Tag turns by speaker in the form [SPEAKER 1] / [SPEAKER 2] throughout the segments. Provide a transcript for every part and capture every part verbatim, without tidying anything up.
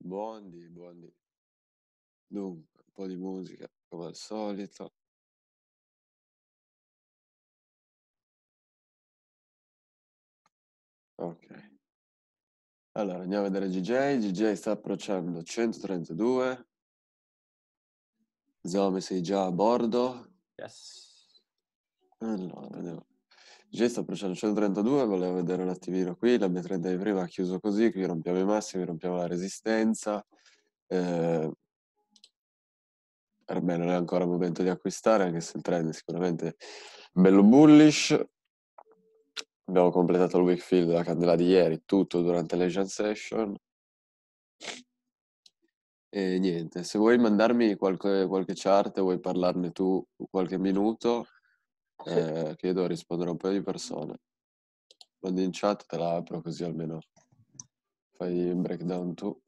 [SPEAKER 1] Buondì, buondì. Dunque, un po' di musica, come al solito. Ok. Allora, andiamo a vedere G J. G J sta approcciando centotrentadue. Zome, sei già a bordo?
[SPEAKER 2] Yes.
[SPEAKER 1] Allora, vediamo. G J sta approcciando centotrentadue, volevo vedere un attimino qui. La mia trenta di prima ha chiuso così, qui rompiamo i massimi, rompiamo la resistenza. Eh, per me non è ancora il momento di acquistare, anche se il trend è sicuramente bello bullish. Abbiamo completato il Wakefield della candela di ieri, tutto durante l'Asian Session. E niente, se vuoi mandarmi qualche, qualche chart, vuoi parlarne tu qualche minuto,
[SPEAKER 2] Sì.
[SPEAKER 1] eh, che io devo rispondere a un paio di persone. Mandi in chat, te la apro così almeno fai un breakdown tu.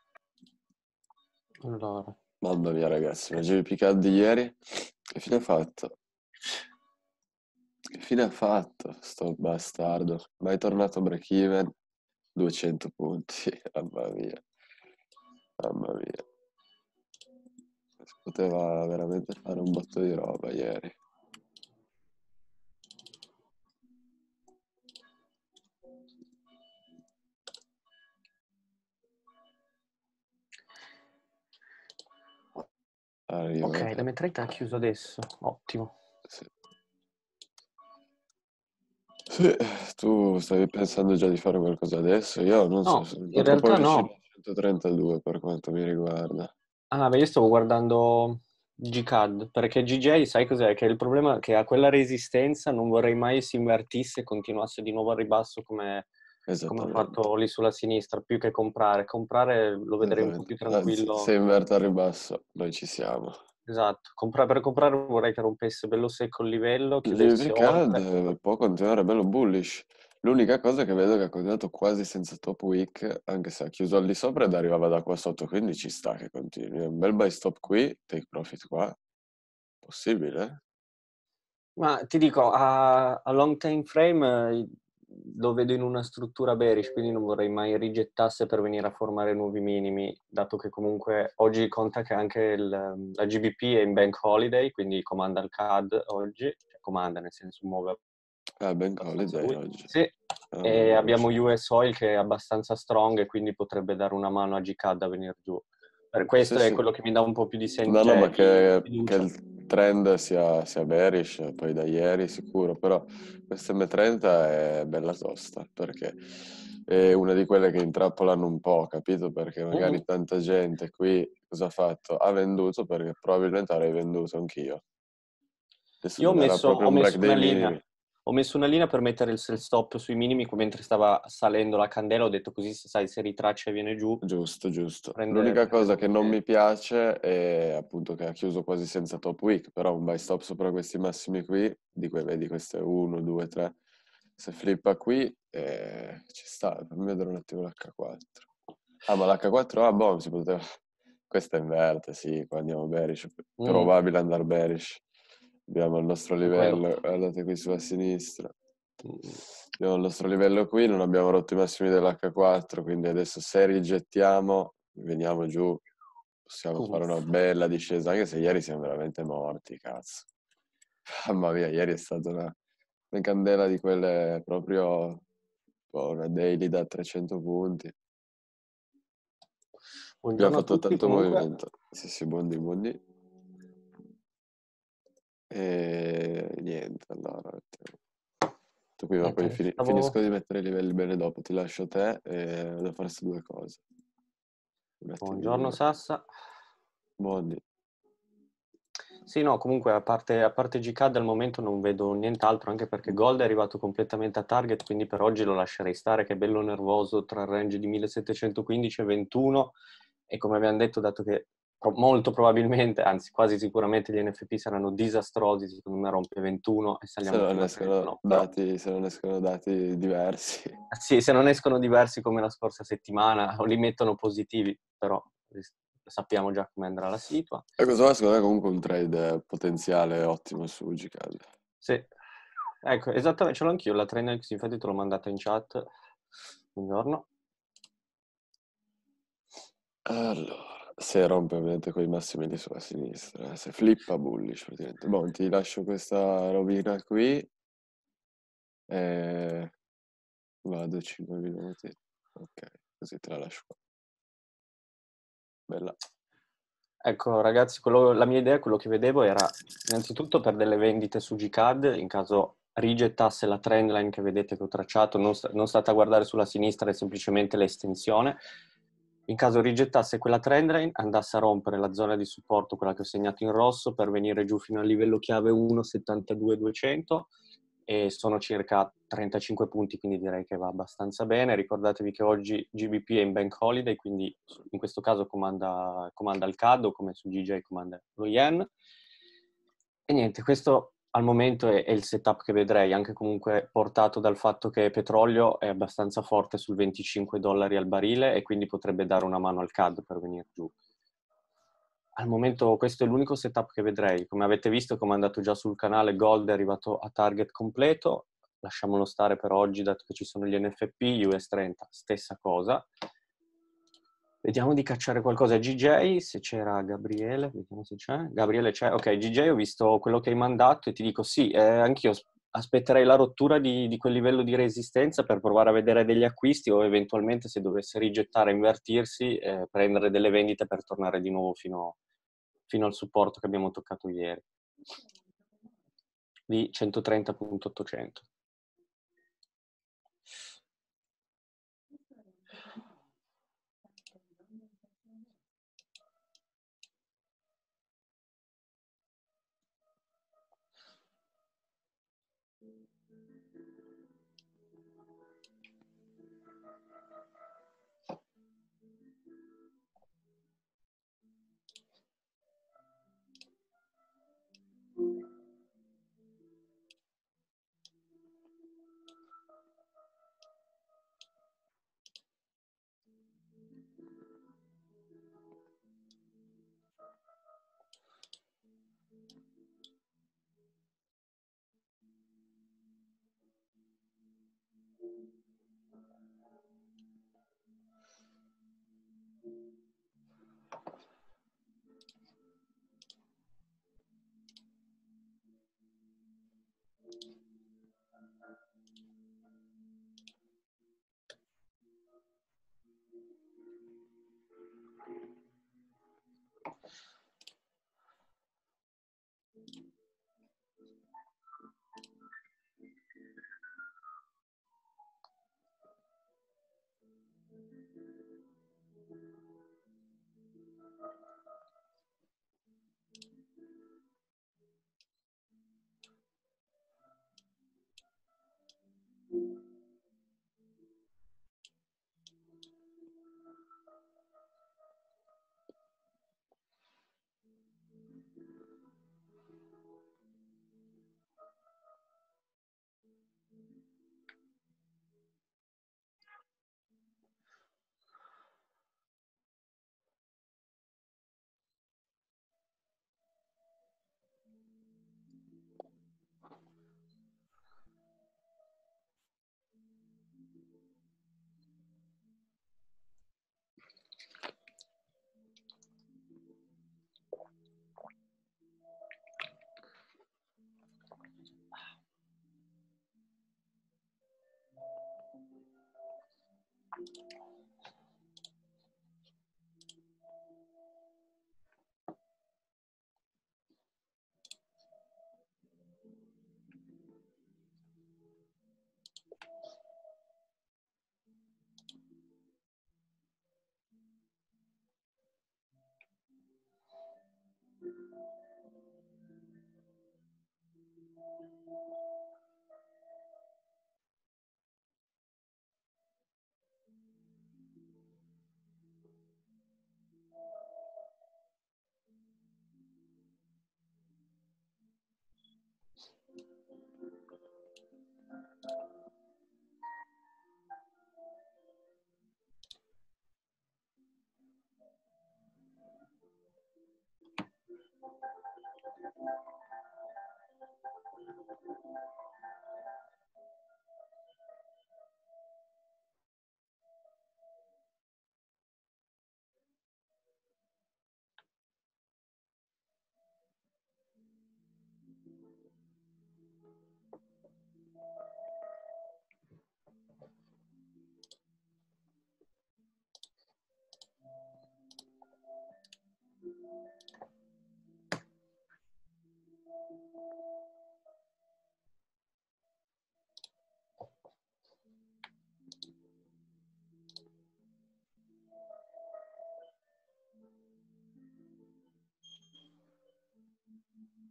[SPEAKER 2] Allora.
[SPEAKER 1] Mamma mia ragazzi, ma G B P Card di ieri? Che fine ha fatto? Che fine ha fatto sto bastardo? Mai tornato a break even? duecento punti, mamma mia. Mamma mia. Si poteva veramente fare un botto di roba ieri. Arriva.
[SPEAKER 2] Ok, la mia trenta ha chiuso adesso. Ottimo.
[SPEAKER 1] Sì. Sì, tu stavi pensando già di fare qualcosa adesso? Io non so,
[SPEAKER 2] No,
[SPEAKER 1] sono un po'
[SPEAKER 2] in
[SPEAKER 1] troppo
[SPEAKER 2] realtà
[SPEAKER 1] vicino
[SPEAKER 2] no.
[SPEAKER 1] a centotrentadue per quanto mi riguarda.
[SPEAKER 2] Ah, beh, io stavo guardando G C A D, perché G J, sai cos'è? Che il problema è che a quella resistenza non vorrei mai si invertisse e continuasse di nuovo a ribasso come, come ha
[SPEAKER 1] Esattamente,
[SPEAKER 2] fatto lì sulla sinistra, più che comprare. Comprare lo vedrei un po'
[SPEAKER 1] esattamente.
[SPEAKER 2] più
[SPEAKER 1] Anzi, se
[SPEAKER 2] tranquillo.
[SPEAKER 1] inverte al ribasso, noi ci siamo.
[SPEAKER 2] Esatto. Compra- per comprare vorrei che rompesse bello secco il livello,
[SPEAKER 1] Il
[SPEAKER 2] chiudesse
[SPEAKER 1] G B P Card
[SPEAKER 2] oltre.
[SPEAKER 1] eh, può continuare bello bullish. L'unica cosa è che vedo che ha continuato quasi senza top week, anche se ha chiuso al di sopra ed arrivava da qua sotto, quindi ci sta che continui. Un bel buy stop qui, take profit qua. Possibile?
[SPEAKER 2] Ma ti dico, a, a long time frame eh, lo vedo in una struttura bearish, quindi non vorrei mai rigettasse per venire a formare nuovi minimi, dato che comunque oggi conta che anche il, la G B P è in bank holiday, quindi comanda il C A D oggi, cioè comanda nel senso muove
[SPEAKER 1] Ah, Bank
[SPEAKER 2] abbastanza
[SPEAKER 1] Holiday
[SPEAKER 2] lui.
[SPEAKER 1] oggi.
[SPEAKER 2] Sì,
[SPEAKER 1] Ah,
[SPEAKER 2] e
[SPEAKER 1] non
[SPEAKER 2] abbiamo
[SPEAKER 1] conoscevo.
[SPEAKER 2] U S Oil che è abbastanza strong e quindi potrebbe dare una mano a G C A D a venire giù. Per
[SPEAKER 1] Sì,
[SPEAKER 2] questo è
[SPEAKER 1] sì.
[SPEAKER 2] quello che mi dà un po' più di, sen-
[SPEAKER 1] No, no,
[SPEAKER 2] cioè,
[SPEAKER 1] ma
[SPEAKER 2] di
[SPEAKER 1] che, che
[SPEAKER 2] fiducia.
[SPEAKER 1] il trend sia, sia bearish, poi da ieri sicuro, però questa M trenta è bella tosta, perché è una di quelle che intrappolano un po', capito? Perché magari
[SPEAKER 2] Mhm.
[SPEAKER 1] tanta gente qui cosa ha fatto? Ha venduto perché probabilmente avrei venduto anch'io. Adesso
[SPEAKER 2] Io ho
[SPEAKER 1] mi darà
[SPEAKER 2] messo,
[SPEAKER 1] proprio
[SPEAKER 2] ho
[SPEAKER 1] un break
[SPEAKER 2] messo una
[SPEAKER 1] dei
[SPEAKER 2] linea,
[SPEAKER 1] minimi.
[SPEAKER 2] ho messo una linea per mettere il sell stop sui minimi mentre stava salendo la candela, ho detto così se sai se ritraccia e viene giù,
[SPEAKER 1] Giusto, giusto.
[SPEAKER 2] prende,
[SPEAKER 1] L'unica
[SPEAKER 2] prende
[SPEAKER 1] cosa che non mi
[SPEAKER 2] confidenza.
[SPEAKER 1] piace è appunto che ha chiuso quasi senza top week, però un buy stop sopra questi massimi qui, di cui vedi queste uno, due, tre, se flippa qui eh, ci sta, fammi vedere un attimo l'H quattro. Ah, ma l'H quattro, ah, boh, si poteva... Questa inverte, sì, qua andiamo bearish,
[SPEAKER 2] Mm,
[SPEAKER 1] probabile andare bearish. Abbiamo il nostro
[SPEAKER 2] per quello.
[SPEAKER 1] livello, guardate qui sulla sinistra.
[SPEAKER 2] Mm,
[SPEAKER 1] Abbiamo il nostro livello qui, non abbiamo rotto i massimi dell'H quattro, quindi adesso se rigettiamo, veniamo giù, possiamo fare una
[SPEAKER 2] uff.
[SPEAKER 1] bella discesa, anche se ieri siamo veramente morti, cazzo. Mamma mia, ieri è stata una, una candela di quelle proprio, boh, una daily da trecento punti. Abbiamo
[SPEAKER 2] Buongiorno a
[SPEAKER 1] fatto
[SPEAKER 2] tutti
[SPEAKER 1] tanto
[SPEAKER 2] comunque.
[SPEAKER 1] movimento. Sì, sì, buondì, buondì. E niente, allora, mettiamo- tu qui, ma poi
[SPEAKER 2] Niente,
[SPEAKER 1] fini-
[SPEAKER 2] stavo...
[SPEAKER 1] finisco di mettere i livelli bene dopo, ti lascio a te e vado a fare queste due cose. Un
[SPEAKER 2] Buongiorno
[SPEAKER 1] attimino.
[SPEAKER 2] Sassa.
[SPEAKER 1] Buondì.
[SPEAKER 2] Sì, no, comunque a parte, a parte G C A D al momento non vedo nient'altro, anche perché Gold è arrivato completamente a target, quindi per oggi lo lascerei stare, che è bello nervoso tra il range di millesettecentoquindici e ventuno, e come abbiamo detto, dato che pro- molto probabilmente, anzi quasi sicuramente gli N F P saranno disastrosi, secondo me rompe ventuno e
[SPEAKER 1] Se
[SPEAKER 2] saliamo
[SPEAKER 1] non
[SPEAKER 2] fino a
[SPEAKER 1] escono
[SPEAKER 2] trentuno, però
[SPEAKER 1] dati, se non escono dati diversi.
[SPEAKER 2] sì, se non escono diversi come la scorsa settimana o li mettono positivi, però sappiamo già come andrà la situa.
[SPEAKER 1] E questo qua secondo me è comunque un trade potenziale ottimo su G C A D.
[SPEAKER 2] Sì, ecco, esattamente, ce l'ho anch'io, la Trainer, infatti te l'ho mandata in chat. Buongiorno.
[SPEAKER 1] Allora, se rompe ovviamente con i massimi lì sulla sinistra, eh, se flippa bullish praticamente. Boh, ti lascio questa robina qui e vado cinque minuti. Ok, così te la lascio qua. Bella.
[SPEAKER 2] Ecco, ragazzi, quello- la mia idea, quello che vedevo era innanzitutto per delle vendite su G-Cad, in caso rigettasse la trendline che vedete che ho tracciato, non, sta- non state a guardare sulla sinistra, è semplicemente l'estensione. In caso rigettasse quella trendline, andasse a rompere la zona di supporto, quella che ho segnato in rosso, per venire giù fino al livello chiave uno settantadue duecento, e sono circa trentacinque punti, quindi direi che va abbastanza bene. Ricordatevi che oggi G B P è in bank holiday, quindi in questo caso comanda, comanda il C A D, o come su G J comanda lo yen. E niente, questo al momento è, è il setup che vedrei, anche comunque portato dal fatto che petrolio è abbastanza forte sul venticinque dollari al barile e quindi potrebbe dare una mano al C A D per venire giù. Al momento questo è l'unico setup che vedrei. Come avete visto, come è andato già sul canale, Gold è arrivato a target completo. Lasciamolo stare per oggi, dato che ci sono gli N F P, U S trenta, stessa cosa. Vediamo di cacciare qualcosa. G J, se c'era Gabriele, vediamo se c'è. Gabriele c'è. Ok, G J, ho visto quello che hai mandato e ti dico sì, eh, anch'io aspetterei la rottura di, di quel livello di resistenza per provare a vedere degli acquisti o eventualmente se dovesse rigettare e invertirsi, eh, prendere delle vendite per tornare di nuovo fino, fino al supporto che abbiamo toccato ieri di centotrenta virgola ottocento.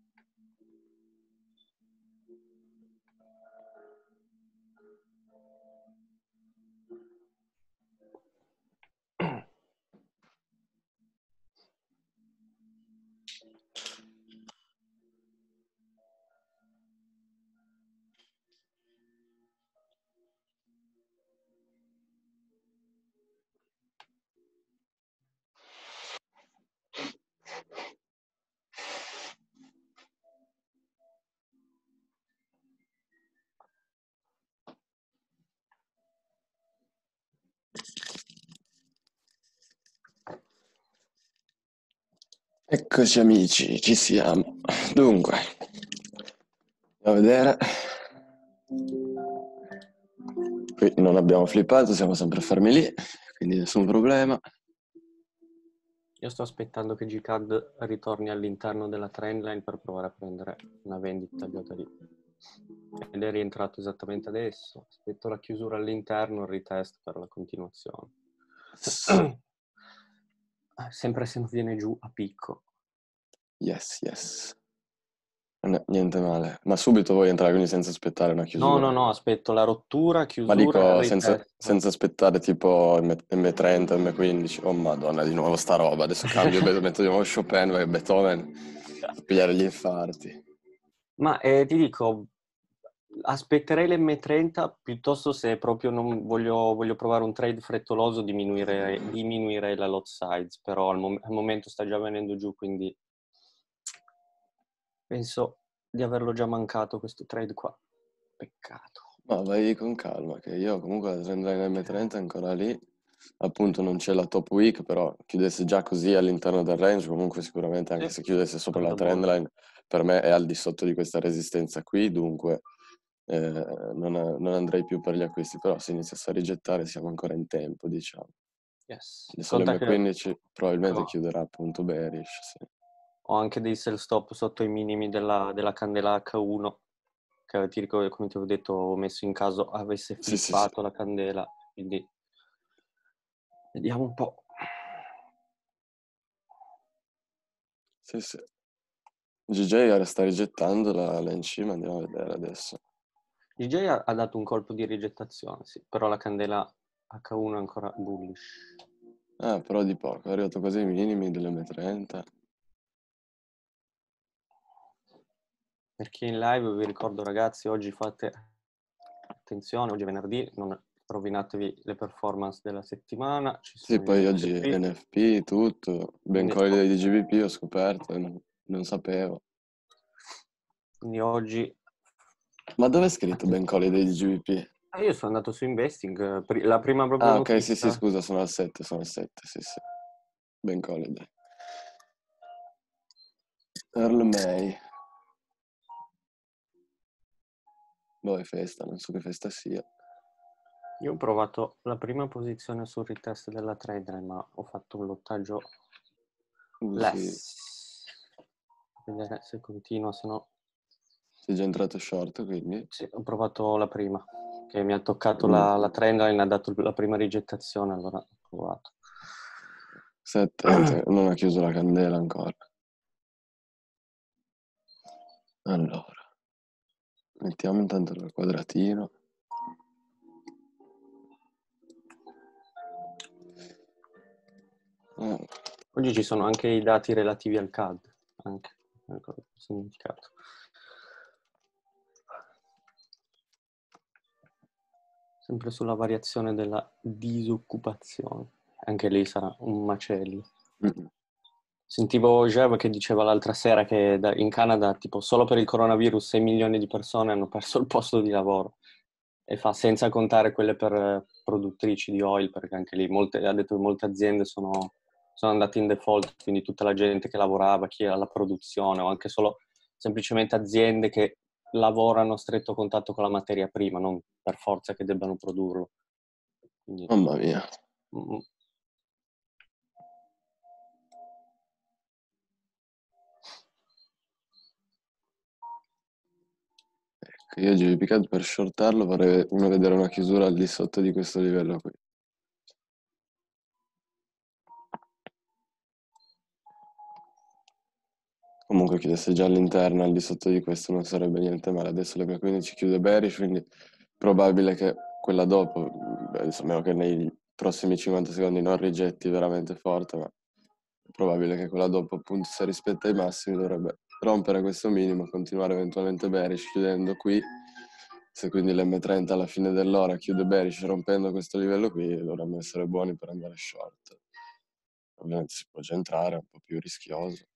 [SPEAKER 1] Eccoci amici, ci siamo. Dunque, andiamo a vedere. Qui non abbiamo flippato, siamo sempre fermi lì, quindi nessun problema.
[SPEAKER 2] Io sto aspettando che G-Cad ritorni all'interno della trendline per provare a prendere una vendita già lì. Ed è rientrato esattamente adesso. Aspetto la chiusura all'interno, il retest per la continuazione. Sempre se non viene giù a picco.
[SPEAKER 1] Yes, yes. Non è niente male. Ma subito vuoi entrare, quindi senza aspettare una
[SPEAKER 2] No,
[SPEAKER 1] chiusura?
[SPEAKER 2] no, no, aspetto la rottura,
[SPEAKER 1] Ma
[SPEAKER 2] chiusura e
[SPEAKER 1] dico, senza,
[SPEAKER 2] retest.
[SPEAKER 1] senza aspettare tipo M trenta, M quindici. Oh madonna, di nuovo sta roba. Adesso cambio, metto di nuovo Chopin, perché Beethoven, per pigliare gli infarti.
[SPEAKER 2] Ma eh, ti dico, aspetterei l'emme trenta piuttosto se proprio non voglio, voglio provare un trade frettoloso, diminuire, diminuirei la lot size, però al, mom- al momento sta già venendo giù, quindi penso di averlo già mancato questo trade qua. Peccato.
[SPEAKER 1] Ma vai con calma, che io comunque la trendline M trenta è ancora lì. Appunto non c'è la top week, però chiudesse già così all'interno del range, comunque sicuramente anche
[SPEAKER 2] Sì,
[SPEAKER 1] se chiudesse sopra la
[SPEAKER 2] tanto buono.
[SPEAKER 1] trendline, per me è al di sotto di questa resistenza qui, dunque eh, non, non andrei più per gli acquisti, però se iniziasse a rigettare siamo ancora in tempo, diciamo.
[SPEAKER 2] Yes.
[SPEAKER 1] Adesso
[SPEAKER 2] Conta
[SPEAKER 1] l'emme
[SPEAKER 2] che
[SPEAKER 1] quindici probabilmente
[SPEAKER 2] ecco,
[SPEAKER 1] chiuderà appunto bearish, sì.
[SPEAKER 2] ho anche dei sell stop sotto i minimi della, della candela acca uno, che ti ricordo, come ti avevo detto, ho messo in caso avesse
[SPEAKER 1] Sì, sì, sì.
[SPEAKER 2] flippato la candela, quindi vediamo un po'.
[SPEAKER 1] Sì, sì. G J sta rigettando la, la in cima, andiamo a vedere adesso.
[SPEAKER 2] D J ha, ha dato un colpo di rigettazione, sì, però la candela acca uno è ancora bullish.
[SPEAKER 1] Ah, però di poco, è arrivato quasi ai minimi dell'emme trenta.
[SPEAKER 2] Per chi è in live vi ricordo ragazzi, oggi fate attenzione, oggi è venerdì, non rovinatevi le performance della settimana, ci
[SPEAKER 1] Sì,
[SPEAKER 2] sono gli
[SPEAKER 1] poi oggi
[SPEAKER 2] N F P,
[SPEAKER 1] N F P, tutto,
[SPEAKER 2] quindi,
[SPEAKER 1] Bank Holiday di G B P ho scoperto, e non, non sapevo.
[SPEAKER 2] quindi oggi...
[SPEAKER 1] Ma dove è scritto Bank Holiday di G B P?
[SPEAKER 2] Ah, io sono andato su Investing, pri- la prima proprio
[SPEAKER 1] Ah, ok, sì, sì,
[SPEAKER 2] notizia.
[SPEAKER 1] scusa, sono al sette, sono al sette, sì, sì. Bank Holiday. Earl May. Boh, è festa, non so che festa sia.
[SPEAKER 2] Io ho provato la prima posizione sul retest della trader, ma ho fatto un lottaggio
[SPEAKER 1] Uh, sì.
[SPEAKER 2] less. Vedere se continua, se no...
[SPEAKER 1] Sei già entrato short, quindi?
[SPEAKER 2] Sì, ho provato la prima, che mi ha toccato
[SPEAKER 1] Mm.
[SPEAKER 2] la, la trendline, ha dato la prima rigettazione, allora ho provato.
[SPEAKER 1] Stai attento, non ha chiuso la candela ancora. Allora, mettiamo intanto il quadratino. Ah,
[SPEAKER 2] Oggi ci sono anche i dati relativi al C A D, anche, ecco, ho dimenticato. Sempre sulla variazione della disoccupazione, anche lì sarà un macello.
[SPEAKER 1] mm.
[SPEAKER 2] Sentivo Jev che diceva l'altra sera che da- in Canada, tipo, solo per il coronavirus sei milioni di persone hanno perso il posto di lavoro. E fa senza contare quelle per eh, produttrici di oil, perché anche lì molte, ha detto che molte aziende sono, sono andate in default, quindi tutta la gente che lavorava, chi era alla produzione, o anche solo semplicemente aziende che lavorano a stretto contatto con la materia prima, non per forza che debbano produrlo. Quindi,
[SPEAKER 1] Mamma mia.
[SPEAKER 2] mm,
[SPEAKER 1] Ecco, io G B P C A D per shortarlo vorrei vedere una chiusura al di sotto di questo livello qui. Comunque chiudesse già all'interno, al di sotto di questo non sarebbe niente male. Adesso l'M quindici chiude bearish, quindi probabile che quella dopo, beh, insomma, a meno che nei prossimi cinquanta secondi non rigetti veramente forte, ma è probabile che quella dopo, appunto, se rispetta i massimi, dovrebbe rompere questo minimo, continuare eventualmente bearish chiudendo qui. Se quindi l'M trenta alla fine dell'ora chiude bearish rompendo questo livello qui, dovremmo essere buoni per andare short. Ovviamente si può già entrare, è un po' più rischioso.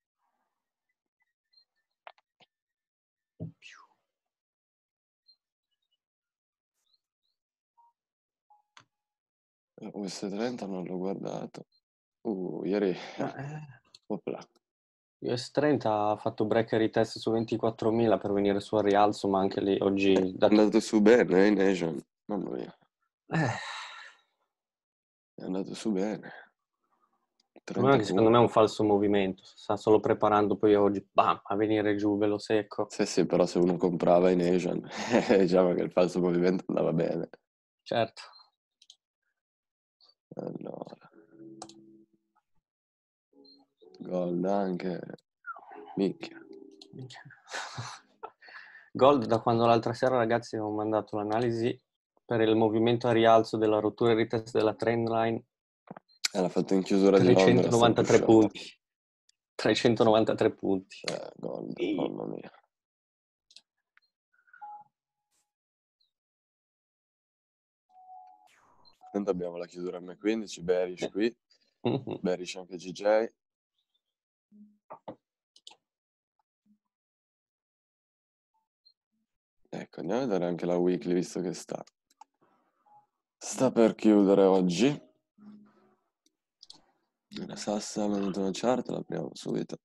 [SPEAKER 1] U S trenta non l'ho guardato. Uh, ieri...
[SPEAKER 2] Eh,
[SPEAKER 1] Opla.
[SPEAKER 2] U S trenta ha fatto break e retest su ventiquattromila per venire su al rialzo, ma anche lì oggi...
[SPEAKER 1] È
[SPEAKER 2] dato...
[SPEAKER 1] andato su bene, eh, in Asian. Mamma mia.
[SPEAKER 2] Eh,
[SPEAKER 1] È andato su bene.
[SPEAKER 2] il problema è
[SPEAKER 1] trenta
[SPEAKER 2] che secondo me
[SPEAKER 1] punti.
[SPEAKER 2] è un falso movimento, sta solo preparando poi oggi, bam, a venire giù, ve lo secco.
[SPEAKER 1] Sì, sì, però se uno comprava in Asian, diciamo che il falso movimento andava bene.
[SPEAKER 2] Certo.
[SPEAKER 1] Allora. Gold anche. Minchia.
[SPEAKER 2] Gold, da quando l'altra sera, ragazzi, ho mandato l'analisi per il movimento a rialzo della rottura e retest della trendline.
[SPEAKER 1] E l'ha fatto in chiusura di Londra, sta
[SPEAKER 2] trecentonovantatré
[SPEAKER 1] pushando.
[SPEAKER 2] punti. trecentonovantatré punti.
[SPEAKER 1] Eh, Gold,
[SPEAKER 2] E...
[SPEAKER 1] mamma mia. Intanto abbiamo la chiusura M quindici, bearish qui,
[SPEAKER 2] Mm-hmm.
[SPEAKER 1] bearish anche G J. Ecco, andiamo a vedere anche la weekly, visto che sta. Sta per chiudere oggi. La Sassa ha mandato una chart, la apriamo subito.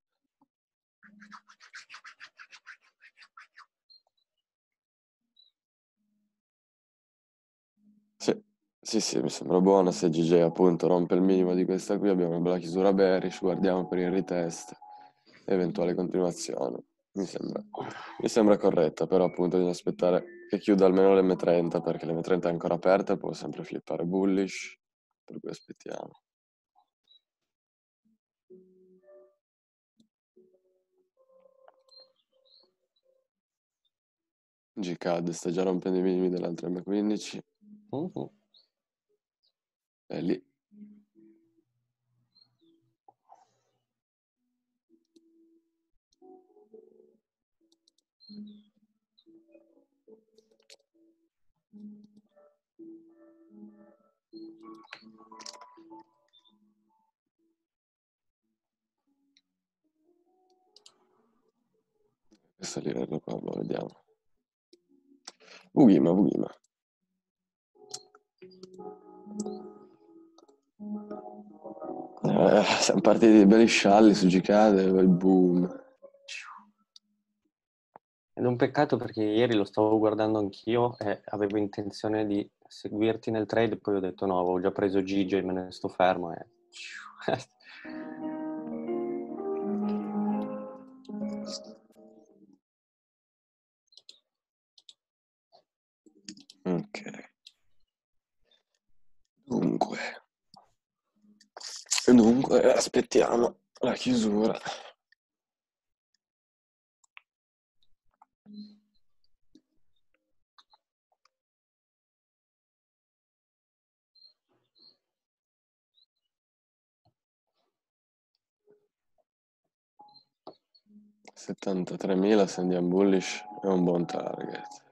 [SPEAKER 1] Sì, sì, sì, mi sembra buona. Se G J appunto rompe il minimo di questa qui, abbiamo una bella chiusura bearish, guardiamo per il retest, eventuale continuazione. Mi sembra, mi sembra corretta, però appunto bisogna aspettare che chiuda almeno l'M trenta, perché l'M trenta è ancora aperta e può sempre flippare bullish, per cui aspettiamo. G C A D sta già rompendo i minimi dell'altra M quindici.
[SPEAKER 2] Mm-hmm.
[SPEAKER 1] È lì. Questo livello qua, lo vediamo. Bughima, Bughima. Eh, siamo partiti belli scialli su G C A D e poi boom.
[SPEAKER 2] Ed è un peccato perché ieri lo stavo guardando anch'io e avevo intenzione di seguirti nel trade, poi ho detto no, avevo già preso Gigi e me ne sto fermo. E...
[SPEAKER 1] Ok. Dunque. Dunque, aspettiamo la chiusura. settantatremila se andiamo bullish è un buon target.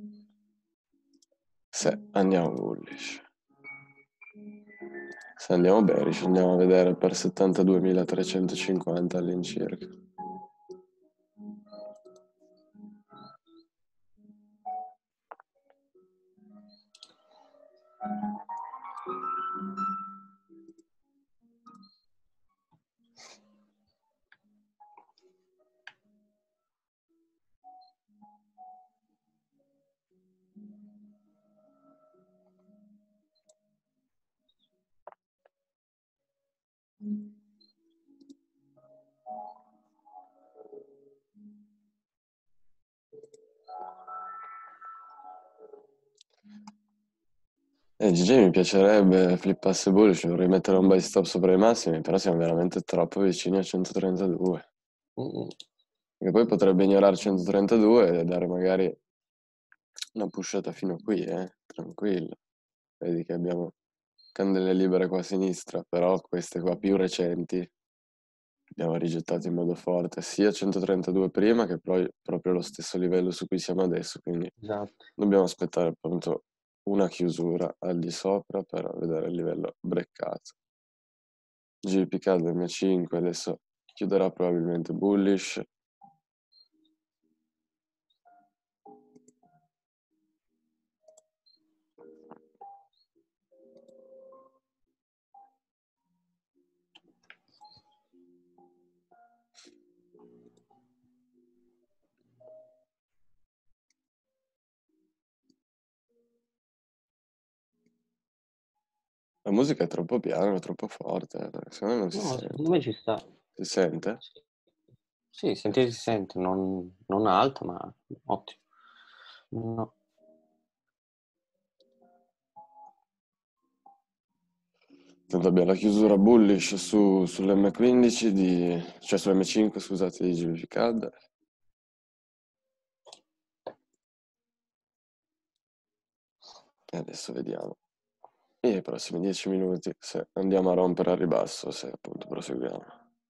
[SPEAKER 1] Se andiamo bullish. Se andiamo bearish andiamo a vedere per settantaduemilatrecentocinquanta all'incirca. Eh, G J mi piacerebbe flippasse bullish, vorrei mettere un buy stop sopra i massimi, però siamo veramente troppo vicini a centotrentadue.
[SPEAKER 2] Mm-mm.
[SPEAKER 1] Perché poi potrebbe ignorare centotrentadue e dare magari una pushata fino a qui, eh? Tranquillo. Vedi che abbiamo candele libere qua a sinistra, però queste qua più recenti abbiamo rigettato in modo forte, sia centotrentadue prima che poi proprio lo stesso livello su cui siamo adesso, quindi
[SPEAKER 2] Esatto.
[SPEAKER 1] dobbiamo aspettare appunto una chiusura al di sopra per vedere il livello breccato. G P K M cinque adesso chiuderà probabilmente bullish. La musica è troppo piana, è troppo forte, eh, secondo me non si
[SPEAKER 2] No, secondo
[SPEAKER 1] sente.
[SPEAKER 2] me ci sta.
[SPEAKER 1] Si sente?
[SPEAKER 2] Sì, sì, sentire si sente, non, non alta, ma ottimo. No.
[SPEAKER 1] Tanto abbiamo la chiusura bullish su, sull'M quindici di, cioè sull'M cinque, scusate, di G B P C A D. E adesso vediamo. E nei prossimi dieci minuti se andiamo a rompere al ribasso, se appunto proseguiamo.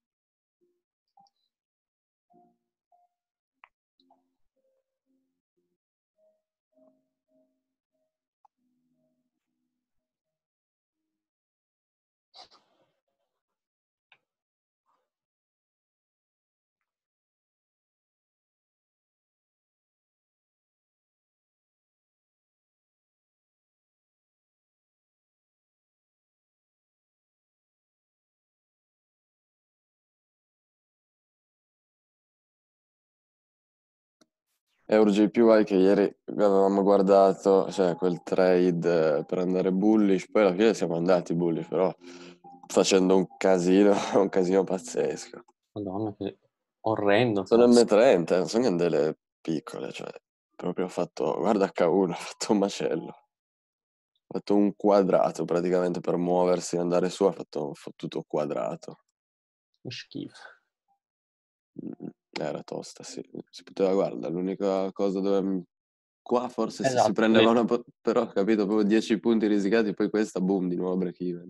[SPEAKER 1] Euro J P Y che ieri avevamo guardato, cioè quel trade eh, per andare bullish, poi alla fine siamo andati bullish, però facendo un casino, un casino pazzesco.
[SPEAKER 2] Madonna, che orrendo,
[SPEAKER 1] Sono
[SPEAKER 2] cazzo.
[SPEAKER 1] M trenta, non sono delle piccole, cioè proprio ho fatto, guarda H uno, ha fatto un macello. Ha fatto un quadrato praticamente per muoversi e andare su, ha fatto un fottuto quadrato.
[SPEAKER 2] Che schifo.
[SPEAKER 1] Mm, Era tosta, sì. Si poteva guardare, l'unica cosa dove... Qua forse se si
[SPEAKER 2] Esatto,
[SPEAKER 1] prendeva
[SPEAKER 2] le-
[SPEAKER 1] una... po- però, capito, proprio dieci punti risicati, poi questa, boom, di nuovo break even.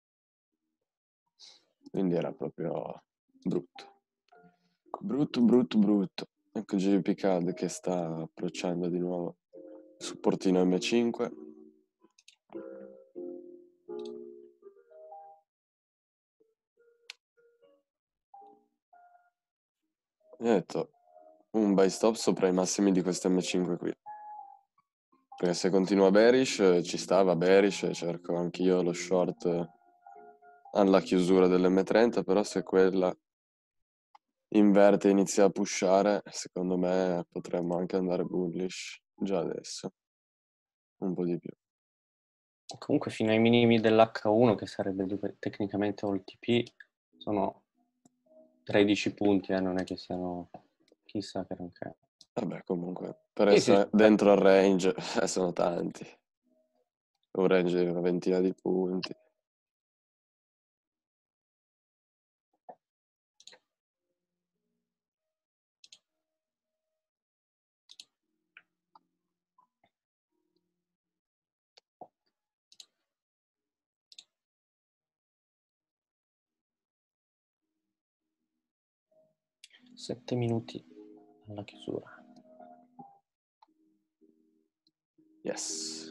[SPEAKER 1] Quindi era proprio brutto. Brutto, brutto, brutto. Ecco J P C A D che sta approcciando di nuovo. Supportino M cinque. E ho detto un buy stop sopra i massimi di questo M cinque qui. Perché se continua bearish ci stava bearish, cerco anch'io lo short alla chiusura dell'M trenta, però se quella inverte e inizia a pushare, secondo me potremmo anche andare bullish già adesso. Un po' di più.
[SPEAKER 2] comunque fino ai minimi dell'H uno, che sarebbe dove tecnicamente ho il T P, sono tredici punti, eh, non è che siano chissà che non che.
[SPEAKER 1] Vabbè, comunque, per
[SPEAKER 2] Sì, sì,
[SPEAKER 1] essere
[SPEAKER 2] sì.
[SPEAKER 1] dentro al range, eh, sono tanti. Un range di una ventina di punti.
[SPEAKER 2] Sette minuti alla chiusura.
[SPEAKER 1] Yes.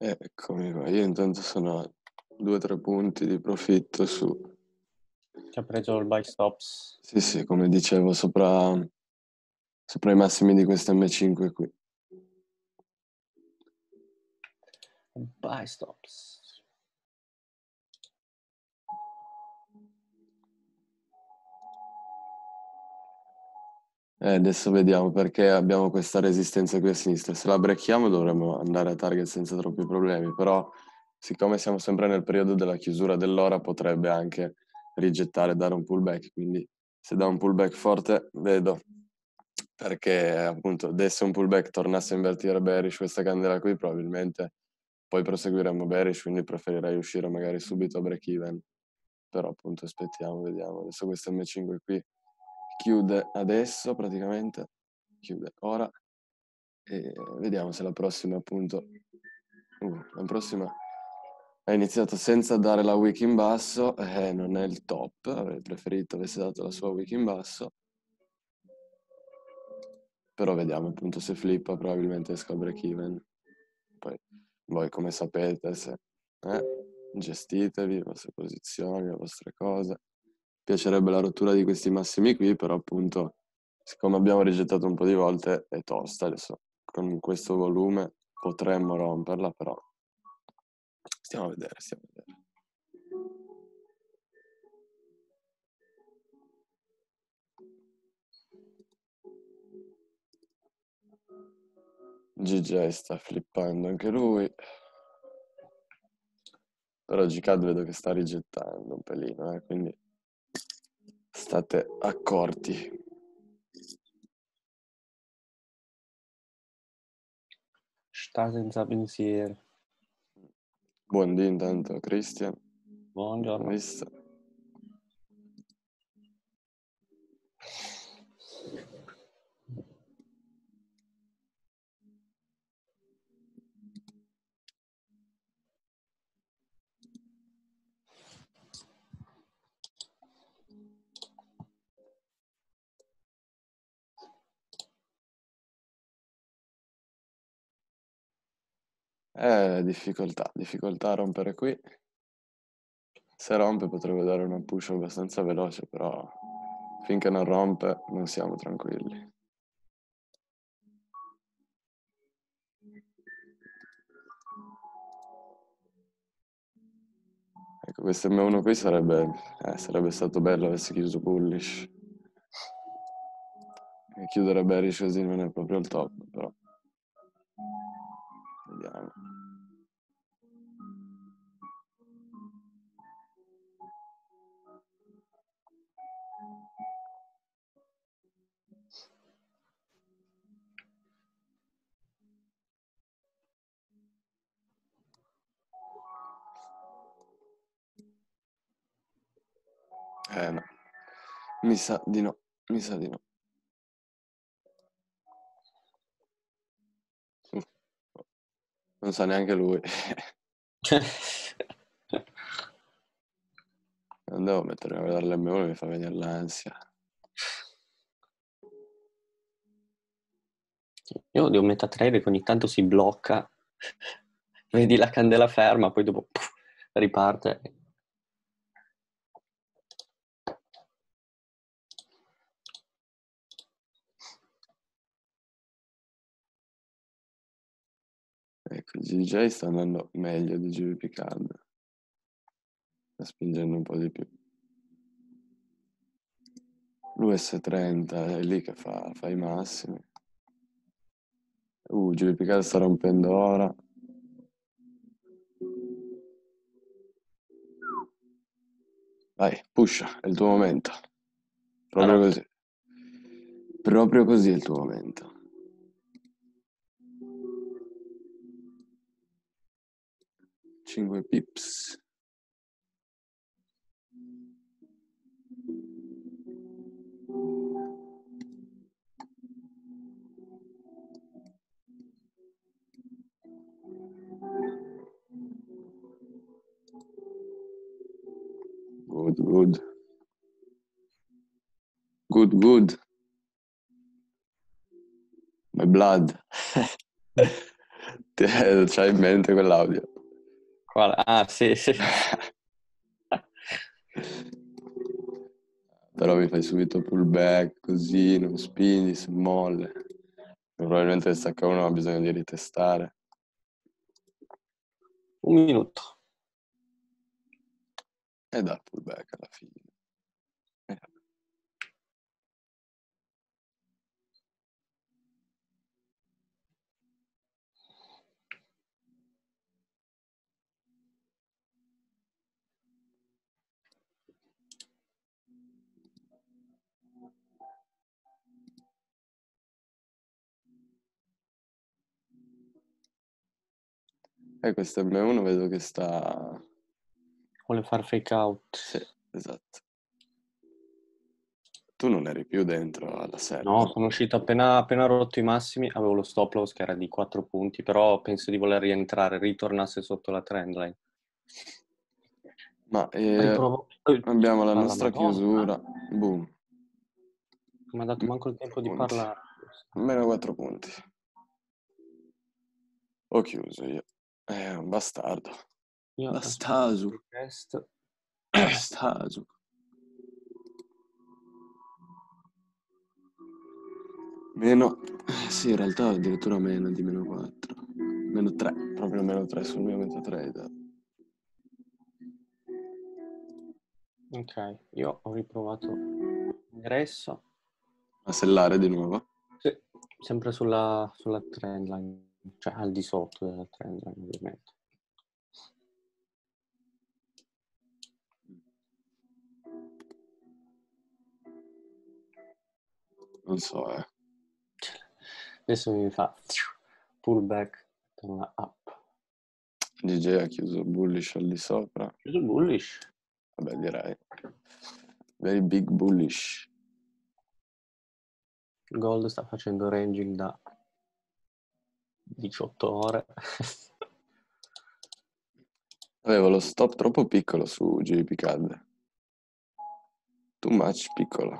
[SPEAKER 1] Eccomi qua, io intanto sono a due o tre punti di profitto su...
[SPEAKER 2] Ci ha preso il buy stops.
[SPEAKER 1] Sì, sì, come dicevo, sopra, sopra i massimi di questa M cinque qui.
[SPEAKER 2] Buy stops.
[SPEAKER 1] Eh, adesso vediamo perché abbiamo questa resistenza qui a sinistra. Se la brecchiamo dovremmo andare a target senza troppi problemi, però siccome siamo sempre nel periodo della chiusura dell'ora potrebbe anche rigettare e dare un pullback, quindi se dà un pullback forte vedo perché appunto adesso un pullback tornasse a invertire bearish questa candela qui probabilmente poi proseguiremo bearish, quindi preferirei uscire magari subito a break even, però appunto aspettiamo, vediamo. Adesso questa M cinque qui chiude adesso praticamente, chiude ora e vediamo se la prossima appunto, uh, la prossima ha iniziato senza dare la wick in basso, eh, non è il top, avrei preferito avesse dato la sua wick in basso, però vediamo appunto se flippa probabilmente esco a break even. Poi voi come sapete se eh, gestitevi le vostre posizioni, le vostre cose. Piacerebbe la rottura di questi massimi qui, però appunto siccome abbiamo rigettato un po' di volte è tosta. Adesso con questo volume potremmo romperla, però stiamo a vedere, stiamo a vedere. G J sta flippando anche lui, però G C A D vedo che sta rigettando un pelino, eh, quindi state accorti.
[SPEAKER 2] Sta senza pensieri.
[SPEAKER 1] Buondì intanto Christian.
[SPEAKER 2] Buongiorno.
[SPEAKER 1] Visto? Eh, difficoltà, difficoltà a rompere qui. Se rompe potrebbe dare una push abbastanza veloce, però finché non rompe non siamo tranquilli. Ecco, questo M uno qui sarebbe, eh, sarebbe stato bello avesse chiuso bullish. E chiudere bearish così non è proprio il top, però. Vediamo. Eh no, mi sa di no, mi sa di no. Uh, non sa neanche lui. Non devo mettermi a vedere l'M uno, mi fa venire l'ansia.
[SPEAKER 2] Io odio MetaTrader che ogni tanto si blocca, vedi la candela ferma, poi dopo puff, riparte.
[SPEAKER 1] Ecco, G J sta andando meglio di G V P Card. Sta spingendo un po' di più. L'U S trenta è lì che fa, fa i massimi. Uh, G V P Card sta rompendo ora. Vai, pusha, è il tuo momento. Proprio
[SPEAKER 2] Allora,
[SPEAKER 1] così. Proprio così è il tuo momento. cinque pips. Good, good. Good, good. My blood. Te- C'hai in mente quell'audio?
[SPEAKER 2] Quale? Ah, sì, sì.
[SPEAKER 1] Però mi fai subito pullback, così, non spingi, si molle. Probabilmente il stacca uno ha bisogno di ritestare.
[SPEAKER 2] Un minuto.
[SPEAKER 1] E dà pullback alla fine. Eh. E questo M uno vedo che sta...
[SPEAKER 2] Vuole far fake out.
[SPEAKER 1] Sì, esatto. Tu non eri più dentro alla
[SPEAKER 2] No,
[SPEAKER 1] serie.
[SPEAKER 2] sono uscito appena, appena rotto i massimi, avevo lo stop loss che era di quattro punti, però penso di voler rientrare, ritornasse sotto la trendline.
[SPEAKER 1] Ma eh,
[SPEAKER 2] Riprovo. Eh,
[SPEAKER 1] abbiamo la
[SPEAKER 2] alla
[SPEAKER 1] nostra
[SPEAKER 2] Madonna.
[SPEAKER 1] chiusura. Boom.
[SPEAKER 2] Non mi ha dato manco il tempo di
[SPEAKER 1] Punti.
[SPEAKER 2] parlare.
[SPEAKER 1] Meno quattro punti. Ho chiuso io. È un bastardo.
[SPEAKER 2] Io
[SPEAKER 1] Bastaso.
[SPEAKER 2] test.
[SPEAKER 1] Bastaso. Meno... eh, sì, in realtà addirittura meno di meno quattro. Meno tre. Proprio meno tre sul mio MetaTrader.
[SPEAKER 2] Ok, io ho riprovato ingresso.
[SPEAKER 1] A sellare di nuovo.
[SPEAKER 2] Sì, sempre sulla, sulla trendline, cioè al di sotto della trendline ovviamente.
[SPEAKER 1] Non so, eh.
[SPEAKER 2] Adesso mi fa pullback, torna up.
[SPEAKER 1] D J ha chiuso bullish al di sopra.
[SPEAKER 2] Chiuso bullish.
[SPEAKER 1] Vabbè, direi. Very big bullish.
[SPEAKER 2] Gold sta facendo ranging da diciotto ore.
[SPEAKER 1] Avevo lo stop troppo piccolo su J P C A D. Too much piccolo.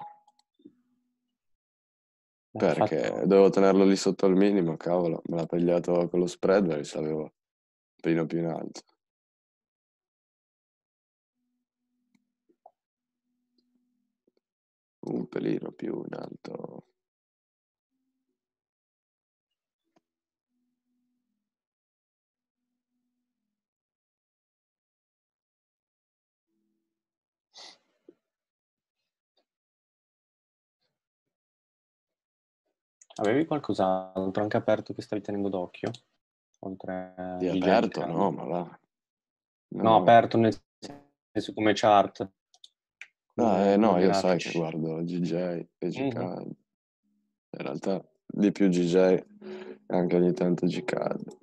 [SPEAKER 2] Beh,
[SPEAKER 1] Perché
[SPEAKER 2] fatto...
[SPEAKER 1] dovevo tenerlo lì sotto al minimo, cavolo. Me l'ha pigliato con lo spread, ma sapevo un pelino più in alto. Un pelino più in alto.
[SPEAKER 2] Avevi qualcos'altro anche aperto che stavi tenendo d'occhio? Oltre a
[SPEAKER 1] Di
[SPEAKER 2] G J
[SPEAKER 1] aperto?
[SPEAKER 2] P C A D?
[SPEAKER 1] No, ma va. No,
[SPEAKER 2] No,
[SPEAKER 1] no.
[SPEAKER 2] aperto nel senso come chart,
[SPEAKER 1] Ah,
[SPEAKER 2] come,
[SPEAKER 1] eh,
[SPEAKER 2] come
[SPEAKER 1] no, io sai che
[SPEAKER 2] grafici.
[SPEAKER 1] guardo G J e
[SPEAKER 2] Mhm.
[SPEAKER 1] G C A D. In realtà di più G J e anche ogni tanto G C A D.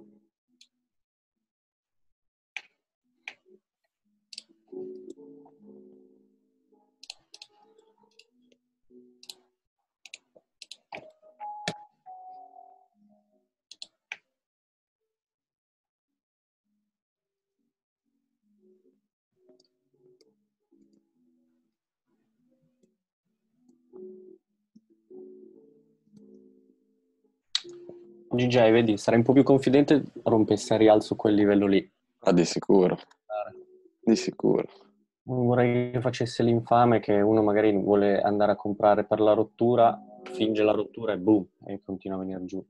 [SPEAKER 2] G J, vedi, sarei un po' più confidente rompesse a rialzo quel livello lì.
[SPEAKER 1] Ah, di sicuro. Di sicuro.
[SPEAKER 2] Non vorrei che facesse l'infame che uno magari vuole andare a comprare per la rottura, finge la rottura e boom, e continua a venire giù.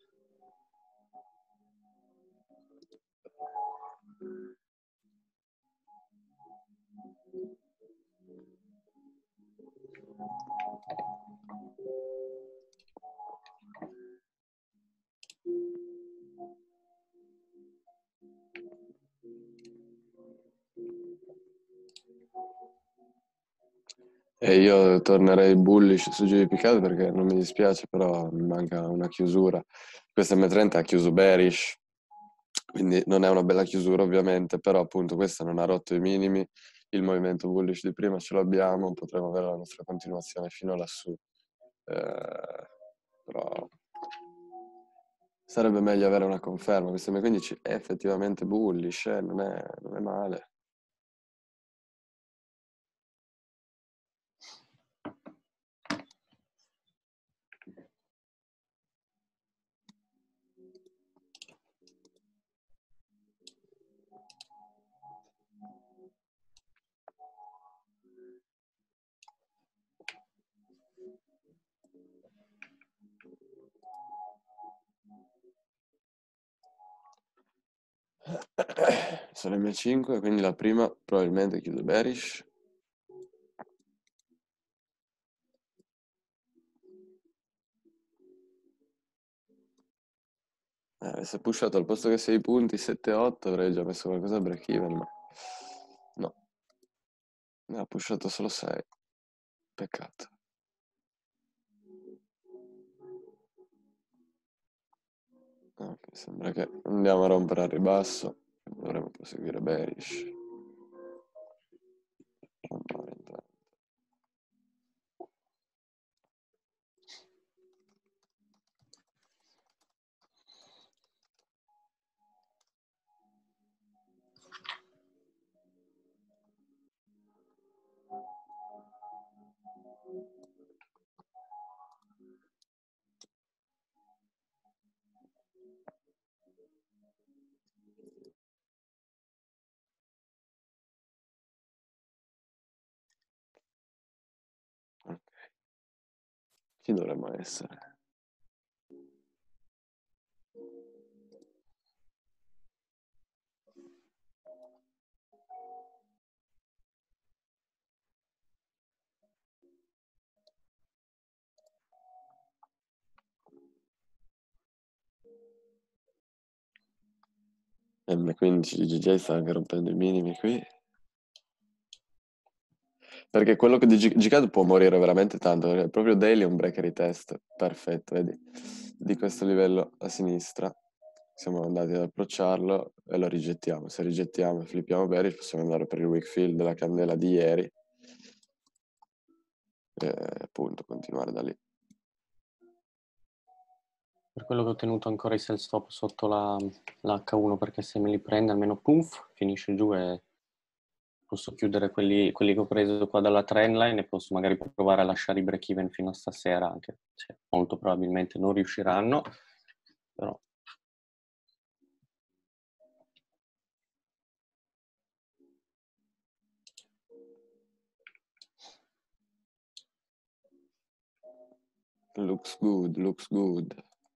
[SPEAKER 1] E io tornerei bullish su J P C A D perché non mi dispiace, però mi manca una chiusura. Questa M trenta ha chiuso bearish, quindi non è una bella chiusura ovviamente, però appunto questa non ha rotto i minimi, il movimento bullish di prima ce l'abbiamo, potremo avere la nostra continuazione fino lassù. Eh, però sarebbe meglio avere una conferma, questa M quindici è effettivamente bullish, eh, non è, non è male. Sono le mie cinque, quindi la prima probabilmente chiude bearish. Eh, avesse pushato al posto che sei punti, sette otto, avrei già messo qualcosa a break even, ma no. Ne ha pushato solo sei. Peccato. Ok, sembra che andiamo a rompere al ribasso, dovremmo proseguire bearish. Ok. Chi dovremmo essere? M quindici G J sta anche rompendo i minimi qui. Perché quello che di G- G-Cad può morire veramente tanto, perché proprio daily è un breaker di test perfetto, vedi? Di questo livello a sinistra. Siamo andati ad approcciarlo e lo rigettiamo. Se rigettiamo e flippiamo bearish possiamo andare per il weak fill della candela di ieri. E appunto continuare da lì.
[SPEAKER 2] Per quello che ho tenuto ancora i sell stop sotto la, la acca uno, perché se me li prende almeno puff, finisce giù e posso chiudere quelli, quelli che ho preso qua dalla trendline e posso magari provare a lasciare i break even fino a stasera, anche se molto probabilmente non riusciranno, però
[SPEAKER 1] Looks good, looks good.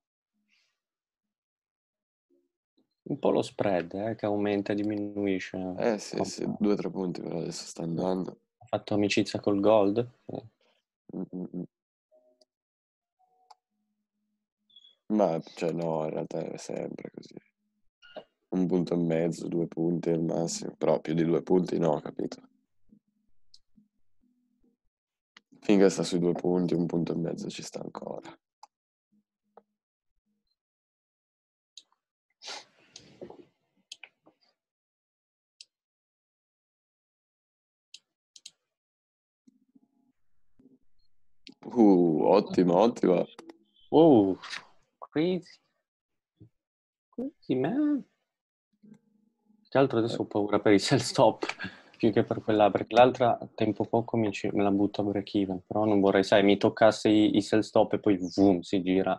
[SPEAKER 2] un po' lo spread eh, che aumenta e diminuisce.
[SPEAKER 1] Eh sì, sì, due o tre punti però adesso sta andando.
[SPEAKER 2] Ho fatto amicizia col gold. Eh.
[SPEAKER 1] Mm-mm. Ma cioè no, in realtà è sempre così. Un punto e mezzo, due punti al massimo, però più di due punti no, capito? Finché sta sui due punti, un punto e mezzo ci sta ancora. Uh, ottimo, ottimo.
[SPEAKER 2] Oh, crazy. Crazy, man. Che altro adesso ho paura per i sell stop più che per quella, perché l'altra a tempo poco mi ci- me la butto a break even, però non vorrei, sai, mi toccasse i, i sell stop e poi boom, si gira.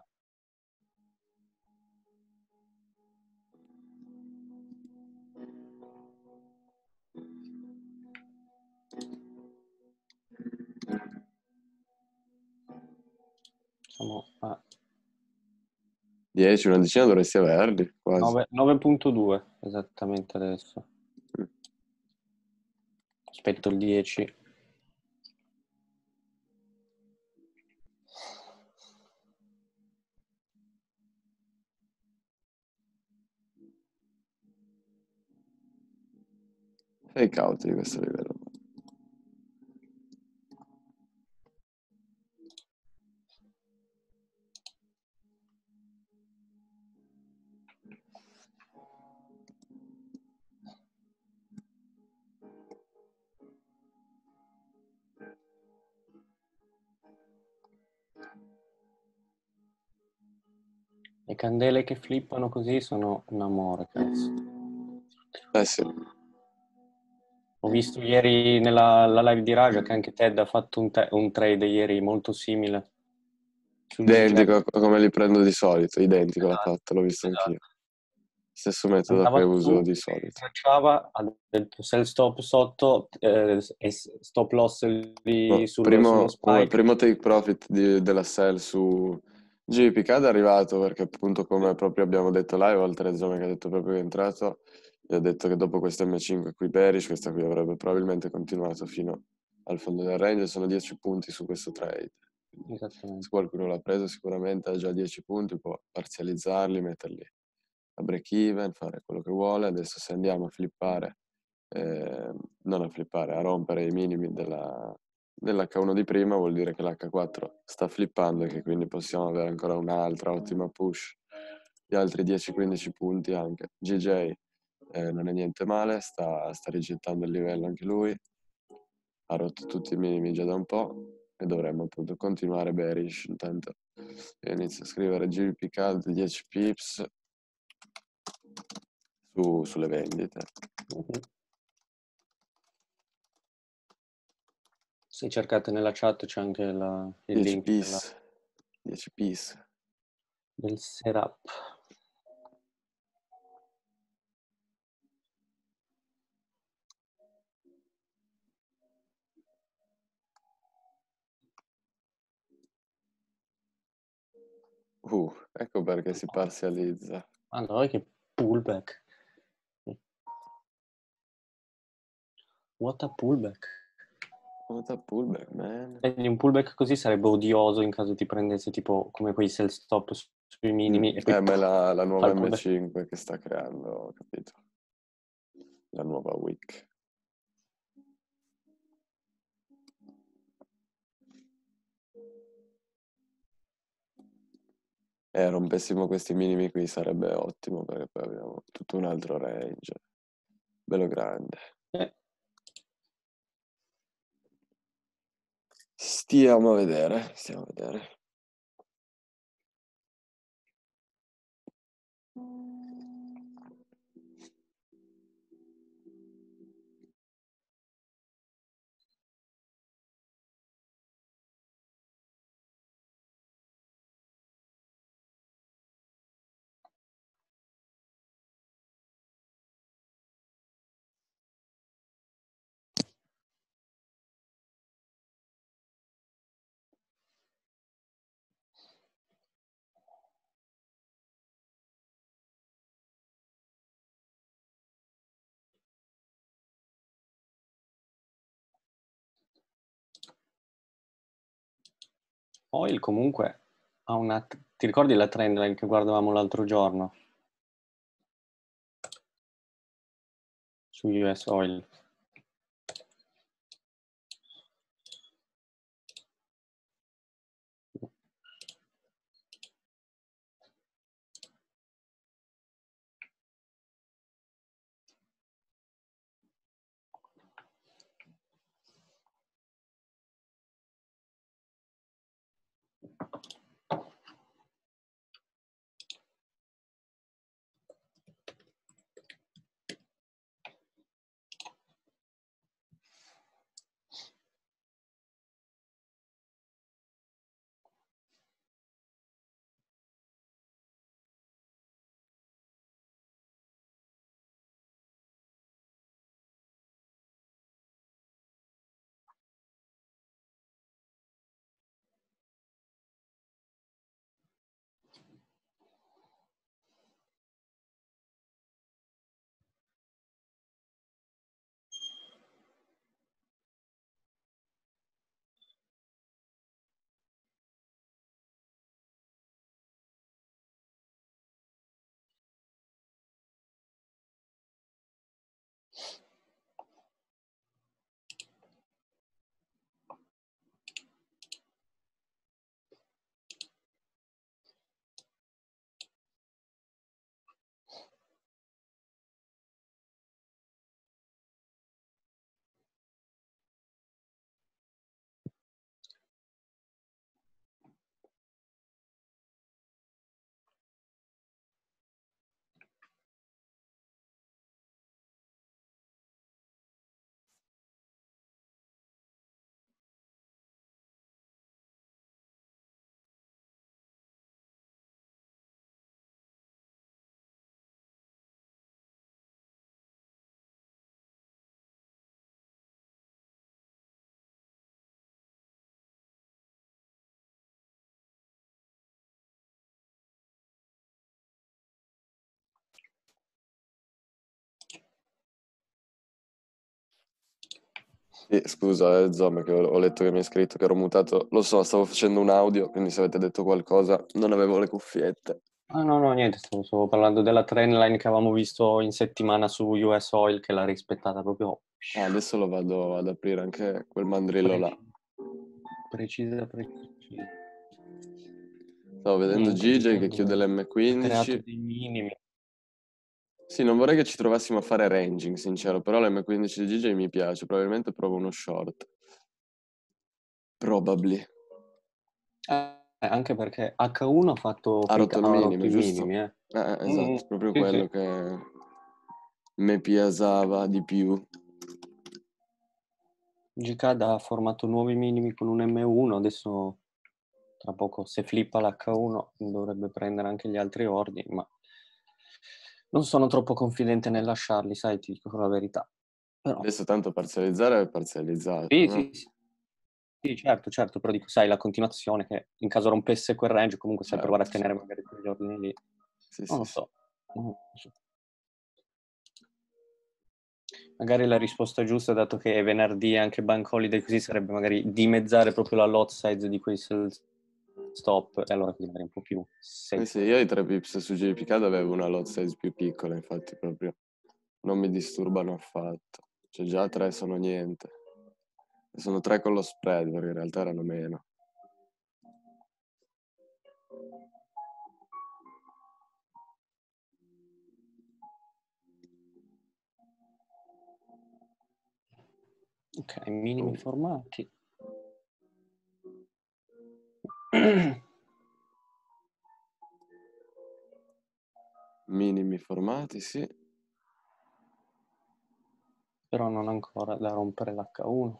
[SPEAKER 2] Siamo a
[SPEAKER 1] dieci, una decina dovresti averli, quasi.
[SPEAKER 2] nove virgola due esattamente adesso.
[SPEAKER 1] Mm.
[SPEAKER 2] Aspetto il dieci.
[SPEAKER 1] Fai cauti di questo livello.
[SPEAKER 2] Le candele che flippano così sono un amore, cazzo.
[SPEAKER 1] Eh sì.
[SPEAKER 2] Ho visto ieri nella la live di Raja che anche Ted ha fatto un, te- un trade ieri molto simile sul G J.
[SPEAKER 1] Identico a come li prendo di solito, identico l'ha
[SPEAKER 2] Esatto,
[SPEAKER 1] fatto, l'ho visto anch'io.
[SPEAKER 2] esatto.
[SPEAKER 1] Stesso metodo che
[SPEAKER 2] Andava
[SPEAKER 1] uso
[SPEAKER 2] su,
[SPEAKER 1] di solito.
[SPEAKER 2] tracciava, ha detto sell stop sotto eh, e stop loss lì
[SPEAKER 1] No,
[SPEAKER 2] sul- sullo
[SPEAKER 1] primo, come
[SPEAKER 2] spike.
[SPEAKER 1] primo take profit di- della sell su, G D P K è arrivato perché appunto come proprio abbiamo detto live, oltre a Zome che ha detto proprio che è entrato, gli ho detto che dopo questa M cinque qui bearish, questa qui avrebbe probabilmente continuato fino al fondo del range, sono dieci punti su questo trade. Quindi, se qualcuno l'ha preso sicuramente ha già dieci punti, può parzializzarli, metterli a break even, fare quello che vuole. Adesso se andiamo a flippare, eh, non a flippare, a rompere i minimi della, dell'H uno di prima, vuol dire che l'H quattro sta flippando e che quindi possiamo avere ancora un'altra ottima push di altri dieci quindici punti anche. G J eh, non è niente male, sta, sta rigettando il livello anche lui, ha rotto tutti i minimi già da un po' e dovremmo appunto continuare bearish. Intanto io inizio a scrivere G B P C A D dieci pips su, sulle vendite.
[SPEAKER 2] Mm-hmm. Se cercate nella chat c'è anche la, il
[SPEAKER 1] dieci
[SPEAKER 2] link
[SPEAKER 1] piece,
[SPEAKER 2] della,
[SPEAKER 1] dieci piece.
[SPEAKER 2] del setup.
[SPEAKER 1] Uh, ecco perché si parzializza.
[SPEAKER 2] Allora che pullback. What a pullback.
[SPEAKER 1] What a pullback, man.
[SPEAKER 2] Quindi un pullback così sarebbe odioso in caso ti prendesse tipo come quei sell stop su- sui minimi
[SPEAKER 1] Mm,
[SPEAKER 2] e poi
[SPEAKER 1] eh, ma è la, la nuova
[SPEAKER 2] fa il
[SPEAKER 1] M
[SPEAKER 2] pullback.
[SPEAKER 1] cinque che sta creando, capito? La nuova wick. Eh, rompessimo questi minimi qui sarebbe ottimo perché poi abbiamo tutto un altro range. Bello grande.
[SPEAKER 2] Eh,
[SPEAKER 1] Stiamo a vedere, stiamo a vedere.
[SPEAKER 2] Oil comunque ha una... Ti ricordi la trendline che guardavamo l'altro giorno? Su U S Oil.
[SPEAKER 1] Sì, scusa, eh, Zom, che ho, ho letto che mi hai scritto che ero mutato. Lo so, stavo facendo un audio, quindi se avete detto qualcosa non avevo le cuffiette.
[SPEAKER 2] Ah, no, no, niente, stavo, stavo parlando della trendline che avevamo visto in settimana su U S Oil, che l'ha rispettata proprio
[SPEAKER 1] Ah, adesso lo vado ad aprire anche quel mandrillo là.
[SPEAKER 2] precisa, precisa.
[SPEAKER 1] Stavo vedendo
[SPEAKER 2] Niente,
[SPEAKER 1] G J che
[SPEAKER 2] Riccardo
[SPEAKER 1] chiude l'M
[SPEAKER 2] ha creato
[SPEAKER 1] quindici.
[SPEAKER 2] dei minimi.
[SPEAKER 1] Sì, non vorrei che ci trovassimo a fare ranging, sincero, però l'M quindici di G J mi piace, probabilmente provo uno short. Probably.
[SPEAKER 2] Eh, anche perché H uno ha fatto
[SPEAKER 1] Ha
[SPEAKER 2] fake,
[SPEAKER 1] rotto il
[SPEAKER 2] ha rotto
[SPEAKER 1] minimo,
[SPEAKER 2] i
[SPEAKER 1] giusto?
[SPEAKER 2] minimi, eh.
[SPEAKER 1] Eh, eh,
[SPEAKER 2] Mm,
[SPEAKER 1] esatto, proprio
[SPEAKER 2] sì, sì.
[SPEAKER 1] quello che mi piasava di più.
[SPEAKER 2] G K ha formato nuovi minimi con un M uno, adesso tra poco se flippa l'H uno dovrebbe prendere anche gli altri ordini, ma non sono troppo confidente nel lasciarli, sai, ti dico la verità. Però
[SPEAKER 1] Adesso tanto parzializzare è parzializzato,
[SPEAKER 2] sì,
[SPEAKER 1] no?
[SPEAKER 2] sì, sì, sì, certo, certo, però dico, sai, la continuazione che in caso rompesse quel range comunque sai provare a
[SPEAKER 1] Certo,
[SPEAKER 2] tenere
[SPEAKER 1] certo.
[SPEAKER 2] magari quegli ordini lì.
[SPEAKER 1] Sì,
[SPEAKER 2] Non
[SPEAKER 1] sì,
[SPEAKER 2] lo
[SPEAKER 1] sì.
[SPEAKER 2] so. Non lo so. Magari la risposta giusta, dato che è venerdì e anche bank holiday, così sarebbe magari dimezzare proprio la lot size di quei sell stop, e allora così magari un po' più
[SPEAKER 1] Eh
[SPEAKER 2] safe.
[SPEAKER 1] sì, io ai tre pips su J P K avevo una lot size più piccola, infatti proprio non mi disturbano affatto. Cioè già tre sono niente. E sono tre con lo spread, perché in realtà erano meno.
[SPEAKER 2] Ok, minimi
[SPEAKER 1] Oh.
[SPEAKER 2] formati.
[SPEAKER 1] Minimi formati, sì.
[SPEAKER 2] Però non ancora da rompere l'H uno.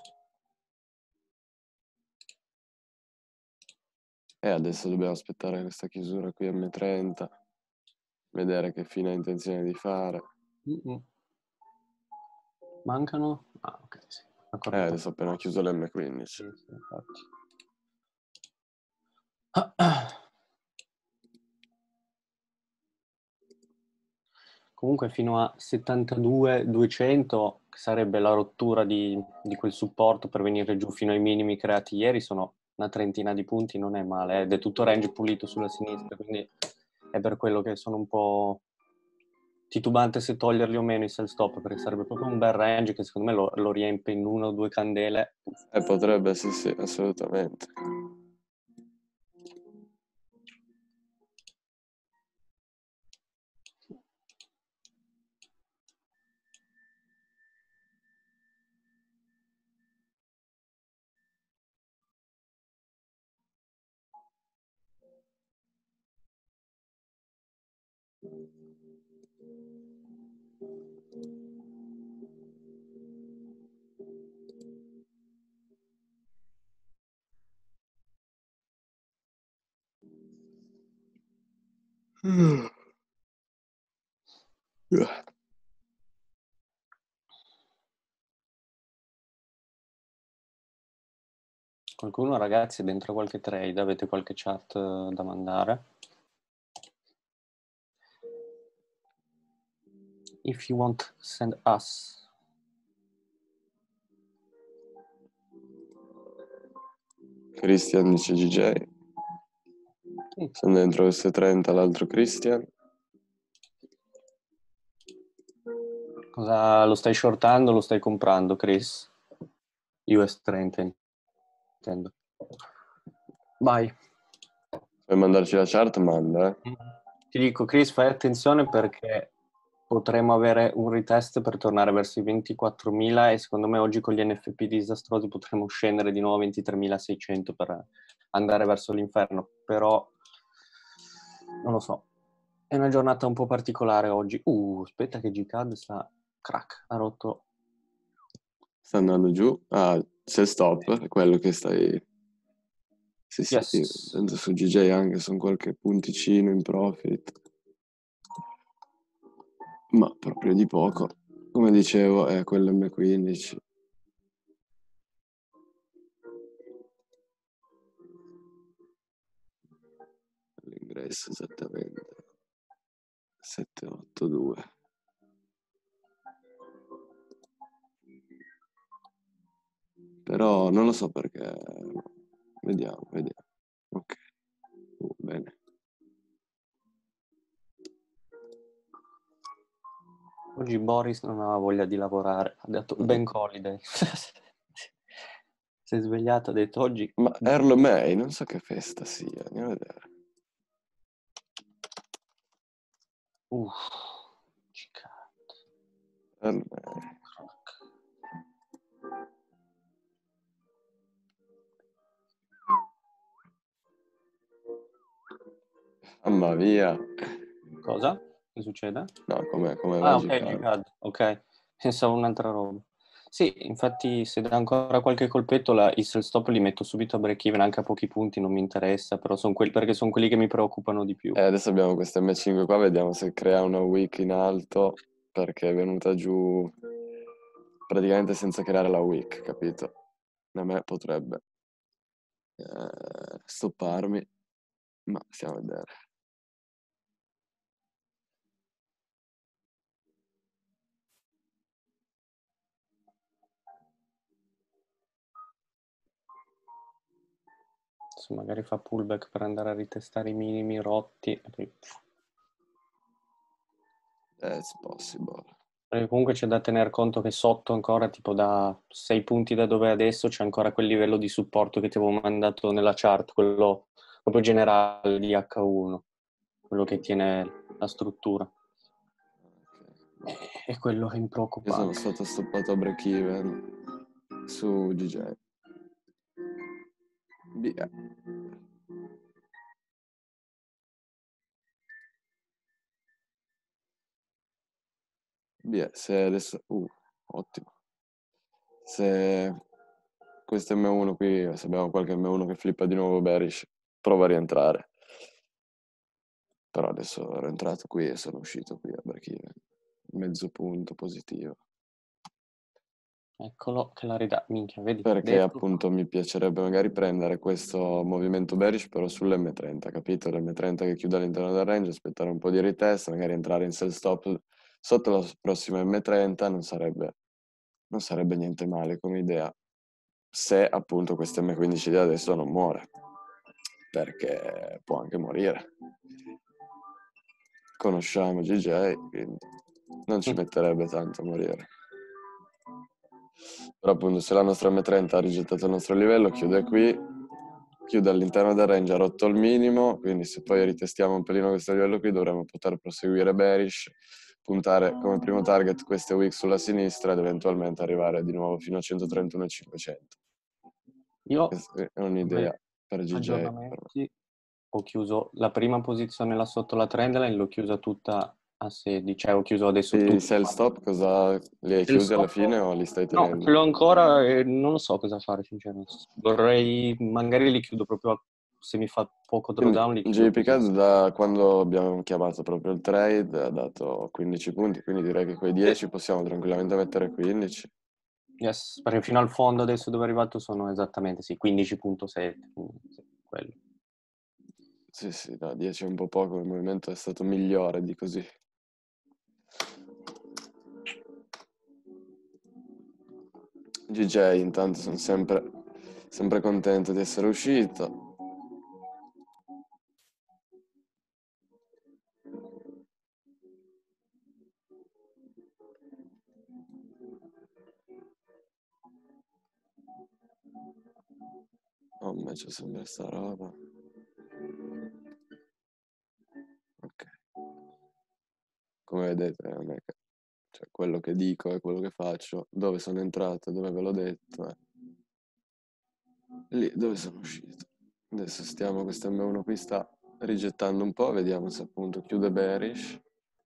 [SPEAKER 1] E adesso dobbiamo aspettare questa chiusura qui M trenta, vedere che fine ha intenzione di fare.
[SPEAKER 2] Mm-mm. Mancano? Ah, ok, sì. La
[SPEAKER 1] Eh,
[SPEAKER 2] corretta
[SPEAKER 1] adesso ho appena
[SPEAKER 2] proposta.
[SPEAKER 1] chiuso l'M quindici.
[SPEAKER 2] Sì, sì, infatti. Comunque fino a settantadue duecento, che sarebbe la rottura di, di quel supporto per venire giù fino ai minimi creati ieri, sono una trentina di punti, non è male, ed è tutto range pulito sulla sinistra, quindi è per quello che sono un po' titubante se toglierli o meno i sell stop, perché sarebbe proprio un bel range che secondo me lo, lo riempie in una o due candele.
[SPEAKER 1] Eh, potrebbe, sì, sì, assolutamente.
[SPEAKER 2] Qualcuno, ragazzi, è dentro qualche trade? Avete qualche chat eh, da mandare? If you want, send us.
[SPEAKER 1] Christian dice G J.
[SPEAKER 2] Mm.
[SPEAKER 1] Sono dentro queste trenta l'altro Christian.
[SPEAKER 2] Cosa lo stai shortando o lo stai comprando, Chris? U S trenta intendo. Vai.
[SPEAKER 1] Vuoi mandarci la chart? Manda, eh.
[SPEAKER 2] Ti dico, Chris, fai attenzione perché potremo avere un retest per tornare verso i ventiquattromila e secondo me oggi con gli N F P disastrosi potremo scendere di nuovo a ventitremilaseicento per andare verso l'inferno, però non lo so. È una giornata un po' particolare oggi. Uh, aspetta che G K A D sta crack, ha rotto.
[SPEAKER 1] Sta andando giù. Ah, c'è stop, è quello che stai... Sì, sì, io
[SPEAKER 2] Yes.
[SPEAKER 1] dentro su G J anche sono qualche punticino in profit. Ma proprio di poco. Come dicevo, è quello M quindici. L'ingresso esattamente. sette otto due. Però non lo so perché. Vediamo, vediamo. Ok. Uh, bene.
[SPEAKER 2] Oggi Boris non aveva voglia di lavorare, ha detto
[SPEAKER 1] Mhm.
[SPEAKER 2] Bank Holiday. Si è svegliato, ha detto oggi...
[SPEAKER 1] Ma Earl May, non so che festa sia, andiamo a vedere.
[SPEAKER 2] Uff, ciccato.
[SPEAKER 1] Earl May. Mamma mia.
[SPEAKER 2] Cosa? Che succede?
[SPEAKER 1] No, come, come va
[SPEAKER 2] Ah,
[SPEAKER 1] a
[SPEAKER 2] ok,
[SPEAKER 1] giocare?
[SPEAKER 2] G-Cad, ok. Pensavo un'altra roba. Sì, infatti se dà ancora qualche colpetto la, i sell stop li metto subito a break even anche a pochi punti, non mi interessa, però sono quelli, perché sono quelli che mi preoccupano di più.
[SPEAKER 1] Eh, adesso abbiamo questa M cinque qua, vediamo se crea una wick in alto, perché è venuta giù praticamente senza creare la wick, capito? A me potrebbe eh, stopparmi, ma stiamo a vedere.
[SPEAKER 2] Adesso magari fa pullback per andare a ritestare i minimi rotti. E poi...
[SPEAKER 1] It's possible.
[SPEAKER 2] Perché comunque c'è da tener conto che sotto ancora, tipo da sei punti da dove è adesso, c'è ancora quel livello di supporto che ti avevo mandato nella chart, quello proprio generale di H uno, quello che tiene la struttura.
[SPEAKER 1] Okay.
[SPEAKER 2] E quello è
[SPEAKER 1] Io sono
[SPEAKER 2] preoccupante.
[SPEAKER 1] stato stoppato a break even su G J. Via. Via, se adesso... Uh, ottimo. Se questo M uno qui, se abbiamo qualche M uno che flippa di nuovo bearish, prova a rientrare. Però adesso ero entrato qui e sono uscito qui a break even. Mezzo punto positivo.
[SPEAKER 2] Eccolo che la ridà. Minchia, vedi?
[SPEAKER 1] Perché
[SPEAKER 2] Detto.
[SPEAKER 1] appunto mi piacerebbe magari prendere questo movimento bearish però sull'M trenta, capito? L'M trenta che chiude all'interno del range, aspettare un po' di retest, magari entrare in sell stop sotto la prossima M trenta non sarebbe, non sarebbe niente male come idea, se appunto questo M quindici di adesso non muore, perché può anche morire. Conosciamo G J, quindi non ci metterebbe tanto a morire. Però appunto se la nostra M trenta ha rigettato il nostro livello, chiude qui, chiude all'interno del range, ha rotto il minimo, quindi se poi ritestiamo un pelino questo livello qui dovremmo poter proseguire bearish, puntare come primo target queste wick sulla sinistra ed eventualmente arrivare di nuovo fino a centotrentuno e cinquecento.
[SPEAKER 2] Io,
[SPEAKER 1] Questa è un'idea
[SPEAKER 2] come
[SPEAKER 1] per G J. Per me.
[SPEAKER 2] aggiornamenti, ho chiuso la prima posizione là sotto la trendline, l'ho chiusa tutta a sedici, cioè ho chiuso adesso
[SPEAKER 1] I
[SPEAKER 2] tutto.
[SPEAKER 1] sell stop cosa li hai
[SPEAKER 2] Il
[SPEAKER 1] chiusi alla
[SPEAKER 2] stop,
[SPEAKER 1] fine o li stai
[SPEAKER 2] no, ce
[SPEAKER 1] tenendo?
[SPEAKER 2] l'ho ancora e non lo so cosa fare, sinceramente. Vorrei, magari li chiudo proprio, se mi fa poco
[SPEAKER 1] Quindi
[SPEAKER 2] drawdown, li chiudo
[SPEAKER 1] J P
[SPEAKER 2] così.
[SPEAKER 1] Cad da quando abbiamo chiamato proprio il trade ha dato quindici punti, quindi direi che quei dieci possiamo tranquillamente mettere quindici.
[SPEAKER 2] Yes, perché fino al fondo adesso dove è arrivato sono esattamente, sì, quindici virgola sette, quindi sì, quello.
[SPEAKER 1] Sì, sì, da dieci è un po' poco, il movimento è stato migliore di così. G J intanto sono sempre, sempre contento di essere uscito. Oh, ma c'è sempre sta roba. Ok. Come vedete, non è che... Cioè, quello che dico è quello che faccio. Dove sono entrato, dove ve l'ho detto. Eh. Lì dove sono uscito. Adesso stiamo, questo M uno qui sta rigettando un po', vediamo se appunto chiude bearish.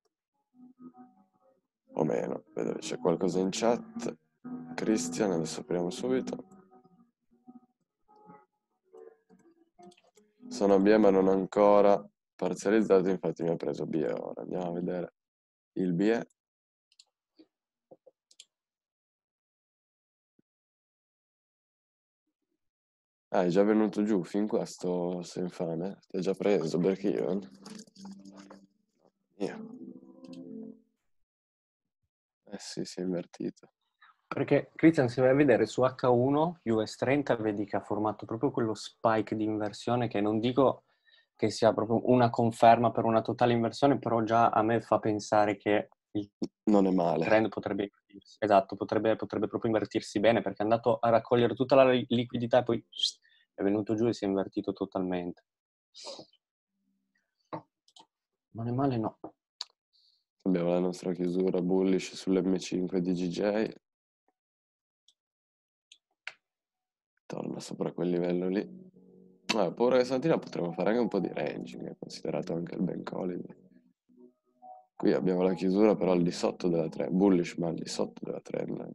[SPEAKER 1] O meno, vedo che c'è qualcosa in chat. Christian, adesso apriamo subito. Sono B E ma non ancora parzializzato, infatti mi ha preso B E ora. Andiamo a vedere il B E. Ah, è già venuto giù, fin qua sto, sto infame. Ti hai già preso, perché io... Io. Eh sì, si è invertito.
[SPEAKER 2] Perché, Christian, se vai a vedere su acca uno, U S trenta, vedi che ha formato proprio quello spike di inversione che non dico che sia proprio una conferma per una totale inversione, però già a me fa pensare che il
[SPEAKER 1] Non è male.
[SPEAKER 2] trend potrebbe invertirsi. Esatto, potrebbe, potrebbe proprio invertirsi bene, perché è andato a raccogliere tutta la li- liquidità e poi è venuto giù e si è invertito totalmente. Non è male, no.
[SPEAKER 1] Abbiamo la nostra chiusura bullish sull'emme cinque di G J. Torna sopra quel livello lì. Ah, paura che stamattina potremmo fare anche un po' di ranging, considerato anche il bank holiday. Qui abbiamo la chiusura però al di sotto della trend, bullish ma al di sotto della trend.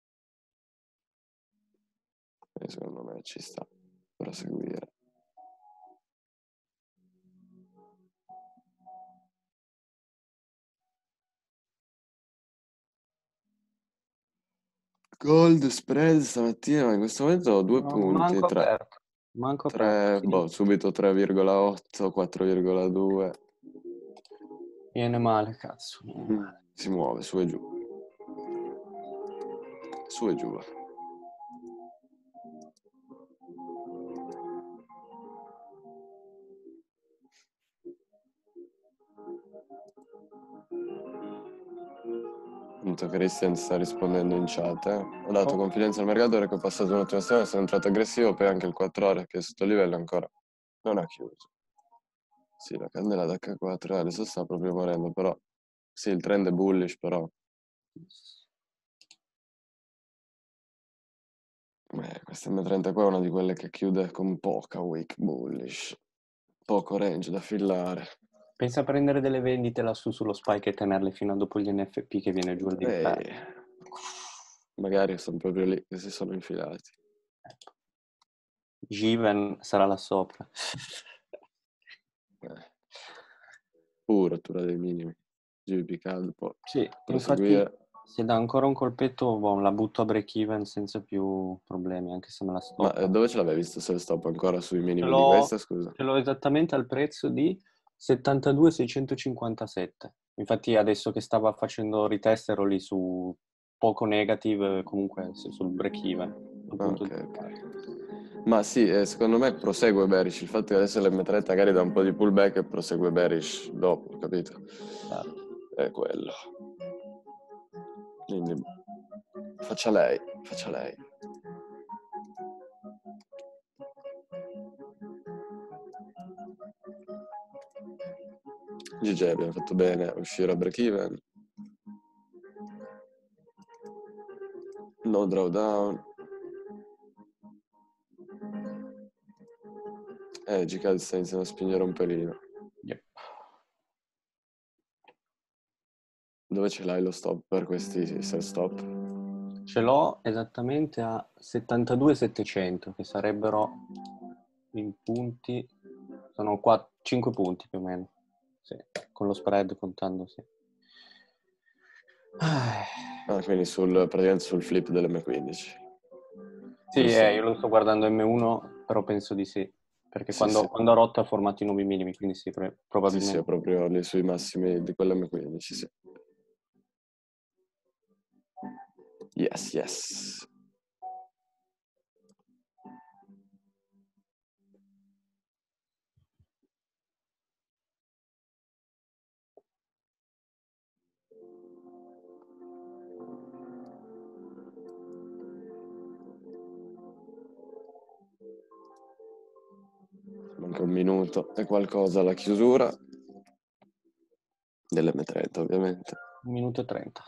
[SPEAKER 1] E secondo me ci sta per seguire. Gold spread stamattina, ma in questo momento ho due
[SPEAKER 2] No,
[SPEAKER 1] punti,
[SPEAKER 2] manco
[SPEAKER 1] tre,
[SPEAKER 2] aperto. Manco aperto,
[SPEAKER 1] tre,
[SPEAKER 2] sì.
[SPEAKER 1] boh, subito tre virgola otto, quattro virgola due.
[SPEAKER 2] Viene male, cazzo. Viene
[SPEAKER 1] Mm,
[SPEAKER 2] male.
[SPEAKER 1] si muove, su e giù. Su e giù va. Appunto Christian sta rispondendo in chat, eh. Ho dato
[SPEAKER 2] Oh.
[SPEAKER 1] confidenza al mercato perché ho passato un'ottima settimana, sono entrato aggressivo, poi anche il quattro ore che è sotto livello ancora non ha chiuso. Sì, la candela da acca quattro eh, adesso sta proprio morendo, però sì, il trend è bullish, però eh, questa emme trenta qua è una di quelle che chiude con poca wick bullish, poco range da fillare.
[SPEAKER 2] Pensa a prendere delle vendite lassù sullo spike e tenerle fino a dopo gli N F P che viene giù all'inferno.
[SPEAKER 1] E magari sono proprio lì che si sono infilati.
[SPEAKER 2] Given sarà là sopra.
[SPEAKER 1] Eh. Uh, rottura dei minimi. G B P caldo, poi
[SPEAKER 2] Sì, infatti
[SPEAKER 1] proseguire.
[SPEAKER 2] se dà ancora un colpetto, boh, la butto a break even senza più problemi, anche se me la
[SPEAKER 1] Ma eh,
[SPEAKER 2] stoppa.
[SPEAKER 1] dove ce l'avevi visto se stop ancora sui
[SPEAKER 2] Ce
[SPEAKER 1] minimi di
[SPEAKER 2] l'ho,
[SPEAKER 1] questa, scusa?
[SPEAKER 2] ce l'ho esattamente al prezzo di settantadue seicentocinquantasette. Infatti adesso che stava facendo retest ero lì su poco negative, comunque sì, sul break even. Al punto
[SPEAKER 1] Ok,
[SPEAKER 2] di...
[SPEAKER 1] ok. Ma sì, eh, secondo me prosegue bearish. Il fatto che adesso l'emme trenta magari dà un po' di pullback e prosegue bearish dopo, capito?
[SPEAKER 2] Certo.
[SPEAKER 1] È quello. Quindi faccia lei, faccia lei. G G abbiamo fatto bene a uscire a break even. No drawdown. Eh, G K sta iniziando a spingere un pelino.
[SPEAKER 2] Yep.
[SPEAKER 1] Dove ce l'hai lo stop per questi sell stop?
[SPEAKER 2] Ce l'ho esattamente a settantadue settecento, che sarebbero in punti, sono cinque punti più o meno, sì, con lo spread contando, sì. Ah,
[SPEAKER 1] Ah, quindi sul, praticamente sul flip dell'emme quindici.
[SPEAKER 2] sì,
[SPEAKER 1] Giusto?
[SPEAKER 2] eh, io lo sto guardando emme uno, però penso di sì, perché
[SPEAKER 1] Sì,
[SPEAKER 2] quando,
[SPEAKER 1] sì.
[SPEAKER 2] quando ha rotto ha formato i nuovi minimi, quindi sì, pre-
[SPEAKER 1] Sì, sì, è
[SPEAKER 2] probabilmente.
[SPEAKER 1] proprio lì sui massimi di quell'emme quindici, sì. Yes, yes. Manca un minuto e qualcosa alla chiusura dell'emme trenta, ovviamente.
[SPEAKER 2] Un minuto e trenta.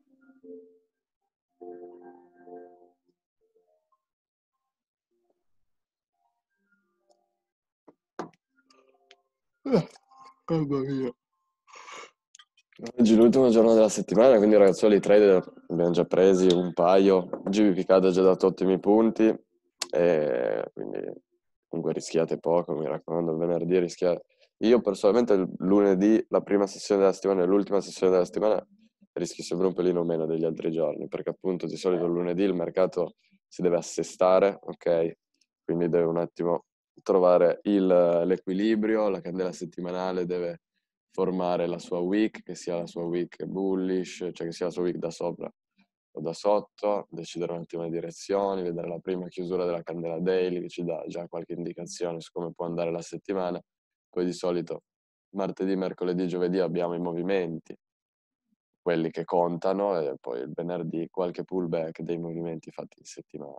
[SPEAKER 1] Ah, mamma mia. Oggi è l'ultima giornata della settimana, quindi ragazzuoli, i trader abbiamo già presi un paio. G B P Card ha già dato ottimi punti, e quindi comunque rischiate poco, mi raccomando, il venerdì rischiate. Io personalmente il lunedì, la prima sessione della settimana e l'ultima sessione della settimana, rischio sempre un pelino meno degli altri giorni, perché appunto di solito il lunedì il mercato si deve assestare, ok? Quindi deve un attimo trovare il, l'equilibrio, la candela settimanale deve formare la sua wick, che sia la sua wick bullish, cioè che sia la sua wick da sopra o da sotto, decidere un attimo le direzioni, vedere la prima chiusura della candela daily che ci dà già qualche indicazione su come può andare la settimana. Poi di solito martedì, mercoledì, giovedì abbiamo i movimenti, quelli che contano, e poi il venerdì qualche pullback dei movimenti fatti in settimana.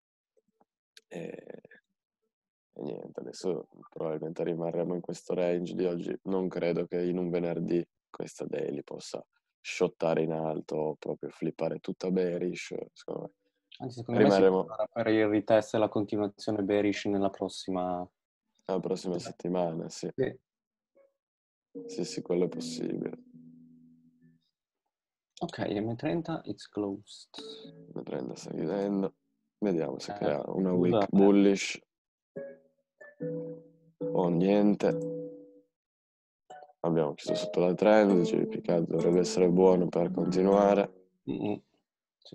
[SPEAKER 1] E, e niente, adesso probabilmente rimarremo in questo range di oggi. Non credo che in un venerdì questa daily possa shottare in alto o proprio flippare tutta bearish. Secondo me
[SPEAKER 2] Anzi, secondo me si
[SPEAKER 1] rimarremo
[SPEAKER 2] prepara per il retest e la continuazione bearish nella prossima...
[SPEAKER 1] la prossima settimana, sì.
[SPEAKER 2] Sì.
[SPEAKER 1] Sì, sì, quello è possibile.
[SPEAKER 2] Ok, M trenta, it's closed.
[SPEAKER 1] M trenta sta chiudendo. Vediamo se
[SPEAKER 2] Eh,
[SPEAKER 1] crea una
[SPEAKER 2] scusa,
[SPEAKER 1] week bullish o niente. Abbiamo chiuso sotto la trend, G B P C A D dovrebbe essere buono per continuare.
[SPEAKER 2] Mm-mm. Sì.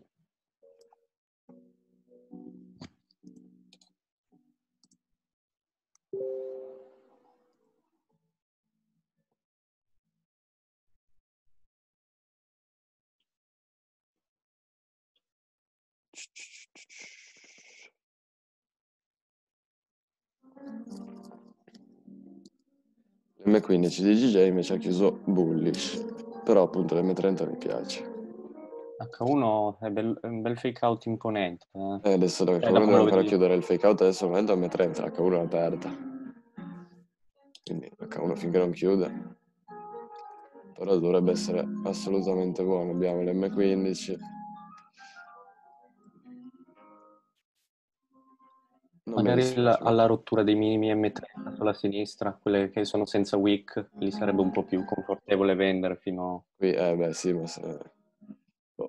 [SPEAKER 1] l'M quindici di G J invece ha chiuso bullish, però appunto l'M trenta mi piace.
[SPEAKER 2] H uno è, bel, è un bel fake out imponente. Eh.
[SPEAKER 1] E adesso l'H
[SPEAKER 2] Eh,
[SPEAKER 1] uno
[SPEAKER 2] da come
[SPEAKER 1] deve
[SPEAKER 2] lo
[SPEAKER 1] ancora
[SPEAKER 2] vedi.
[SPEAKER 1] chiudere il fake out, adesso al momento M trenta, l'H uno è aperta. Quindi H uno finché non chiude, però dovrebbe essere assolutamente buono. Abbiamo l'M quindici. Non mi
[SPEAKER 2] Magari
[SPEAKER 1] dispiace.
[SPEAKER 2] la, alla rottura dei minimi M trenta sulla sinistra, quelle che sono senza wick, lì sarebbe un po' più confortevole vendere fino...
[SPEAKER 1] Qui, eh beh sì, ma se... boh.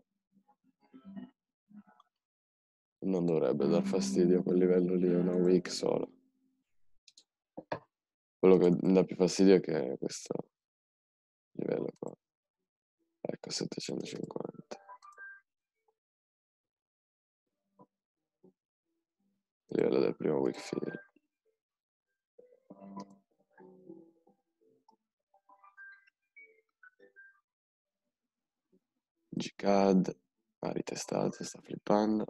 [SPEAKER 1] Non dovrebbe dar fastidio a quel livello lì, è una week solo. Quello che dà più fastidio è che è questo livello qua. Ecco, settecentocinquanta. Livello del primo week fill. G C A D ha ritestato, sta flippando.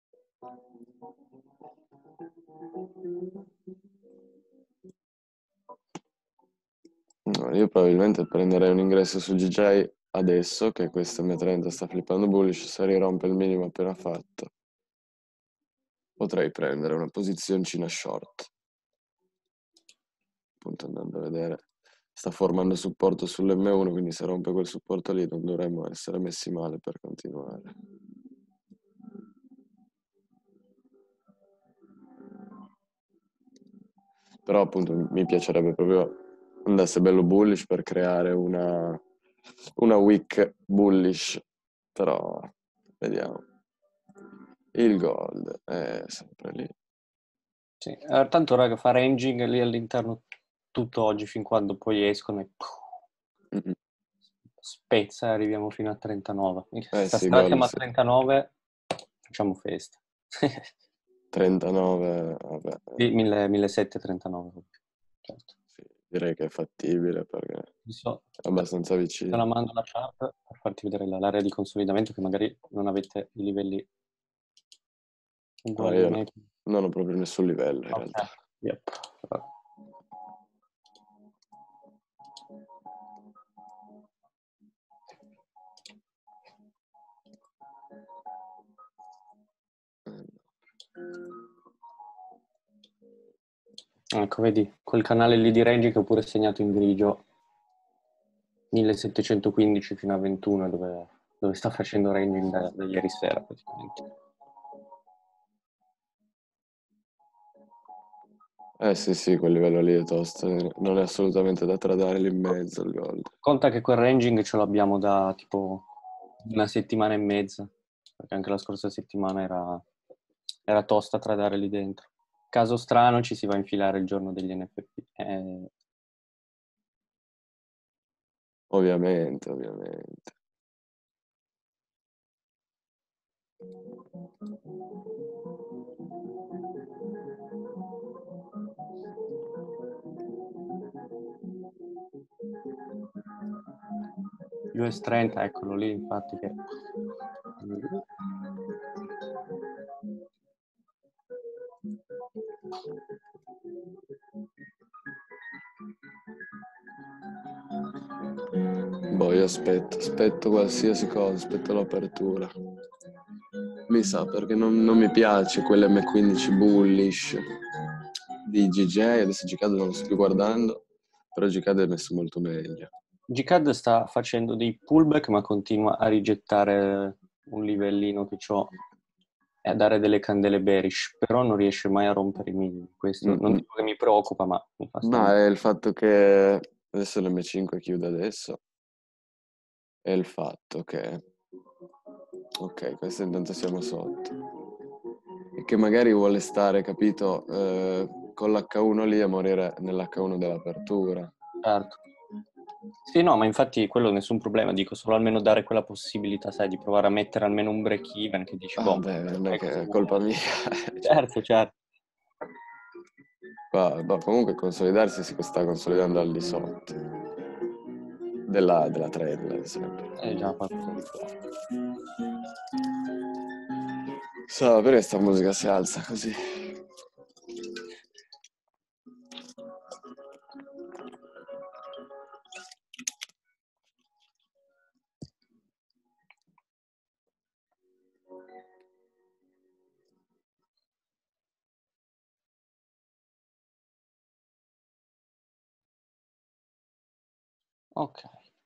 [SPEAKER 1] No, io probabilmente prenderei un ingresso su G J adesso che questo M trenta sta flippando bullish, se rirompe il minimo appena fatto. Potrei prendere una posizioncina short. Appunto andando a vedere. Sta formando supporto sull'M uno, quindi se rompe quel supporto lì non dovremmo essere messi male per continuare. Però appunto mi piacerebbe proprio andasse bello bullish per creare una, una wick bullish, però vediamo. Il gold è sempre lì.
[SPEAKER 2] Sì. Eh, tanto raga, fa ranging lì all'interno tutto oggi fin quando poi escono e
[SPEAKER 1] Mm-mm.
[SPEAKER 2] spezza e arriviamo fino a trentanove.
[SPEAKER 1] Eh sì,
[SPEAKER 2] Stasera
[SPEAKER 1] gold
[SPEAKER 2] siamo a
[SPEAKER 1] sì.
[SPEAKER 2] trentanove, facciamo festa.
[SPEAKER 1] trentanove, vabbè.
[SPEAKER 2] Sì, millesettecento trentanove. Certo.
[SPEAKER 1] Sì, direi che è fattibile perché
[SPEAKER 2] So,
[SPEAKER 1] è abbastanza
[SPEAKER 2] te la
[SPEAKER 1] vicino.
[SPEAKER 2] mando la chart per farti vedere l'area di consolidamento che magari non avete i livelli
[SPEAKER 1] Ah,
[SPEAKER 2] uguali a
[SPEAKER 1] io
[SPEAKER 2] me.
[SPEAKER 1] non ho proprio nessun livello in
[SPEAKER 2] Ok,
[SPEAKER 1] realtà.
[SPEAKER 2] yep. Ecco, vedi, quel canale lì di range che ho pure segnato in grigio, millesettecentoquindici fino a ventuno, dove, dove sta facendo ranging da, da ieri sera praticamente.
[SPEAKER 1] Eh sì, sì, quel livello lì è tosto, non è assolutamente da tradare lì in mezzo il gold.
[SPEAKER 2] Conta che quel ranging ce l'abbiamo da tipo una settimana e mezza, perché anche la scorsa settimana era, era tosta tradare lì dentro. Caso strano ci si va a infilare il giorno degli N F T. Eh,
[SPEAKER 1] Ovviamente, ovviamente.
[SPEAKER 2] U S trenta, eccolo lì, infatti, che
[SPEAKER 1] Boh, io aspetto, aspetto qualsiasi cosa, aspetto l'apertura. Mi sa, perché non, non mi piace quell'emme quindici bullish di G J, adesso G K D non lo sto più guardando, però G K D è messo molto meglio.
[SPEAKER 2] G K D sta facendo dei pullback, ma continua a rigettare un livellino che ho e a dare delle candele bearish, però non riesce mai a rompere i minimi. Questo non
[SPEAKER 1] Mm-mm.
[SPEAKER 2] dico che mi preoccupa, ma mi fa stare.
[SPEAKER 1] Ma è il fatto che adesso l'emme cinque chiude adesso, è il fatto che ok, questo intanto siamo sotto, e che magari vuole stare, capito, eh, con l'H uno lì a morire nell'H uno dell'apertura.
[SPEAKER 2] Certo. Sì, no, ma infatti quello nessun problema, dico solo almeno dare quella possibilità, sai, di provare a mettere almeno un break even che dici,
[SPEAKER 1] Ah
[SPEAKER 2] boh,
[SPEAKER 1] beh, non è
[SPEAKER 2] sai
[SPEAKER 1] che
[SPEAKER 2] cosa
[SPEAKER 1] è
[SPEAKER 2] vuoi.
[SPEAKER 1] colpa mia.
[SPEAKER 2] Certo, certo.
[SPEAKER 1] Qua, boh, comunque consolidarsi si sta consolidando al di sotto della, della trend, ad esempio.
[SPEAKER 2] È già qualcosa di buono.
[SPEAKER 1] So, perché sta musica si alza così?
[SPEAKER 2] Ok.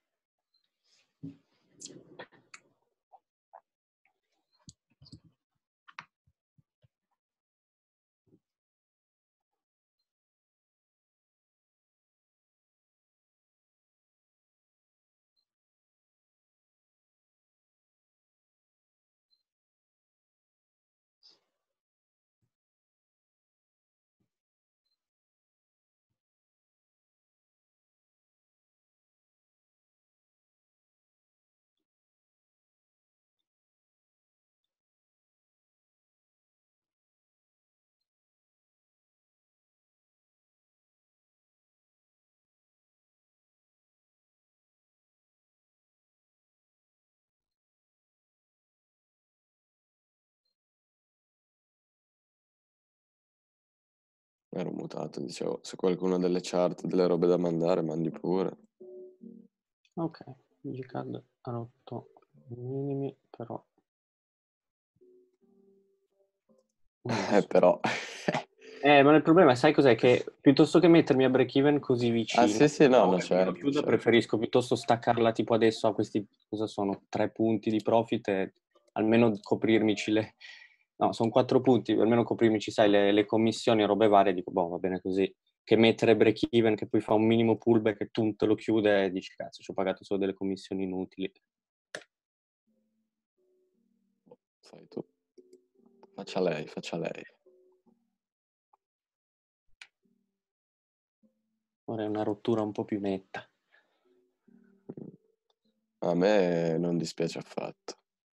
[SPEAKER 1] Ero mutato, dicevo, se qualcuno ha delle chart, delle robe da mandare, mandi pure.
[SPEAKER 2] Ok, G K D ha rotto i minimi, però...
[SPEAKER 1] Eh, però...
[SPEAKER 2] Eh, ma il problema, sai cos'è? Che piuttosto che mettermi a break even così
[SPEAKER 1] Ah,
[SPEAKER 2] vicino,
[SPEAKER 1] sì, sì, no, no,
[SPEAKER 2] che lo
[SPEAKER 1] certo,
[SPEAKER 2] chiuda,
[SPEAKER 1] certo.
[SPEAKER 2] preferisco piuttosto staccarla tipo adesso a questi, cosa sono, tre punti di profit e almeno coprirmici le... No, sono quattro punti, almeno coprirmici, sai, le, le commissioni e robe varie, dico, boh, va bene così. Che mettere break even, che poi fa un minimo pullback e tu te lo chiude e dici, cazzo, ci ho pagato solo delle commissioni inutili.
[SPEAKER 1] Fai tu. Faccia lei, faccia lei.
[SPEAKER 2] Vorrei una rottura un po' più netta.
[SPEAKER 1] A me non dispiace affatto.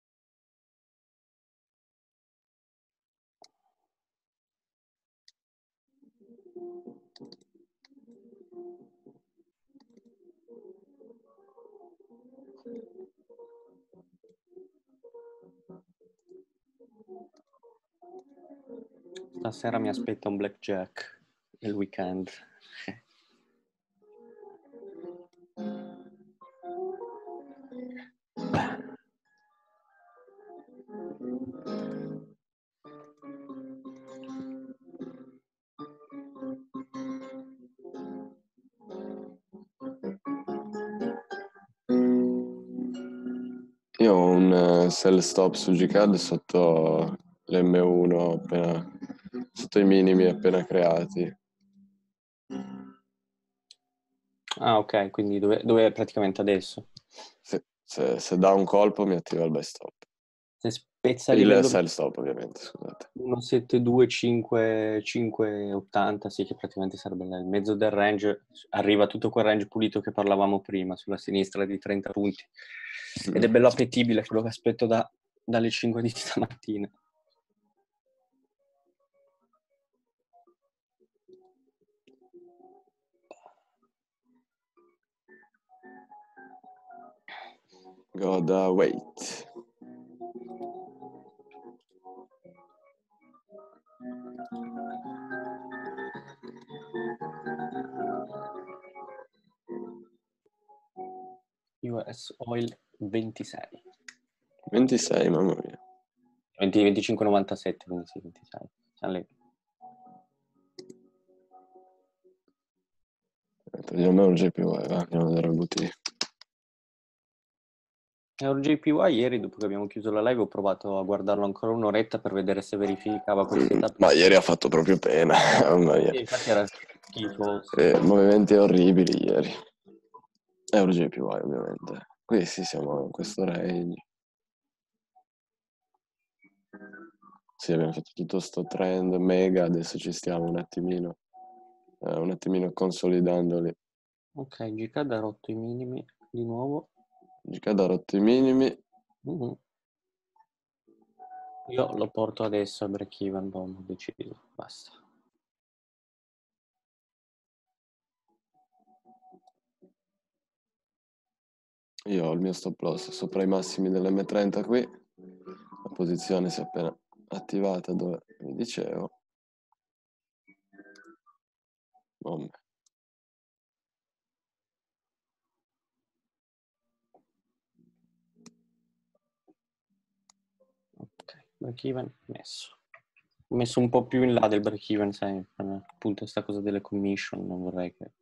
[SPEAKER 2] Stasera mi aspetta un blackjack il weekend.
[SPEAKER 1] Io ho un uh, sell stop su G C A D sotto l'emme uno, appena, sotto i minimi appena creati.
[SPEAKER 2] Ah, ok, quindi dove, dove è praticamente adesso?
[SPEAKER 1] Se, se, se dà un colpo mi attiva il buy stop.
[SPEAKER 2] Se spezza il
[SPEAKER 1] Il
[SPEAKER 2] livello
[SPEAKER 1] sell stop, ovviamente, scusate.
[SPEAKER 2] uno sette due cinque cinque ottanta, sì, che praticamente sarebbe il mezzo del range, arriva tutto quel range pulito che parlavamo prima, sulla sinistra di trenta punti. Ed è bello appetibile quello che aspetto da, dalle cinque di stamattina.
[SPEAKER 1] Gotta wait.
[SPEAKER 2] U S Oil ventisei.
[SPEAKER 1] ventisei, mamma mia.
[SPEAKER 2] venti, venticinque virgola novantasette, quindi sì, ventisei. Siamo lì.
[SPEAKER 1] Togliamo il J P Y, va, andiamo a vedere il V T.
[SPEAKER 2] Il J P Y ieri, dopo che abbiamo chiuso la live, ho provato a guardarlo ancora un'oretta per vedere se verificava quel
[SPEAKER 1] Mm,
[SPEAKER 2] setup.
[SPEAKER 1] ma ieri ha fatto proprio pena. Mamma mia.
[SPEAKER 2] Sì, infatti era schifo.
[SPEAKER 1] Eh, movimenti orribili ieri. È un J P Y ovviamente. Qui sì, siamo in questo range. Sì, abbiamo fatto tutto sto trend mega, adesso ci stiamo un attimino, eh, un attimino consolidandoli.
[SPEAKER 2] Ok, G K ha rotto i minimi di nuovo.
[SPEAKER 1] G K ha rotto i minimi.
[SPEAKER 2] Mm-hmm. Io lo porto adesso a break even, boom, ho deciso, basta.
[SPEAKER 1] Io ho il mio stop loss sopra i massimi dell'M trenta qui. La posizione si è appena attivata dove vi dicevo. Bombe.
[SPEAKER 2] Ok, break even messo. Ho messo un po' più in là del break even, sai, appunto questa cosa delle commission, non vorrei che...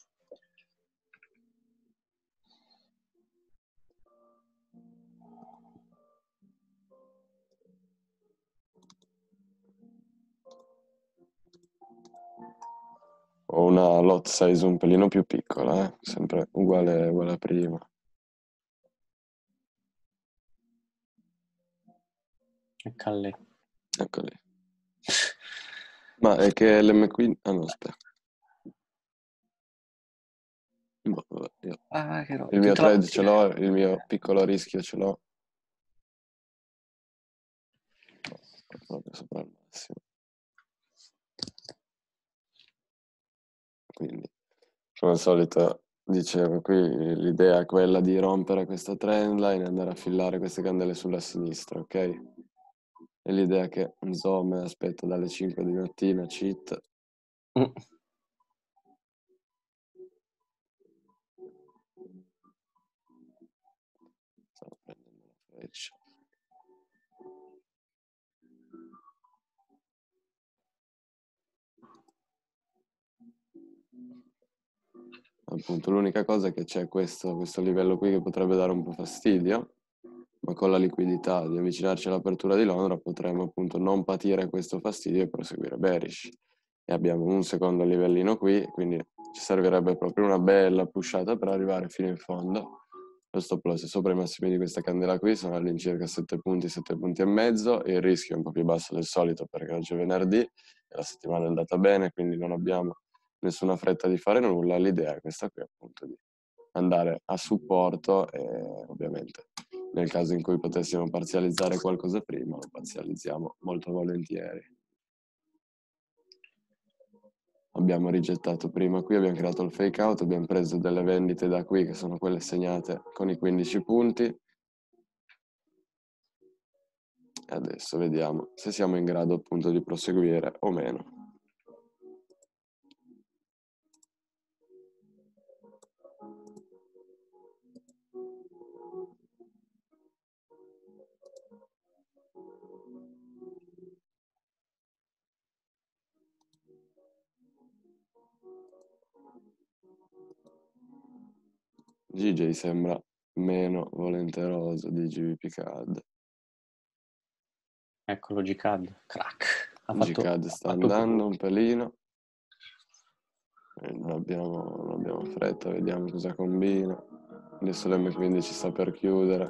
[SPEAKER 1] Ho una lot size un pelino più piccola, eh? Sempre uguale, uguale a prima.
[SPEAKER 2] Ecco lì.
[SPEAKER 1] Ecco lì. Ma è che l'M quindici... Ah no, aspetta. Boh, vabbè, io...
[SPEAKER 2] Ah, che roba.
[SPEAKER 1] Il mio
[SPEAKER 2] Tutta la
[SPEAKER 1] trade ce
[SPEAKER 2] mattina.
[SPEAKER 1] l'ho, il mio piccolo rischio ce l'ho. Proprio sopra il massimo. Quindi, come al solito, dicevo qui, l'idea è quella di rompere questa trend line e andare a fillare queste candele sulla sinistra, ok? E l'idea è che insomma aspetta dalle cinque di mattina, cheat.
[SPEAKER 2] Mm.
[SPEAKER 1] Stavo prendendo la freccia. Appunto, l'unica cosa è che c'è questo, questo livello qui che potrebbe dare un po' fastidio, ma con la liquidità di avvicinarci all'apertura di Londra potremmo appunto non patire questo fastidio e proseguire bearish. E abbiamo un secondo livellino qui, quindi ci servirebbe proprio una bella pushata per arrivare fino in fondo. Lo stop loss è sopra i massimi di questa candela qui, sono all'incirca sette punti, sette punti e mezzo, e il rischio è un po' più basso del solito perché oggi è venerdì e la settimana è andata bene, quindi non abbiamo nessuna fretta di fare nulla. L'idea è questa qui, appunto, di andare a supporto e ovviamente nel caso in cui potessimo parzializzare qualcosa prima lo parzializziamo molto volentieri. Abbiamo rigettato prima qui, abbiamo creato il fake out, abbiamo preso delle vendite da qui che sono quelle segnate con i quindici punti e adesso vediamo se siamo in grado appunto di proseguire o meno. G J sembra meno volenteroso di G V P C A D.
[SPEAKER 2] Eccolo G K D, crack. Ha
[SPEAKER 1] G
[SPEAKER 2] fatto,
[SPEAKER 1] C A D
[SPEAKER 2] ha
[SPEAKER 1] sta
[SPEAKER 2] fatto
[SPEAKER 1] andando
[SPEAKER 2] più.
[SPEAKER 1] un pelino. Eh, non abbiamo, non abbiamo fretta, vediamo cosa combina. Adesso l'M quindici sta per chiudere.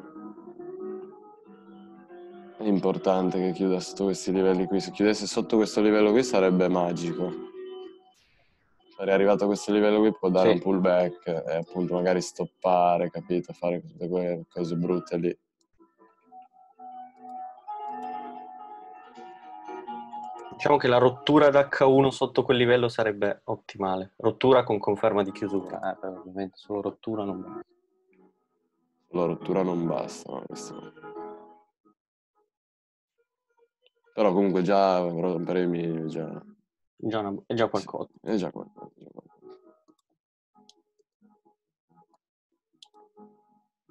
[SPEAKER 1] È importante che chiuda sotto questi livelli qui. Se chiudesse sotto questo livello qui sarebbe magico. Sarei arrivato a questo livello qui, può dare
[SPEAKER 2] Sì.
[SPEAKER 1] un pullback e appunto magari stoppare, capito? Fare tutte quelle cose brutte lì.
[SPEAKER 2] Diciamo che la rottura d'H uno sotto quel livello sarebbe ottimale. Rottura con conferma di chiusura, eh, però ovviamente solo rottura non basta.
[SPEAKER 1] La rottura non basta, no? Questo... Però comunque già rompere i minimi già...
[SPEAKER 2] Già una- è già qualcosa.
[SPEAKER 1] Sì, è già qualcosa. È già qualcosa.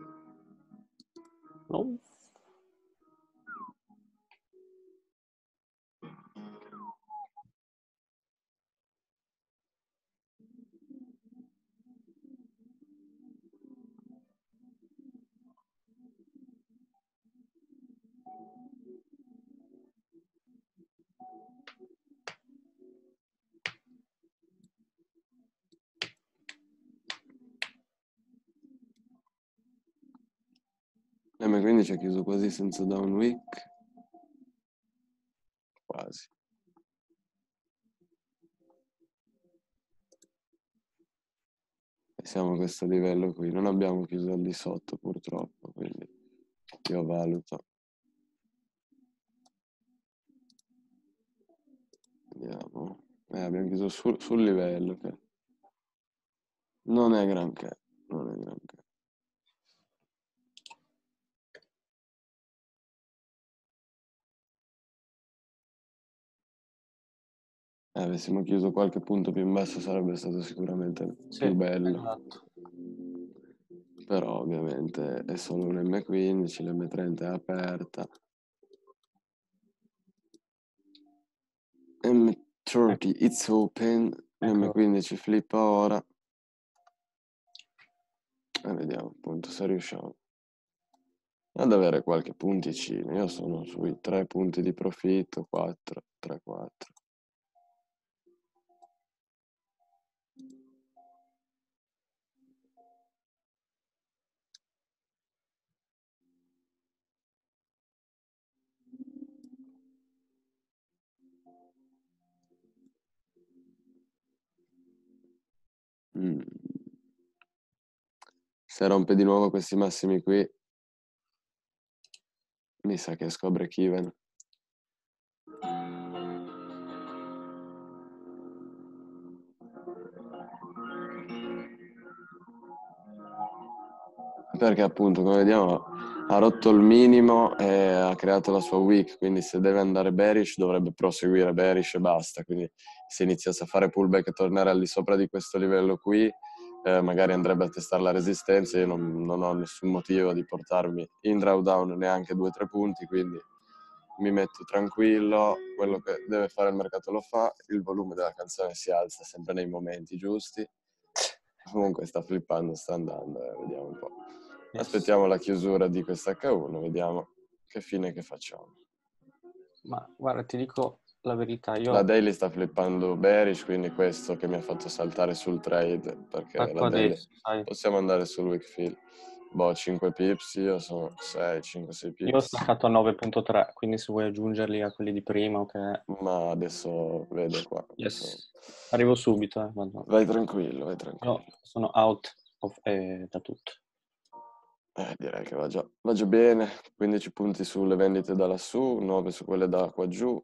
[SPEAKER 2] Oh.
[SPEAKER 1] M quindici ha chiuso quasi senza down wick. Quasi. E siamo a questo livello qui. Non abbiamo chiuso al di sotto purtroppo, quindi io valuto. Vediamo. Eh, abbiamo chiuso sul, sul livello che non è granché. Non è granché. Eh, avessimo chiuso qualche punto più in basso sarebbe stato sicuramente
[SPEAKER 2] Sì,
[SPEAKER 1] più bello.
[SPEAKER 2] esatto.
[SPEAKER 1] Però ovviamente è solo un M quindici, l'M trenta è aperta. M trenta, it's open.
[SPEAKER 2] Ecco.
[SPEAKER 1] M quindici flippa ora. E vediamo appunto se riusciamo ad avere qualche punticino. Io sono sui tre punti di profitto, quattro, tre, quattro. Mm. Se rompe di nuovo questi massimi qui, mi sa che esco a break even. Perché appunto, come vediamo, ha rotto il minimo e ha creato la sua wick, quindi se deve andare bearish dovrebbe proseguire bearish e basta. Quindi se iniziasse a fare pullback e tornare al di sopra di questo livello qui, eh, magari andrebbe a testare la resistenza. Io non, non ho nessun motivo di portarmi in drawdown neanche due o tre punti, quindi mi metto tranquillo, quello che deve fare il mercato lo fa, il volume della canzone si alza sempre nei momenti giusti. Comunque sta flippando, sta andando, eh, vediamo un po'.
[SPEAKER 2] Yes.
[SPEAKER 1] Aspettiamo la chiusura di questa acca uno, vediamo che fine che facciamo.
[SPEAKER 2] Ma guarda, ti dico la verità, io
[SPEAKER 1] La daily sta flippando bearish, quindi questo che mi ha fatto saltare sul trade, perché
[SPEAKER 2] attacco
[SPEAKER 1] la daily
[SPEAKER 2] adesso, sai.
[SPEAKER 1] possiamo andare sul Wickfield. Boh, cinque pips, io sono sei, cinque, sei
[SPEAKER 2] Io ho
[SPEAKER 1] pips.
[SPEAKER 2] staccato a nove virgola tre, quindi se vuoi aggiungerli a quelli di prima, ok.
[SPEAKER 1] Ma adesso vedo qua.
[SPEAKER 2] Yes. Arrivo subito, eh. Vado.
[SPEAKER 1] Vai tranquillo, vai tranquillo.
[SPEAKER 2] Io sono out of, eh, da tutto.
[SPEAKER 1] Eh, direi che va già, va già bene. quindici punti sulle vendite da lassù, nove su quelle da qua giù.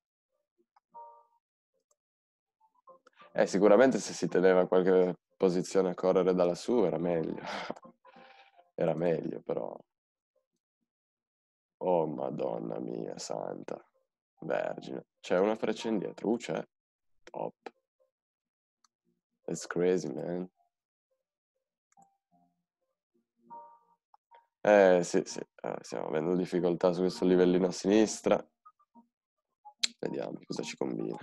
[SPEAKER 1] Eh, sicuramente se si teneva qualche posizione a correre da lassù era meglio. Era meglio, però. Oh, Madonna mia, santa. Vergine. C'è una freccia indietro. Uh, c'è. Top. It's crazy, man. Eh, sì, sì. Eh, stiamo avendo difficoltà su questo livellino a sinistra. Vediamo cosa ci combina.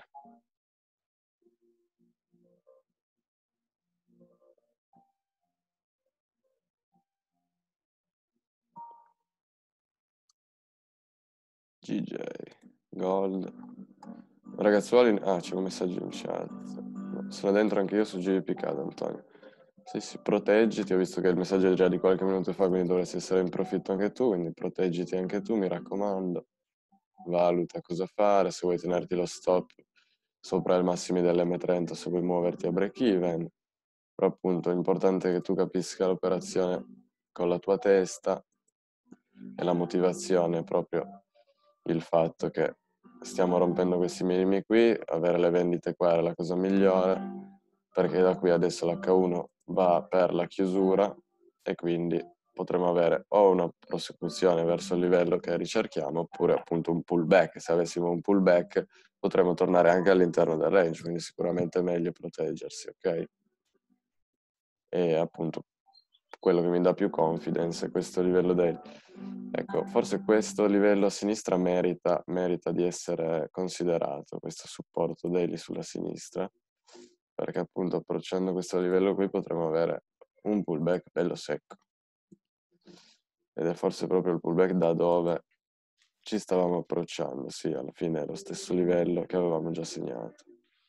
[SPEAKER 1] G J. Gold. Ragazzuoli. Ah, c'è un messaggio in chat. No, sono dentro anche io su G V P K, Antonio. Sì, sì, proteggiti, ho visto che il messaggio è già di qualche minuto fa, quindi dovresti essere in profitto anche tu, quindi proteggiti anche tu, mi raccomando. Valuta cosa fare, se vuoi tenerti lo stop sopra i massimi dell'M trenta, se vuoi muoverti a break even. Però appunto è importante che tu capisca l'operazione con la tua testa e la motivazione è proprio il fatto che stiamo rompendo questi minimi qui, avere le vendite qua era la cosa migliore, perché da qui adesso l'H uno va per la chiusura e quindi potremo avere o una prosecuzione verso il livello che ricerchiamo oppure appunto un pullback. Se avessimo un pullback potremmo tornare anche all'interno del range, quindi sicuramente è meglio proteggersi, ok? E appunto quello che mi dà più confidence è questo livello daily. Ecco, forse questo livello a sinistra merita, merita di essere considerato, questo supporto daily sulla sinistra, perché appunto approcciando questo livello qui potremo avere un pullback bello secco. Ed è forse proprio il pullback da dove ci stavamo approcciando, sì, alla fine è lo stesso livello che avevamo già segnato.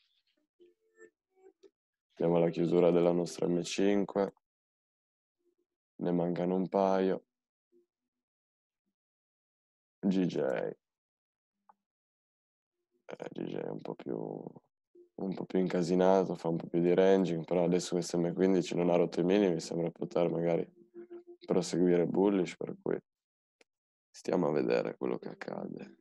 [SPEAKER 1] Vediamo la chiusura della nostra M cinque, ne mancano un paio. G J, eh, G J è un po' più, un po' più incasinato, fa un po' più di ranging, però adesso questo M quindici non ha rotto i minimi, sembra poter magari proseguire bullish, per cui stiamo a vedere quello che accade.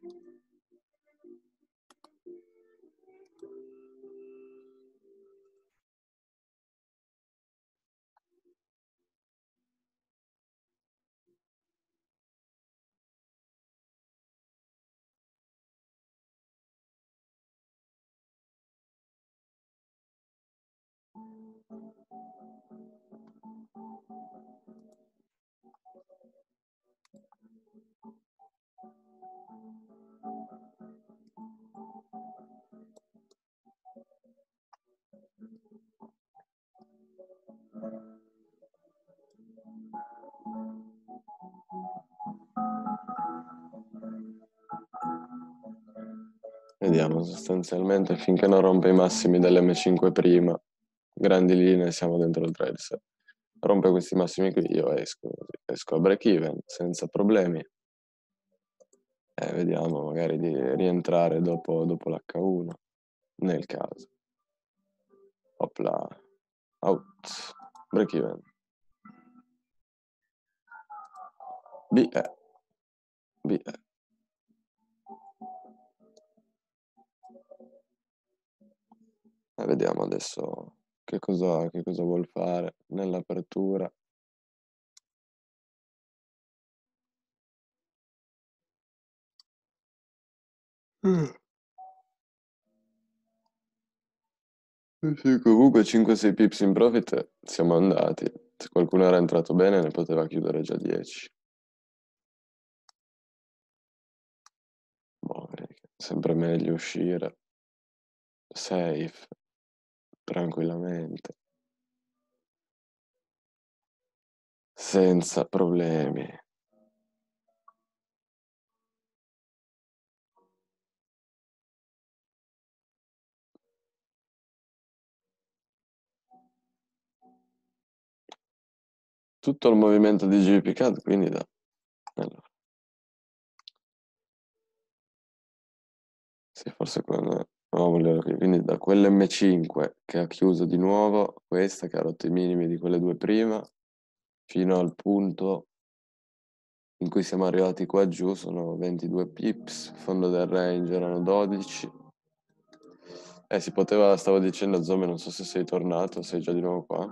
[SPEAKER 1] Vediamo, sostanzialmente finché non rompe i massimi dell'M cinque prima, grandi linee, siamo dentro il trade. Se rompe questi massimi qui, io esco, esco a break even senza problemi. E vediamo magari di rientrare dopo, dopo l'H uno, nel caso. Opla, out, break even. B E, B E. E vediamo adesso che cosa, che cosa vuol fare nell'apertura. Mm. Sì, comunque cinque sei pips in profit siamo andati. Se qualcuno era entrato bene ne poteva chiudere già dieci. Boh, sempre meglio uscire safe, tranquillamente, senza problemi. Tutto il movimento di G P C A D quindi da... Allora. Sì, forse quello... No, volevo... Quindi da quell'M cinque che ha chiuso di nuovo, questa che ha rotto i minimi di quelle due prima, fino al punto in cui siamo arrivati qua giù, sono ventidue pips, fondo del range erano dodici. Eh, si poteva, stavo dicendo, Zome, non so se sei tornato, sei già di nuovo qua?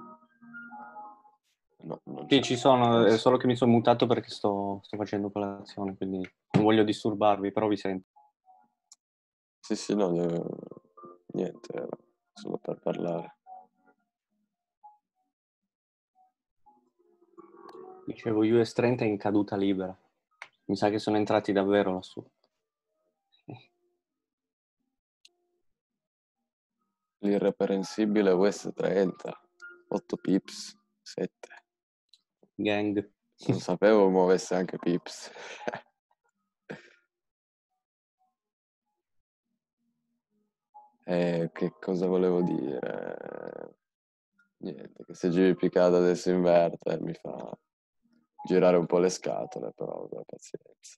[SPEAKER 1] No, non
[SPEAKER 2] Sì,
[SPEAKER 1] c'è.
[SPEAKER 2] ci sono, è
[SPEAKER 1] Adesso.
[SPEAKER 2] solo che mi sono mutato perché sto, sto facendo colazione, quindi non voglio disturbarvi, però vi sento.
[SPEAKER 1] Sì, sì, no, eh, niente, era solo per parlare.
[SPEAKER 2] Dicevo, U S trenta è in caduta libera. Mi sa che sono entrati davvero lassù.
[SPEAKER 1] L'irreprensibile West trenta, otto pips, sette.
[SPEAKER 2] Gang.
[SPEAKER 1] Non sapevo muovesse anche pips. E che cosa volevo dire? Niente, che se G P C A D adesso inverte mi fa girare un po' le scatole, però con pazienza.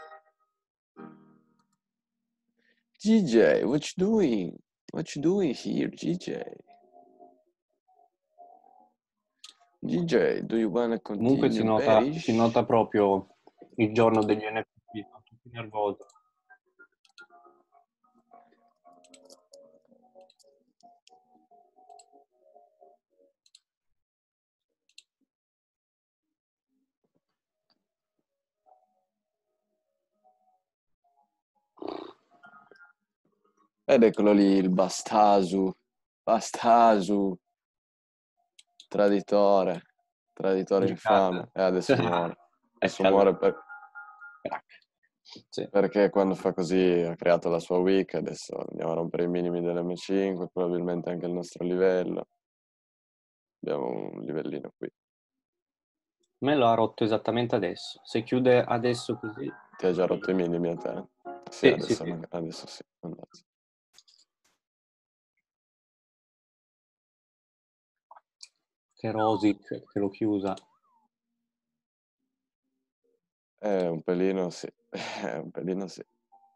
[SPEAKER 1] G J, what you doing? What you doing here, G J? G J, do you wanna
[SPEAKER 2] Comunque si
[SPEAKER 1] continue
[SPEAKER 2] nota, si
[SPEAKER 1] bearish?
[SPEAKER 2] nota proprio il giorno degli N F T, sono tutti nervosi.
[SPEAKER 1] Ed eccolo lì, il Bastasu. Bastasu. Traditore. traditore infame, e adesso muore. Adesso
[SPEAKER 2] Ecco,
[SPEAKER 1] muore
[SPEAKER 2] allora.
[SPEAKER 1] per...
[SPEAKER 2] Sì.
[SPEAKER 1] perché quando fa così ha creato la sua week, adesso andiamo a rompere i minimi dell'M cinque, probabilmente anche il nostro livello. Abbiamo un livellino qui.
[SPEAKER 2] Me lo ha rotto esattamente adesso. Se chiude adesso così...
[SPEAKER 1] Ti ha già rotto i minimi a te? Sì,
[SPEAKER 2] Sì,
[SPEAKER 1] adesso,
[SPEAKER 2] sì, sì.
[SPEAKER 1] adesso sì. Andate.
[SPEAKER 2] Che Rosic che l'ho chiusa.
[SPEAKER 1] Eh, un pelino sì, eh, un pelino sì.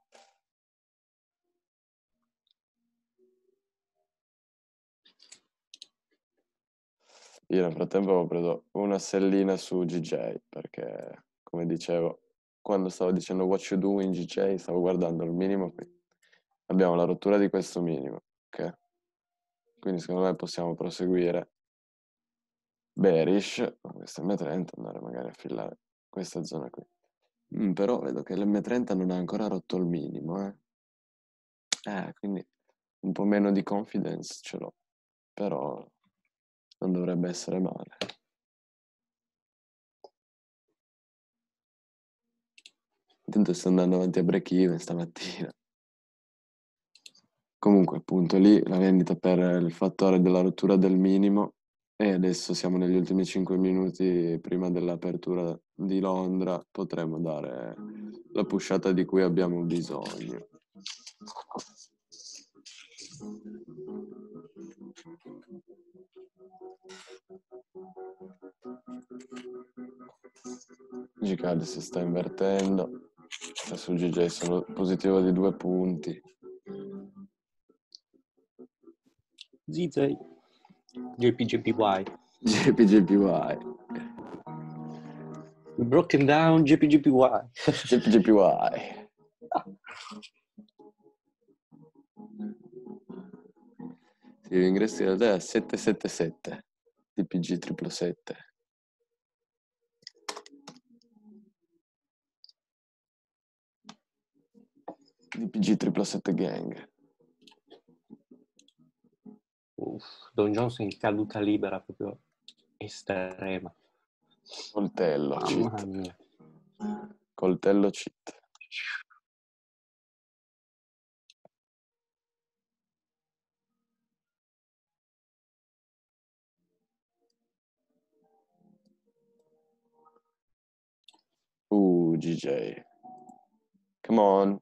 [SPEAKER 1] Io nel frattempo avevo preso una sellina su G J, perché, come dicevo, quando stavo dicendo what you do in G J, stavo guardando il minimo qui. Abbiamo la rottura di questo minimo, ok? Quindi secondo me possiamo proseguire bearish, con questo M trenta, andare magari a fillare questa zona qui. Mm, però vedo che l'M trenta non ha ancora rotto il minimo, eh. Eh, quindi un po' meno di confidence ce l'ho, però non dovrebbe essere male. Intanto sto andando avanti a break even stamattina. Comunque appunto lì la vendita per il fattore della rottura del minimo e adesso siamo negli ultimi cinque minuti prima dell'apertura di Londra, potremo dare la pushata di cui abbiamo bisogno. G C A D si sta invertendo, su G J sono positivo di due punti.
[SPEAKER 2] Z J. J P J P Y.
[SPEAKER 1] J P J P Y.
[SPEAKER 2] Broken down J P J P Y.
[SPEAKER 1] J P J P Y. Sì, l'ingresso in realtà è sette sette sette. T P G triple sette. D P G triple sette gang.
[SPEAKER 2] Uff, Don Johnson in caduta libera proprio estrema.
[SPEAKER 1] Coltello,
[SPEAKER 2] Mamma
[SPEAKER 1] cheat.
[SPEAKER 2] mia.
[SPEAKER 1] Coltello cheat. Uh, G J. Come on.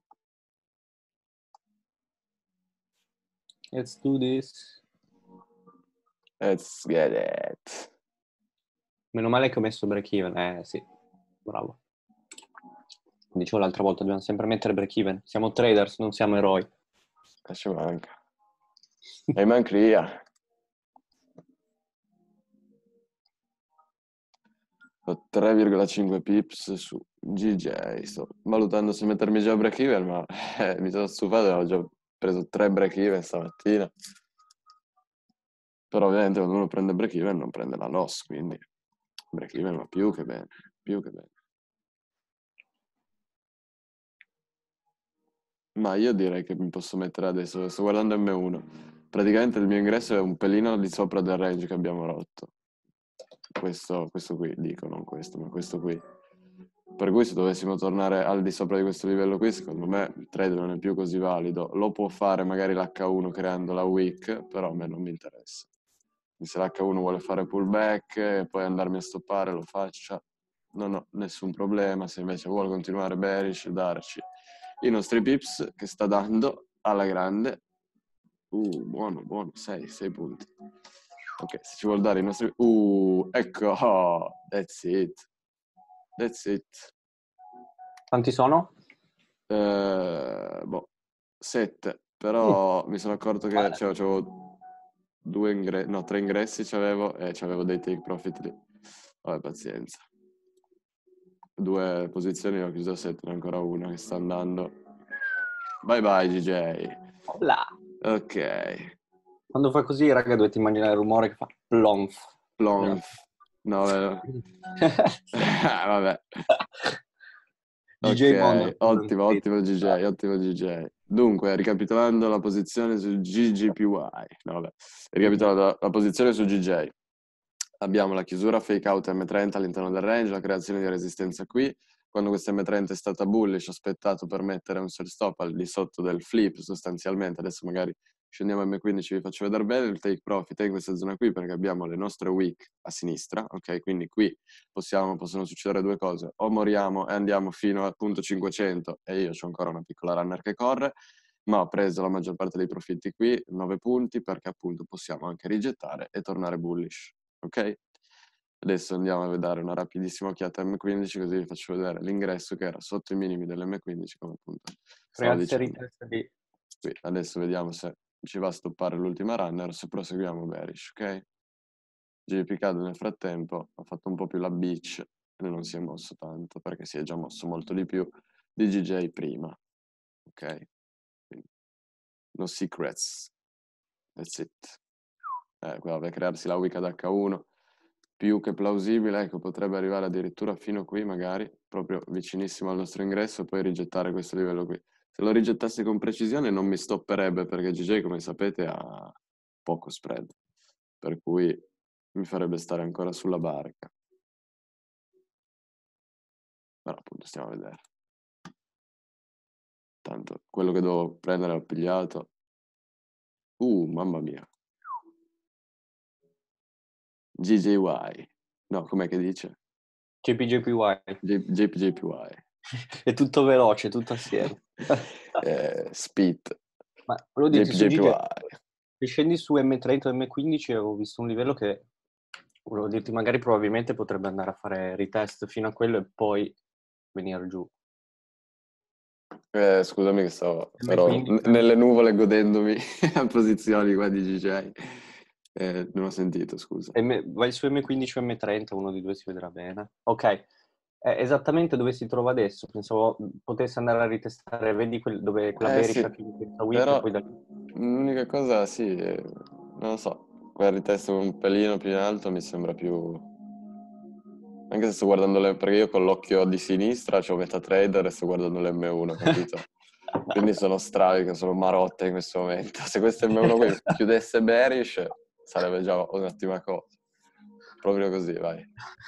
[SPEAKER 2] Let's do this.
[SPEAKER 1] Let's get it.
[SPEAKER 2] Meno male che ho messo break even. Eh sì, bravo. Dicevo l'altra volta, dobbiamo sempre mettere break even. Siamo traders, non siamo eroi.
[SPEAKER 1] E ci manca. E manca io. Ho tre virgola cinque pips su G J. Sto valutando se mettermi già a break even, ma eh, mi sono stufato e ho già preso tre break even stamattina. Però ovviamente quando uno prende break even non prende la loss, quindi break even va più che bene, più che bene. Ma io direi che mi posso mettere adesso, sto guardando M uno. Praticamente il mio ingresso è un pelino al di sopra del range che abbiamo rotto. Questo, questo qui, dico, non questo, ma questo qui. Per cui se dovessimo tornare al di sopra di questo livello qui, secondo me il trade non è più così valido. Lo può fare magari l'H uno creando la wick, però a me non mi interessa. Se l'H uno vuole fare pullback e poi andarmi a stoppare, lo faccia. Non ho nessun problema. Se invece vuole continuare bearish, darci i nostri pips che sta dando alla grande. Uh, buono, buono, sei, sei punti. Ok, se ci vuol dare i nostri... Uh, ecco, oh, that's it. That's it.
[SPEAKER 2] Quanti sono?
[SPEAKER 1] Uh, boh, sette. Però
[SPEAKER 2] Uh,
[SPEAKER 1] mi sono accorto che
[SPEAKER 2] vale.
[SPEAKER 1] cioè, avevo due ingressi, no, tre ingressi c'avevo e c'avevo dei take profit lì. Vabbè, pazienza. Due posizioni, ho chiuso a sette, ne ho ancora una che sta andando. Bye bye G J.
[SPEAKER 2] Hola.
[SPEAKER 1] Ok.
[SPEAKER 2] Quando fa così, raga, dovete immaginare il rumore che fa plonf.
[SPEAKER 1] Plonf. No, vabbè. vabbè.
[SPEAKER 2] D J
[SPEAKER 1] Ok,
[SPEAKER 2] Mondo.
[SPEAKER 1] ottimo, ottimo G J, ottimo G J. Dunque, ricapitolando la posizione su G G P Y. No, vabbè. Ricapitolando la, la posizione su G J. abbiamo la chiusura fake out M trenta all'interno del range, la creazione di resistenza qui. Quando questa M trenta è stata bullish, ho aspettato per mettere un sell stop al di sotto del flip sostanzialmente. Adesso magari scendiamo a M quindici, vi faccio vedere bene il take profit è in questa zona qui perché abbiamo le nostre wick a sinistra, ok? Quindi qui possiamo, possono succedere due cose: o moriamo e andiamo fino al punto cinquecento e io ho ancora una piccola runner che corre, ma ho preso la maggior parte dei profitti qui, nove punti, perché appunto possiamo anche rigettare e tornare bullish, ok? Adesso andiamo a vedere una rapidissima occhiata a M quindici, così vi faccio vedere l'ingresso che era sotto i minimi dell'M quindici, come appunto stavo
[SPEAKER 2] Grazie,
[SPEAKER 1] dicendo.
[SPEAKER 2] ritesta di...
[SPEAKER 1] Qui, adesso vediamo se ci va a stoppare l'ultima runner, se proseguiamo bearish, ok? J P K nel frattempo ha fatto un po' più la beach e non si è mosso tanto, perché si è già mosso molto di più di G J prima, ok? Quindi, no secrets, that's it. Eh, qua deve crearsi la wick ad H uno, più che plausibile, ecco, potrebbe arrivare addirittura fino qui magari, proprio vicinissimo al nostro ingresso, e poi rigettare questo livello qui. Se lo rigettassi con precisione non mi stopperebbe, perché G J, come sapete, ha poco spread, per cui mi farebbe stare ancora sulla barca. Però appunto stiamo a vedere. Tanto quello che devo prendere l'ho pigliato. Uh, mamma mia. G J Y. No, com'è che dice?
[SPEAKER 2] J P J P Y.
[SPEAKER 1] J P J P Y.
[SPEAKER 2] È tutto veloce, tutto assieme.
[SPEAKER 1] eh, Speed.
[SPEAKER 2] Ma volevo dirti, su G J,
[SPEAKER 1] J P J P Y.
[SPEAKER 2] se scendi su M trenta o M quindici avevo visto un livello che, volevo dirti, magari probabilmente potrebbe andare a fare retest fino a quello e poi venire giù.
[SPEAKER 1] Eh, scusami che stavo, ero
[SPEAKER 2] M quindici,
[SPEAKER 1] n- nelle nuvole godendomi a posizioni qua di G J. Eh, non ho sentito, scusa.
[SPEAKER 2] M, vai su M quindici o M trenta, uno di due si vedrà bene. Ok, eh, esattamente dove si trova adesso. Pensavo potesse andare a ritestare, vedi quel, dove quella
[SPEAKER 1] Eh
[SPEAKER 2] bearish
[SPEAKER 1] sì,
[SPEAKER 2] ha chiuso questa week e
[SPEAKER 1] però
[SPEAKER 2] poi da...
[SPEAKER 1] l'unica cosa, sì, eh, non lo so, quel ritesto un pelino più in alto mi sembra più... Anche se sto guardando le... perché io con l'occhio di sinistra c'ho MetaTrader e sto guardando l'M uno, capito? Quindi sono stravico, sono marotta in questo momento. Se questo M uno qui chiudesse bearish sarebbe già un'ottima cosa. Proprio così, vai.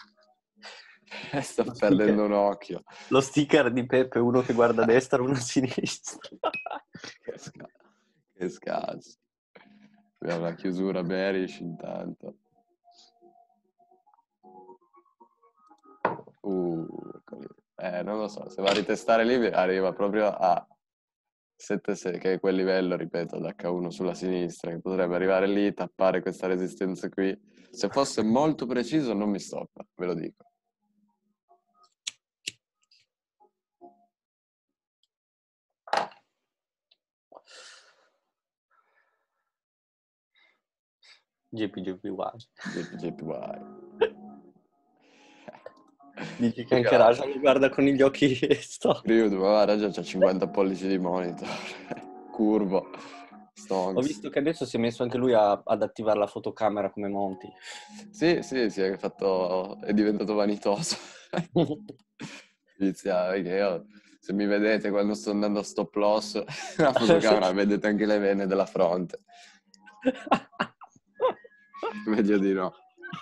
[SPEAKER 1] Sto
[SPEAKER 2] Lo
[SPEAKER 1] perdendo
[SPEAKER 2] sticker,
[SPEAKER 1] un occhio.
[SPEAKER 2] lo sticker di Peppe, uno che guarda a destra, uno a sinistra.
[SPEAKER 1] Che sca- che scarso. Abbiamo la chiusura bearish intanto. Uh, eccoli. Eh, non lo so, se va a ritestare lì arriva proprio a sette sei, che è quel livello, ripeto, ad H uno sulla sinistra, che potrebbe arrivare lì, tappare questa resistenza qui. Se fosse molto preciso non mi stoppa, ve lo dico.
[SPEAKER 2] J P J P Y.
[SPEAKER 1] J P Y.
[SPEAKER 2] Dici che anche Raja lo guarda con gli occhi sto.
[SPEAKER 1] Crude, ma guarda, già c'ha cinquanta pollici di monitor. Curvo.
[SPEAKER 2] Ho
[SPEAKER 1] Stonks.
[SPEAKER 2] visto che adesso si è messo anche lui a- ad attivare la fotocamera come Monty.
[SPEAKER 1] Sì, sì, sì, è fatto... è diventato vanitoso. Inizia, perché io, se mi vedete quando sto andando a stop loss, la fotocamera, vedete anche le vene della fronte. Meglio di no.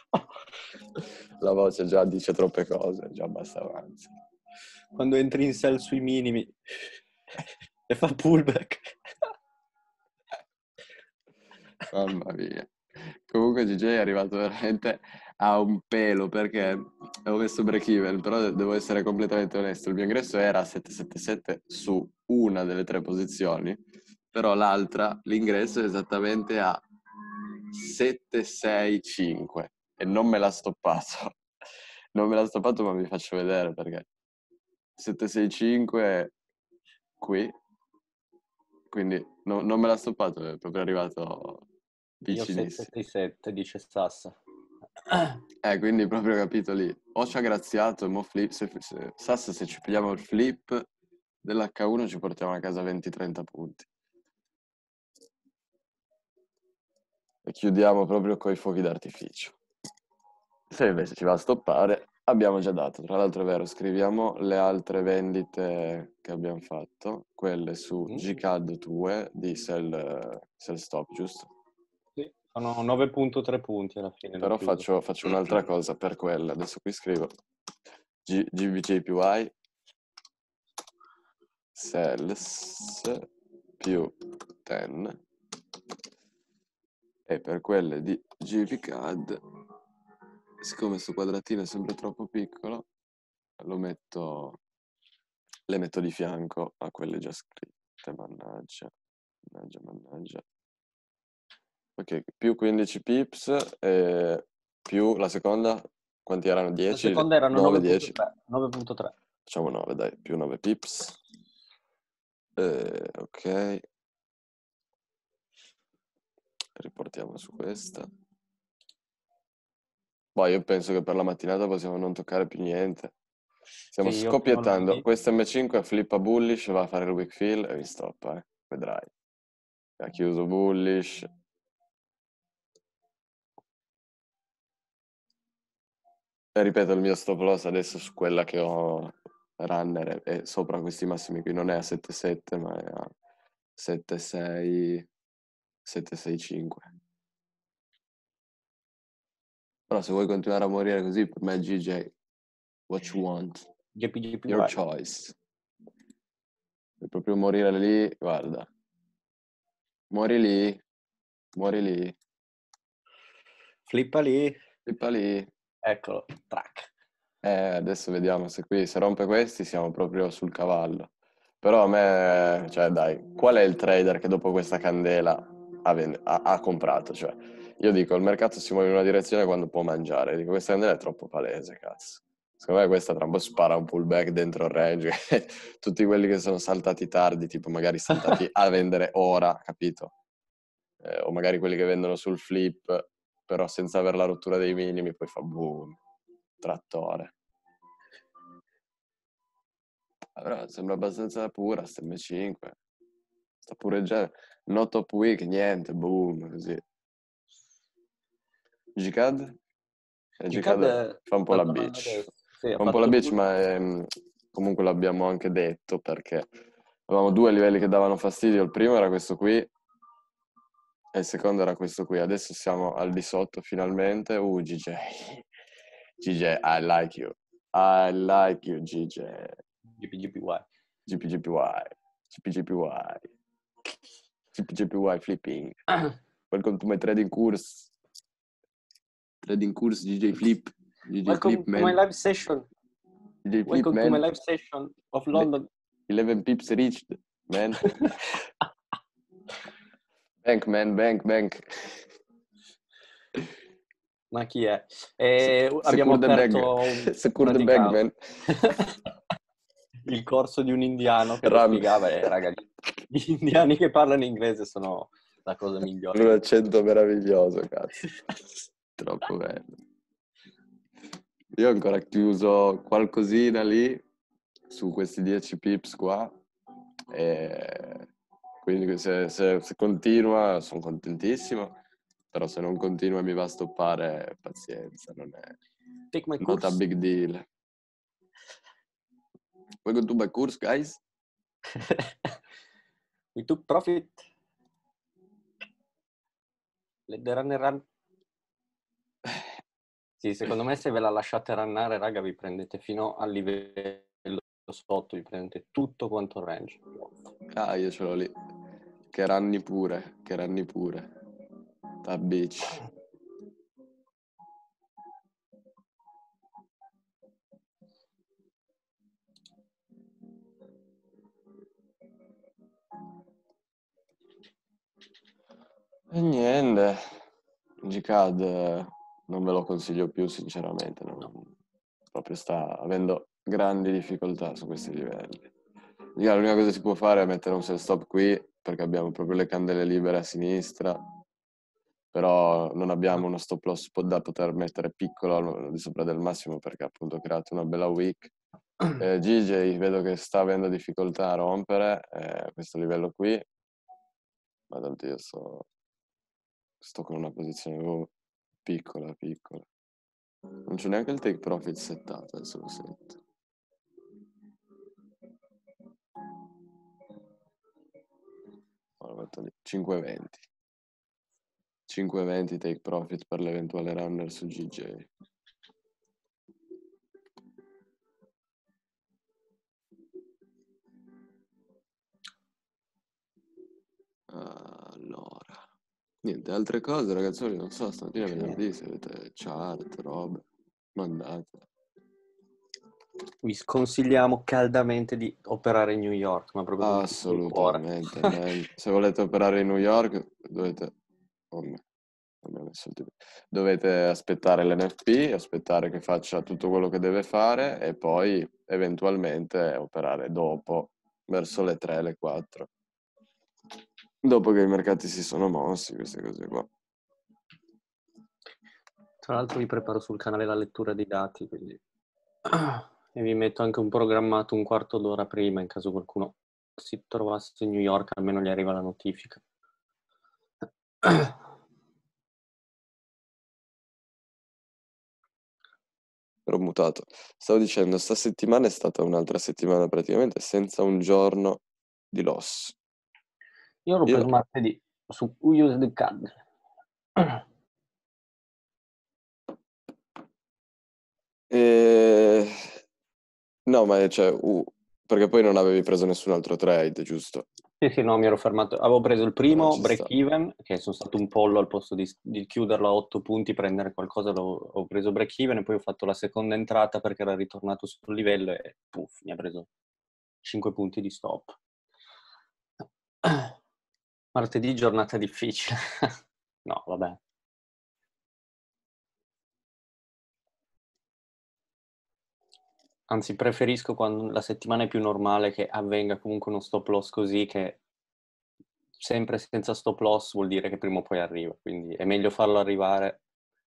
[SPEAKER 1] La voce già dice troppe cose, già basta avanti.
[SPEAKER 2] Quando entri in sell sui minimi e fa pullback.
[SPEAKER 1] Mamma mia. Comunque G J è arrivato veramente a un pelo, perché avevo messo break even, però devo essere completamente onesto, il mio ingresso era a sette sette sette su una delle tre posizioni, però l'altra, l'ingresso è esattamente a sette sei cinque e non me l'ha stoppato. Non me l'ha stoppato, ma vi faccio vedere perché sette sei cinque qui, quindi no, non me l'ha stoppato, è proprio arrivato
[SPEAKER 2] Io
[SPEAKER 1] vicinissimo.
[SPEAKER 2] sette sei sette, dice Sassa.
[SPEAKER 1] Eh, quindi proprio capito lì. O ci ha graziato e mo flip, se, se, Sassa, se ci pigliamo il flip dell'H uno ci portiamo a casa venti trenta punti. E chiudiamo proprio coi fuochi d'artificio. Se invece ci va a stoppare, abbiamo già dato. Tra l'altro è vero, scriviamo le altre vendite che abbiamo fatto, quelle su
[SPEAKER 2] Mm?
[SPEAKER 1] G C A D due di sell, sell stop, giusto?
[SPEAKER 2] Sì, Sono nove virgola tre punti alla fine.
[SPEAKER 1] Però faccio, faccio un'altra cosa per quella. Adesso qui scrivo G, G V J più I cells più dieci e per quelle di G V C A D, siccome questo quadratino è sempre troppo piccolo, lo metto, le metto di fianco a quelle già scritte. Mannaggia, mannaggia, mannaggia. Ok, più quindici pips e più la seconda, quanti erano? dieci?
[SPEAKER 2] La seconda erano
[SPEAKER 1] nove,
[SPEAKER 2] nove virgola
[SPEAKER 1] dieci?
[SPEAKER 2] tre. nove virgola tre.
[SPEAKER 1] Facciamo nove, dai, più nove pips. Eh, ok. Riportiamo su questa. Poi io penso che per la mattinata possiamo non toccare più niente. Stiamo
[SPEAKER 2] Sì, io fino a
[SPEAKER 1] scoppiettando.
[SPEAKER 2] lunedì.
[SPEAKER 1] Questa M cinque flippa bullish, va a fare il weak fill e vi stoppa, eh. Vedrai. Ha chiuso bullish. E ripeto, il mio stop loss adesso su quella che ho runner è sopra questi massimi qui. Non è a sette virgola sette, ma è a sette virgola sei, sette virgola sessantacinque. Però se vuoi continuare a morire così, per me G J, what you want,
[SPEAKER 2] J P G P
[SPEAKER 1] your
[SPEAKER 2] Y.
[SPEAKER 1] choice. Vuoi proprio morire lì, guarda. Muori lì, muori lì,
[SPEAKER 2] Flippa lì.
[SPEAKER 1] flippa lì.
[SPEAKER 2] Eccolo, track.
[SPEAKER 1] Eh, adesso vediamo se qui, se rompe questi siamo proprio sul cavallo. Però a me, cioè dai, qual è il trader che dopo questa candela ha, ven- ha- ha comprato? Cioè, io dico, il mercato si muove in una direzione quando può mangiare. Dico, questa candela è troppo palese, cazzo. Secondo me questa tra un po' spara un pullback dentro il range. Tutti quelli che sono saltati tardi, tipo magari saltati a vendere ora, capito? Eh, o magari quelli che vendono sul flip, però senza avere la rottura dei minimi, poi fa boom, trattore. Allora, sembra abbastanza pura sta M cinque. Sta pure già, no top week, niente, boom, così. G C A D? Eh,
[SPEAKER 2] G C A D
[SPEAKER 1] G C A D fa un po'
[SPEAKER 2] sta
[SPEAKER 1] la
[SPEAKER 2] tornando
[SPEAKER 1] bitch.
[SPEAKER 2] adesso. Sì, ha
[SPEAKER 1] Fa un po' la
[SPEAKER 2] fatto il
[SPEAKER 1] bitch,
[SPEAKER 2] pull.
[SPEAKER 1] ma è, comunque l'abbiamo anche detto perché avevamo due livelli che davano fastidio. Il primo era questo qui e il secondo era questo qui. Adesso siamo al di sotto finalmente. Uh, G J. G J, I like you. I like you, G J.
[SPEAKER 2] G P G P Y.
[SPEAKER 1] G P G P Y. G P G P Y. G P G P Y flipping. Welcome to my trading course. Trading course G J Flip. G J
[SPEAKER 2] Welcome
[SPEAKER 1] Flip,
[SPEAKER 2] to my
[SPEAKER 1] man.
[SPEAKER 2] live session.
[SPEAKER 1] G J Flip,
[SPEAKER 2] Welcome to my
[SPEAKER 1] man.
[SPEAKER 2] live session of London.
[SPEAKER 1] eleven pips reached, man. Bank, man, bank, bank.
[SPEAKER 2] Ma chi è? Eh,
[SPEAKER 1] Se-
[SPEAKER 2] abbiamo
[SPEAKER 1] Secure the
[SPEAKER 2] aperto
[SPEAKER 1] bag.
[SPEAKER 2] un,
[SPEAKER 1] Secure the bag,
[SPEAKER 2] praticavo
[SPEAKER 1] man.
[SPEAKER 2] il corso di un indiano che lo
[SPEAKER 1] Run.
[SPEAKER 2] spiegava e raga, gli indiani che parlano inglese sono la cosa migliore.
[SPEAKER 1] Un accento meraviglioso, cazzo. Troppo bello. Io ho ancora chiuso qualcosina lì su questi dieci pips qua. E quindi se, se, se continua sono contentissimo. Però se non continua e mi va a stoppare, pazienza, non è
[SPEAKER 2] Take my
[SPEAKER 1] not a
[SPEAKER 2] course.
[SPEAKER 1] big deal. Welcome to my course, guys.
[SPEAKER 2] We took profit. Let the runner run. Sì, secondo me se ve la lasciate rannare, raga, vi prendete fino al livello sotto, vi prendete tutto quanto il range.
[SPEAKER 1] Ah, io ce l'ho lì. Che ranni pure, che ranni pure. Da bitch. E niente, G C A D non ve lo consiglio più sinceramente, non-
[SPEAKER 2] No.
[SPEAKER 1] proprio sta avendo grandi difficoltà su questi livelli. Dica, l'unica cosa che si può fare è mettere un sell stop qui perché abbiamo proprio le candele libere a sinistra, però non abbiamo uno stop loss po- da poter mettere piccolo al di sopra del massimo perché appunto ho creato una bella wick. Eh, G J vedo che sta avendo difficoltà a rompere eh, questo livello qui, ma tanto io sto, sto con una posizione proprio piccola, piccola. Non c'è neanche il take profit settato, adesso lo sento. Lo metto lì, cinque venti. cinque venti take profit per l'eventuale runner su G J. Allora, niente, altre cose ragazzoli, non so, stamattina è venerdì, se avete chart, robe, mandate.
[SPEAKER 2] Vi sconsigliamo caldamente di operare in New York, ma proprio con tutto il cuore.
[SPEAKER 1] Assolutamente, man. Se volete operare in New York dovete... oh, me- non mi ha messo il tipo. Dovete aspettare l'N F P, aspettare che faccia tutto quello che deve fare e poi eventualmente operare dopo, verso le tre, le quattro. Dopo che i mercati si sono mossi, queste cose qua.
[SPEAKER 2] Tra l'altro vi preparo sul canale la lettura dei dati, quindi... e vi metto anche un programmato un quarto d'ora prima, in caso qualcuno si trovasse in New York, almeno gli arriva la notifica.
[SPEAKER 1] Ero mutato. Stavo dicendo, sta settimana è stata un'altra settimana praticamente senza un giorno di loss.
[SPEAKER 2] Io l'ho
[SPEAKER 1] Io...
[SPEAKER 2] preso martedì su U S D C A D.
[SPEAKER 1] E... No, ma cioè, uh, perché poi non avevi preso nessun altro trade, giusto?
[SPEAKER 2] Sì, sì, no, mi ero fermato. Avevo preso il
[SPEAKER 1] Ah,
[SPEAKER 2] primo
[SPEAKER 1] ci sta.
[SPEAKER 2] break even, che sono stato un pollo al posto di, di chiuderlo a otto punti, prendere qualcosa, l'ho, ho preso break even e poi ho fatto la seconda entrata perché era ritornato sul livello e puff, mi ha preso cinque punti di stop. Martedì giornata difficile. No, vabbè. Anzi, preferisco quando la settimana è più normale che avvenga comunque uno stop loss così, che sempre senza stop loss vuol dire che prima o poi arriva, quindi è meglio farlo arrivare.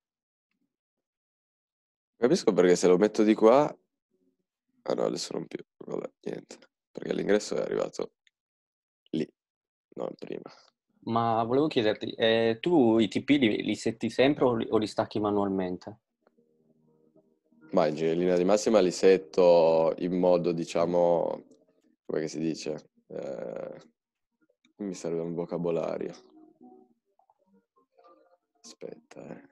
[SPEAKER 1] Capisco perché se lo metto di qua... Ah no, adesso non più. Vabbè, niente. Perché l'ingresso è arrivato lì, non prima.
[SPEAKER 2] Ma volevo chiederti, eh, tu i T P li, li setti sempre o li, o li stacchi manualmente?
[SPEAKER 1] Ma in linea di massima li setto in modo, diciamo, come si dice? Eh, mi serve un vocabolario. Aspetta, eh.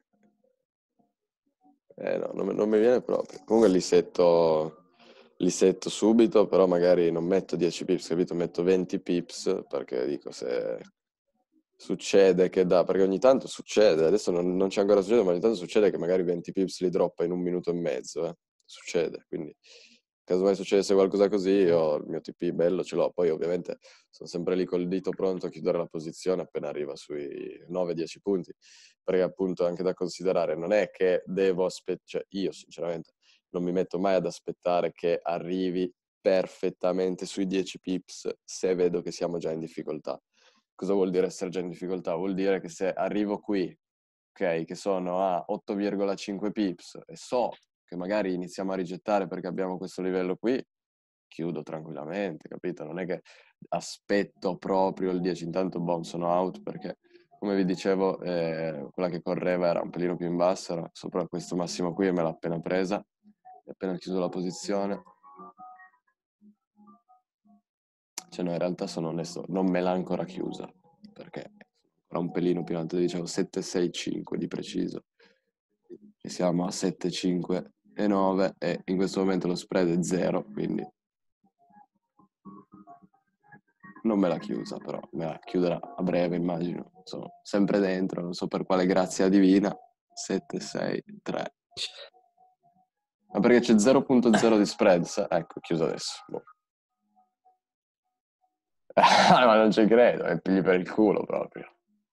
[SPEAKER 1] Eh no, non, non mi viene proprio. Comunque li setto, li setto subito, però magari non metto dieci pips, capito? Metto venti pips perché dico se succede che da... Perché ogni tanto succede, adesso non, non c'è ancora successo, ma ogni tanto succede che magari venti pips li droppa in un minuto e mezzo, eh. Succede, quindi casomai succedesse qualcosa così, io il mio T P bello ce l'ho, poi ovviamente sono sempre lì col dito pronto a chiudere la posizione appena arriva sui nove dieci punti, perché appunto è anche da considerare, non è che devo aspettare, cioè io sinceramente non mi metto mai ad aspettare che arrivi perfettamente sui dieci pips se vedo che siamo già in difficoltà. Cosa vuol dire essere già in difficoltà? Vuol dire che se arrivo qui, ok, che sono a otto virgola cinque pips e so che magari iniziamo a rigettare perché abbiamo questo livello qui, chiudo tranquillamente, capito? Non è che aspetto proprio il dieci, intanto boom, sono out perché, come vi dicevo, eh, quella che correva era un pelino più in basso, era sopra questo massimo qui e me l'ha appena presa, e appena chiuso la posizione. Cioè no, in realtà sono onesto, non me l'ha ancora chiusa, perché era un pelino più alto, dicevo sette sei cinque di preciso. E siamo a sette cinque e nove e in questo momento lo spread è zero, quindi non me l'ha chiusa, però me la chiuderà a breve, immagino. Sono sempre dentro, non so per quale grazia divina. sette sei tre. Ma perché c'è zero virgola zero di spread? Ecco, chiuso adesso. Boh. Ma non ci credo, è pigli per il culo proprio.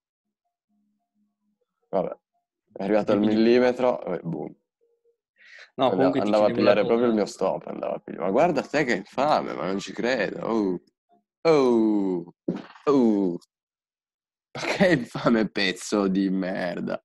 [SPEAKER 1] Vabbè, è arrivato al millimetro e boom.
[SPEAKER 2] No,
[SPEAKER 1] Andava,
[SPEAKER 2] comunque ti
[SPEAKER 1] andava a
[SPEAKER 2] chiedevo la
[SPEAKER 1] pigliare proprio il
[SPEAKER 2] cosa.
[SPEAKER 1] mio stop, andava a pigliare. Ma guarda te che infame, ma non ci credo. Oh, oh, oh. Che infame pezzo di merda.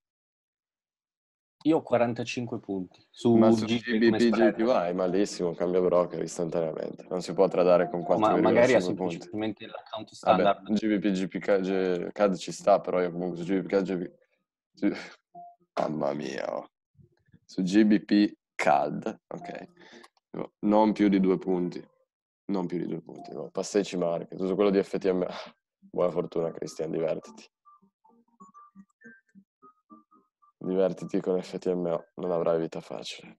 [SPEAKER 2] Io ho quarantacinque punti
[SPEAKER 1] Ma
[SPEAKER 2] su
[SPEAKER 1] su
[SPEAKER 2] G P come
[SPEAKER 1] G B P, G P
[SPEAKER 2] spread.
[SPEAKER 1] Y malissimo, cambia broker istantaneamente. Non si può tradare con
[SPEAKER 2] No, ma magari ha
[SPEAKER 1] quattro virgola cinque punti.
[SPEAKER 2] semplicemente l'account
[SPEAKER 1] Vabbè,
[SPEAKER 2] standard.
[SPEAKER 1] G B P, G P C A D ci sta, però io comunque su G B P C A D... G B P... Mamma mia, oh. Su G B P C A D, ok. No, non più di due punti. Non più di due punti. No. Passaggi marche. Su quello di F T M... Buona fortuna, Cristian, divertiti. divertiti con F T M O, non avrai vita facile.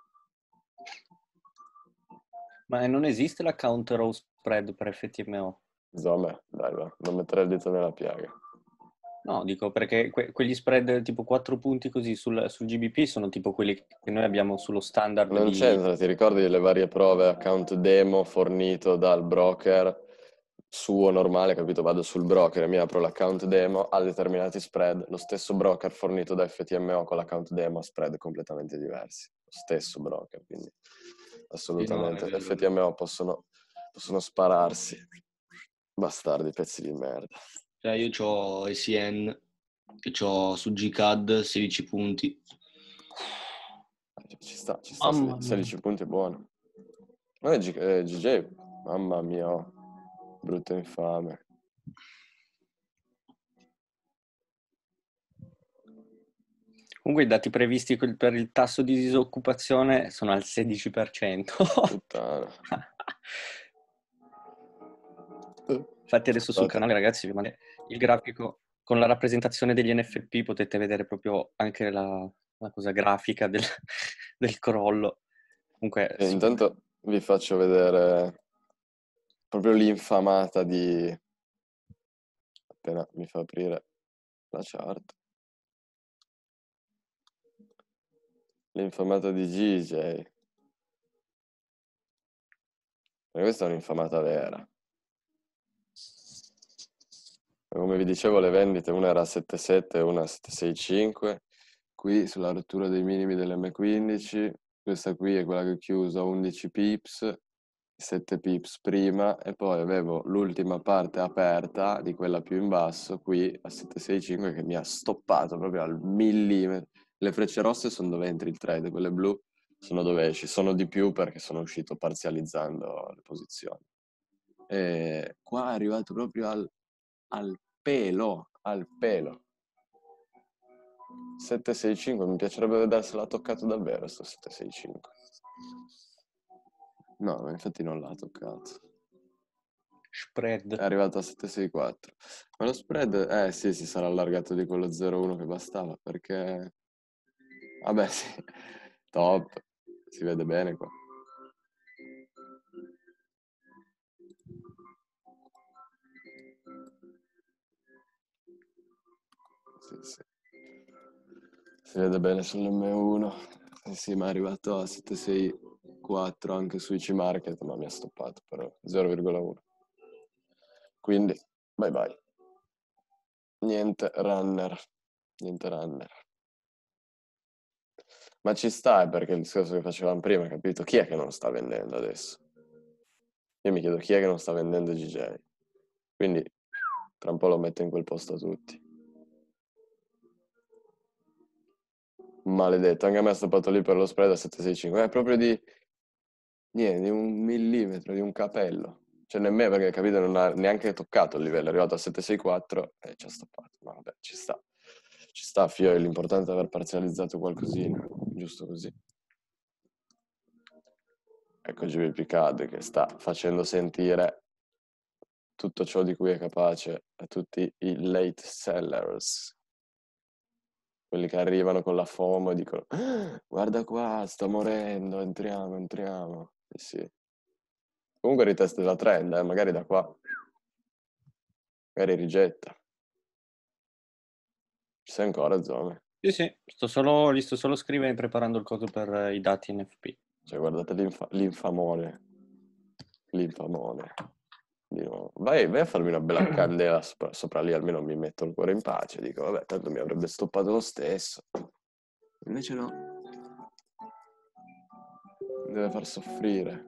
[SPEAKER 2] Ma non esiste la counter row spread per F T M O?
[SPEAKER 1] Zome, dai, va, non mettere il dito nella piaga.
[SPEAKER 2] No, dico perché que- quegli spread tipo quattro punti così sul, sul G B P sono tipo quelli che noi abbiamo sullo standard
[SPEAKER 1] Non
[SPEAKER 2] di...
[SPEAKER 1] c'entra, ti ricordi le varie prove account demo fornito dal broker suo normale, capito? Vado sul broker e mi apro l'account demo a determinati spread, lo stesso broker fornito da F T M O con l'account demo a spread completamente diversi, lo stesso broker, quindi assolutamente
[SPEAKER 3] Sì, no,
[SPEAKER 1] F T M O possono, possono spararsi, bastardi, pezzi di merda.
[SPEAKER 3] cioè io ho E C N e ho su G C A D sedici punti.
[SPEAKER 1] Ci sta, ci sta,
[SPEAKER 3] Mamma mia.
[SPEAKER 1] sedici punti è buono. Ma G- eh, G J, mamma mia, oh, brutto infame.
[SPEAKER 2] Comunque i dati previsti quel- per il tasso di disoccupazione sono al sedici per cento.
[SPEAKER 1] Puttana.
[SPEAKER 2] Infatti adesso sul
[SPEAKER 1] Scusate.
[SPEAKER 2] canale, ragazzi, vi mando il grafico con la rappresentazione degli N F P, potete vedere proprio anche la, la cosa grafica del, del crollo. Comunque,
[SPEAKER 1] E
[SPEAKER 2] sì,
[SPEAKER 1] intanto vi faccio vedere proprio l'infamata di... Appena mi fa aprire la chart. L'infamata di G J. E questa è un'infamata vera. Come vi dicevo, le vendite, una era a sette virgola sette e una a sette virgola sessantacinque. Qui sulla rottura dei minimi dell'M quindici. Questa qui è quella che ho chiuso a undici pips, sette pips prima, e poi avevo l'ultima parte aperta di quella più in basso qui a sette virgola sessantacinque che mi ha stoppato proprio al millimetro. Le frecce rosse sono dove entri il trade, quelle blu sono dove esci, sono di più perché sono uscito parzializzando le posizioni. E qua è arrivato proprio al, al pelo, al pelo. sette virgola sessantacinque, mi piacerebbe vedersela toccato davvero sto sette virgola sessantacinque. No, ma infatti non l'ha toccato.
[SPEAKER 2] spread.
[SPEAKER 1] È arrivato a sette virgola sessantaquattro. Ma lo spread, eh sì, si sarà allargato di quello zero virgola uno che bastava, perché... Vabbè, sì, top, si vede bene qua. Sì, sì. Si vede bene sull'M uno. Eh sì, ma è arrivato a sette virgola sessantaquattro anche su I C Market, ma mi ha stoppato però, zero virgola uno. Quindi, bye bye. Niente runner, niente runner. Ma ci sta, eh, perché il discorso che facevamo prima, capito? Chi è che non sta vendendo adesso? Io mi chiedo chi è che non sta vendendo G J. Quindi, tra un po' lo metto in quel posto a tutti. Maledetto, anche a me è stoppato lì per lo spread a sette virgola sessantacinque. È proprio di... niente, di un millimetro, di un capello. Cioè nemmeno perché, capito, non ha neanche toccato il livello. È arrivato a sette virgola sessantaquattro e ci ha stoppato. Ma vabbè, ci sta. Ci sta, Fio, l'importante è aver parzializzato qualcosina. Giusto così. Ecco G B P C A D che sta facendo sentire tutto ciò di cui è capace a tutti i late sellers. Quelli che arrivano con la FOMO e dicono "Ah, guarda qua, sta morendo, entriamo, entriamo. Eh sì. Comunque ritest della trend, eh, magari da qua. Magari rigetta. Ci sei ancora, Zome?
[SPEAKER 2] Sì, sì, sto solo, gli sto solo scrivendo e preparando il coso per eh, i dati N F P.
[SPEAKER 1] Cioè, guardate l'infa- l'infamone. L'infamone. Di nuovo. Vai, vai a farmi una bella candela sopra, sopra lì, almeno mi metto il cuore in pace. Dico, vabbè, tanto mi avrebbe stoppato lo stesso. Invece no. Mi deve far soffrire.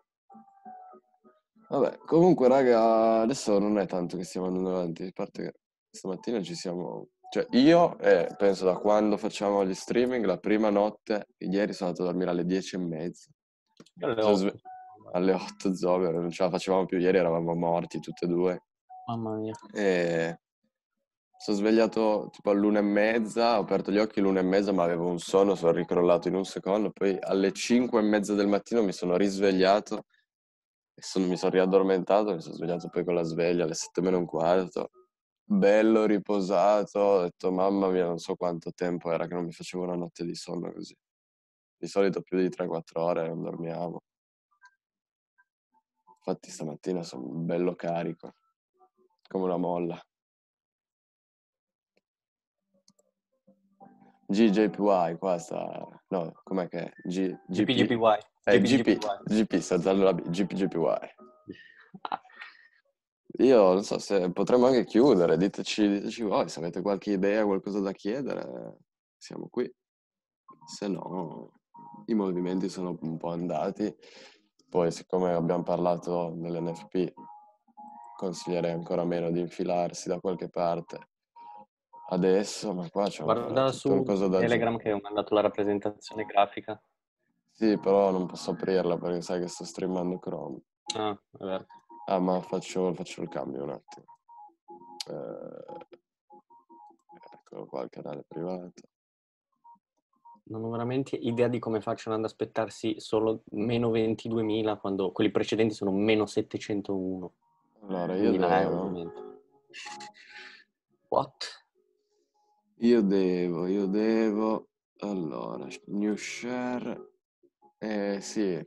[SPEAKER 1] Vabbè, comunque, raga, adesso non è tanto che stiamo andando avanti, a parte che stamattina ci siamo... Cioè, io, eh, penso da quando facciamo gli streaming, la prima notte, ieri sono andato a dormire alle dieci e mezza.
[SPEAKER 2] Alle
[SPEAKER 1] Sono sve-
[SPEAKER 2] otto.
[SPEAKER 1] alle otto, Zoe, non ce la facevamo più, ieri eravamo morti tutti e due.
[SPEAKER 2] Mamma mia.
[SPEAKER 1] E sono svegliato tipo all'una e mezza, ho aperto gli occhi all'una e mezza, ma avevo un sonno, sono ricrollato in un secondo, poi alle cinque e mezza del mattino mi sono risvegliato e sono- mi sono riaddormentato, mi sono svegliato poi con la sveglia alle sette meno un quarto bello riposato, ho detto mamma mia, non so quanto tempo era che non mi facevo una notte di sonno così. Di solito più di tre quattro ore non dormiamo. Infatti stamattina sono bello carico, come una molla. G J P Y, qua sta... No, com'è che è? G...
[SPEAKER 2] G P G P
[SPEAKER 1] GP?
[SPEAKER 2] Y.
[SPEAKER 1] Eh,
[SPEAKER 2] G P
[SPEAKER 1] GP, GP, sta alzando la B, G P G P Y. Io non so se potremmo anche chiudere, diteci, diteci voi, se avete qualche idea, qualcosa da chiedere, siamo qui. Se no, i movimenti sono un po' andati. Poi, siccome abbiamo parlato dell'N F P, consiglierei ancora meno di infilarsi da qualche parte adesso, ma qua c'è
[SPEAKER 2] Guarda
[SPEAKER 1] tutto un
[SPEAKER 2] su
[SPEAKER 1] coso da aggiungere.
[SPEAKER 2] Telegram che ho mandato la rappresentazione grafica.
[SPEAKER 1] Sì, però non posso aprirla perché sai che sto streamando Chrome.
[SPEAKER 2] Ah, è vero.
[SPEAKER 1] Ah, ma faccio, faccio il cambio un attimo. Eh, eccolo qua, il canale privato.
[SPEAKER 2] Non ho veramente idea di come facciano ad aspettarsi solo meno ventiduemila quando quelli precedenti sono meno settecentouno.
[SPEAKER 1] Allora, io
[SPEAKER 2] mila euro,
[SPEAKER 1] devo...
[SPEAKER 2] ovviamente. What?
[SPEAKER 1] Io devo, io devo... Allora, new share... Eh, sì.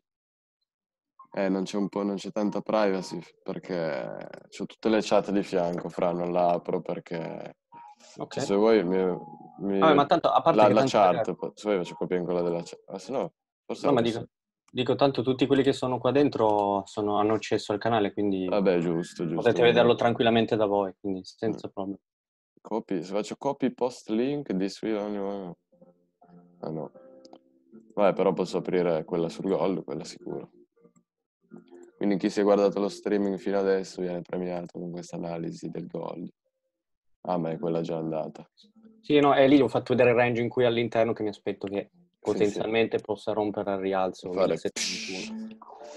[SPEAKER 1] Eh, non c'è un po', non c'è tanta privacy perché c'ho tutte le chat di fianco, fra, non la apro perché...
[SPEAKER 2] Ok.
[SPEAKER 1] Cioè, se vuoi il mio... mi-
[SPEAKER 2] Vabbè, ma tanto, a parte
[SPEAKER 1] la,
[SPEAKER 2] che
[SPEAKER 1] la
[SPEAKER 2] tanto...
[SPEAKER 1] chart, poi- se vuoi faccio copia e incolla della chat. Ah, se no, forse
[SPEAKER 2] No, ma
[SPEAKER 1] adesso...
[SPEAKER 2] dico, dico tanto tutti quelli che sono qua dentro sono- hanno accesso al canale, quindi
[SPEAKER 1] Vabbè, giusto, giusto.
[SPEAKER 2] potete vederlo tranquillamente da voi, quindi senza problemi.
[SPEAKER 1] Copy, se faccio copy post link, this will only... Ah no. Vabbè, però posso aprire quella sul gold, quella sicuro. Quindi chi si è guardato lo streaming fino adesso viene premiato con questa analisi del gold. Ah, ma è quella già andata.
[SPEAKER 2] Sì, no, e lì ho fatto vedere il range in cui all'interno che mi aspetto che
[SPEAKER 1] Sì,
[SPEAKER 2] potenzialmente possa rompere al rialzo
[SPEAKER 1] Fare...
[SPEAKER 2] millesettecentuno.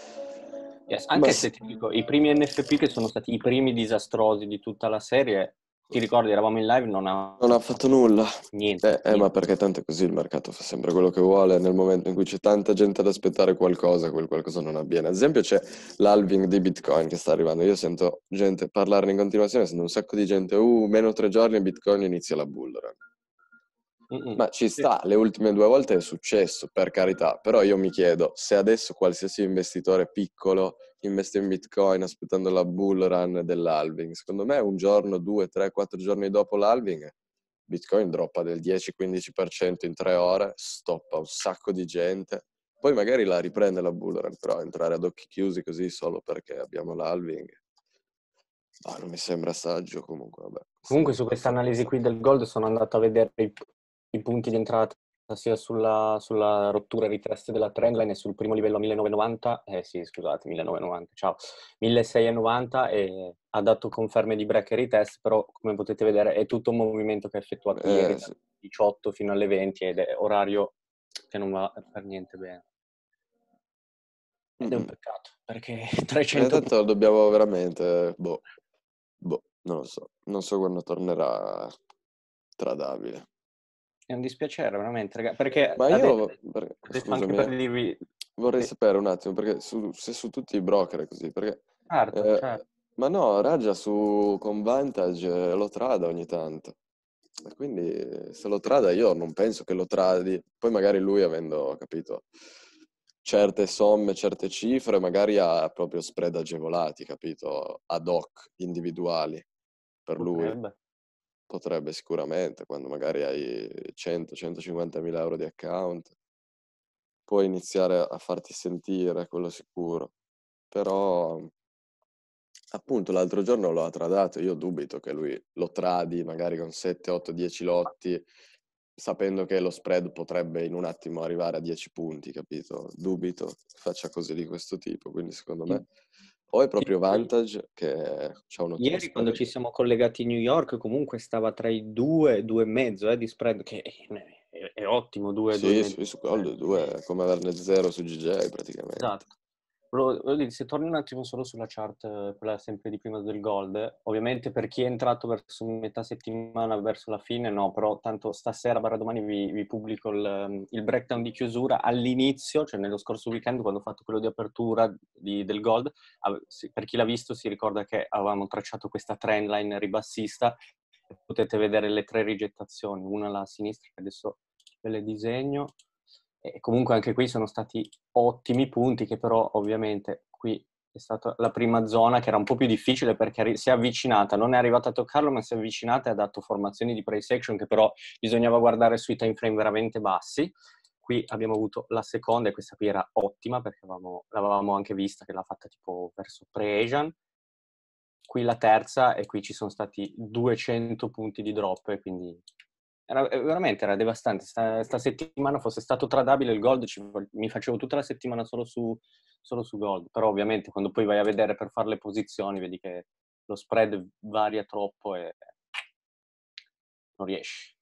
[SPEAKER 2] Yes,
[SPEAKER 1] Ma
[SPEAKER 2] anche
[SPEAKER 1] sì.
[SPEAKER 2] se ti dico, i primi N F P che sono stati i primi disastrosi di tutta la serie, ti ricordi, eravamo in live, non ha
[SPEAKER 1] Non ha fatto nulla.
[SPEAKER 2] niente,
[SPEAKER 1] Eh, eh, ma
[SPEAKER 2] niente.
[SPEAKER 1] perché tanto è così, il mercato fa sempre quello che vuole, nel momento in cui c'è tanta gente ad aspettare qualcosa, quel qualcosa non avviene. Ad esempio c'è l'halving di Bitcoin che sta arrivando, io sento gente parlarne in continuazione, sento un sacco di gente, uh, meno tre giorni e Bitcoin inizia la bull run.
[SPEAKER 2] Mm-mm.
[SPEAKER 1] Ma ci
[SPEAKER 2] Sì.
[SPEAKER 1] sta, le ultime due volte è successo, per carità, però io mi chiedo, se adesso qualsiasi investitore piccolo investe in Bitcoin aspettando la bull run dell'halving, secondo me un giorno, due, tre, quattro giorni dopo l'halving, Bitcoin droppa del dieci-quindici per cento in tre ore, stoppa un sacco di gente, poi magari la riprende la bull run, però entrare ad occhi chiusi così solo perché abbiamo l'halving, ah, non mi sembra saggio comunque, vabbè.
[SPEAKER 2] Comunque su questa analisi qui del gold sono andato a vedere i, i punti di entrata sia sulla, sulla rottura e ritest della trendline e sul primo livello a millenovecentonovanta, eh sì scusate, millenovecentonovanta, ciao, milleseicentovantovanta e ha dato conferme di break e retest, però come potete vedere è tutto un movimento che ha effettuato
[SPEAKER 1] Eh,
[SPEAKER 2] ieri
[SPEAKER 1] sì.
[SPEAKER 2] dalle diciotto fino alle venti ed è orario che non va per niente bene. Ed è un
[SPEAKER 1] Mm-mm.
[SPEAKER 2] peccato, perché
[SPEAKER 1] Eh,
[SPEAKER 2] trecento
[SPEAKER 1] tanto dobbiamo veramente, boh, boh, non lo so, non so quando tornerà tradabile.
[SPEAKER 2] è un dispiacere veramente, ragazzi, perché
[SPEAKER 1] Ma
[SPEAKER 2] ade-
[SPEAKER 1] io, per-
[SPEAKER 2] adesso anche per
[SPEAKER 1] scusami,
[SPEAKER 2] dirvi...
[SPEAKER 1] vorrei
[SPEAKER 2] sì,
[SPEAKER 1] sapere un attimo, perché su- se su tutti i broker è così, perché,
[SPEAKER 2] certo, certo.
[SPEAKER 1] eh, ma no, Raja su, con Vantage eh, lo trada ogni tanto, e quindi eh, se lo trada io non penso che lo tradi, poi magari lui avendo, capito, certe somme, certe cifre, magari ha proprio spread agevolati, capito, ad hoc, individuali, per lui.
[SPEAKER 2] Potrebbe.
[SPEAKER 1] Potrebbe sicuramente, quando magari hai cento centocinquanta mila euro di account, puoi iniziare a farti sentire, quello sicuro. Però, appunto, l'altro giorno lo ha tradato, io dubito che lui lo tradi magari con sette, otto, dieci lotti, sapendo che lo spread potrebbe in un attimo arrivare a dieci punti, capito? Dubito faccia cose di questo tipo, quindi secondo me o è proprio Vantage che ha un ottimo
[SPEAKER 2] Ieri quando
[SPEAKER 1] spread.
[SPEAKER 2] ci siamo collegati a New York comunque stava tra i due, due e mezzo eh, di spread, che è, è- è ottimo, due, due e
[SPEAKER 1] Sì,
[SPEAKER 2] mezzo
[SPEAKER 1] su,
[SPEAKER 2] di
[SPEAKER 1] su
[SPEAKER 2] spread.
[SPEAKER 1] Gold due è come averne zero su G J praticamente.
[SPEAKER 2] Esatto. Volevo, volevo dire, se torni un attimo solo sulla chart, eh, quella sempre di prima del Gold, ovviamente per chi è entrato verso metà settimana, verso la fine, no, però tanto stasera, barra domani, vi, vi pubblico il, il breakdown di chiusura. All'inizio, cioè nello scorso weekend, quando ho fatto quello di apertura di- del Gold, ave- sì, per chi l'ha visto si ricorda che avevamo tracciato questa trendline ribassista, e potete vedere le tre rigettazioni, una alla sinistra, che adesso ve le disegno. E comunque anche qui sono stati ottimi punti, che però ovviamente qui è stata la prima zona che era un po' più difficile perché si è avvicinata, non è arrivata a toccarlo, ma si è avvicinata e ha dato formazioni di price action che però bisognava guardare sui time frame veramente bassi. Qui abbiamo avuto la seconda e questa qui era ottima perché avevamo, l'avevamo anche vista che l'ha fatta tipo verso pre-Asian. Qui la terza e qui ci sono stati duecento punti di drop e quindi era, veramente era devastante. Sta, sta settimana fosse stato tradabile il Gold, ci, mi facevo tutta la settimana solo su, solo su Gold, però ovviamente quando poi vai a vedere per fare le posizioni vedi che lo spread varia troppo e non riesci.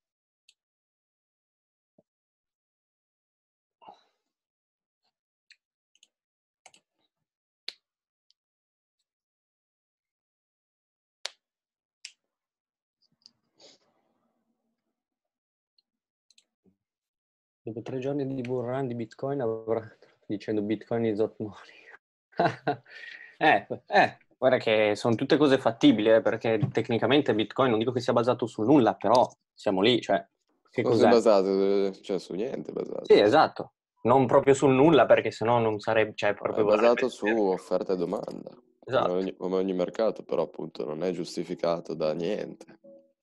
[SPEAKER 2] Dopo tre giorni di bull run di Bitcoin avrà dicendo Bitcoin is hot money. eh, eh, guarda che sono tutte cose fattibili, eh, perché tecnicamente Bitcoin non dico che sia basato su nulla, però siamo lì, cioè, che
[SPEAKER 1] Cose
[SPEAKER 2] cos'è?
[SPEAKER 1] basate, cioè su niente è basato.
[SPEAKER 2] Sì, esatto. Non proprio sul nulla, perché sennò non sarebbe, cioè, proprio
[SPEAKER 1] È basato
[SPEAKER 2] vorrebbe
[SPEAKER 1] su
[SPEAKER 2] dire che-
[SPEAKER 1] offerta e domanda, come
[SPEAKER 2] Esatto.
[SPEAKER 1] ogni, come ogni mercato, però appunto non è giustificato da niente.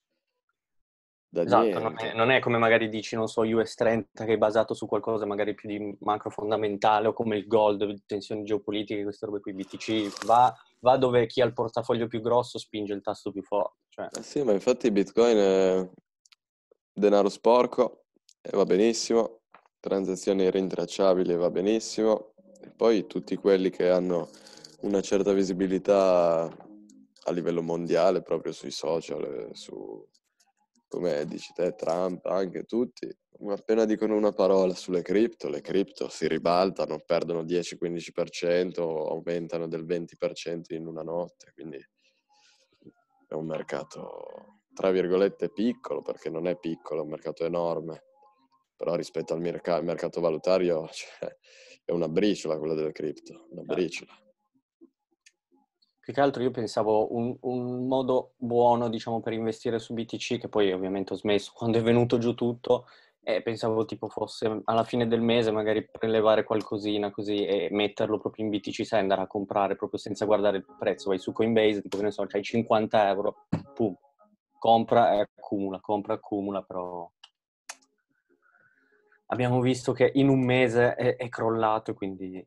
[SPEAKER 1] Da
[SPEAKER 2] Esatto, non
[SPEAKER 1] niente.
[SPEAKER 2] è, non è come magari dici, non so, U S trenta che è basato su qualcosa magari più di macro fondamentale o come il gold, tensioni geopolitiche, queste robe qui, B T C, va, va dove chi ha il portafoglio più grosso spinge il tasto più forte. Cioè,
[SPEAKER 1] Eh sì, ma infatti Bitcoin è denaro sporco e va benissimo, transazioni rintracciabili e va benissimo, e poi tutti quelli che hanno una certa visibilità a livello mondiale, proprio sui social, eh, su, come dici te, Trump, anche tutti, ma appena dicono una parola sulle cripto, le cripto si ribaltano, perdono dieci-quindici per cento, aumentano del venti per cento in una notte, quindi è un mercato, tra virgolette, piccolo, perché non è piccolo, è un mercato enorme, però rispetto al merc- mercato valutario, cioè, è una briciola quella delle cripto, una briciola.
[SPEAKER 2] più che altro io pensavo un, un modo buono, diciamo, per investire su B T C, che poi ovviamente ho smesso quando è venuto giù tutto, e pensavo tipo fosse alla fine del mese magari prelevare qualcosina così e metterlo proprio in B T C, sai, andare a comprare proprio senza guardare il prezzo, vai su Coinbase, tipo che ne so, c'hai cinquanta euro, pum, compra e accumula, compra e accumula, però abbiamo visto che in un mese è, è crollato e quindi...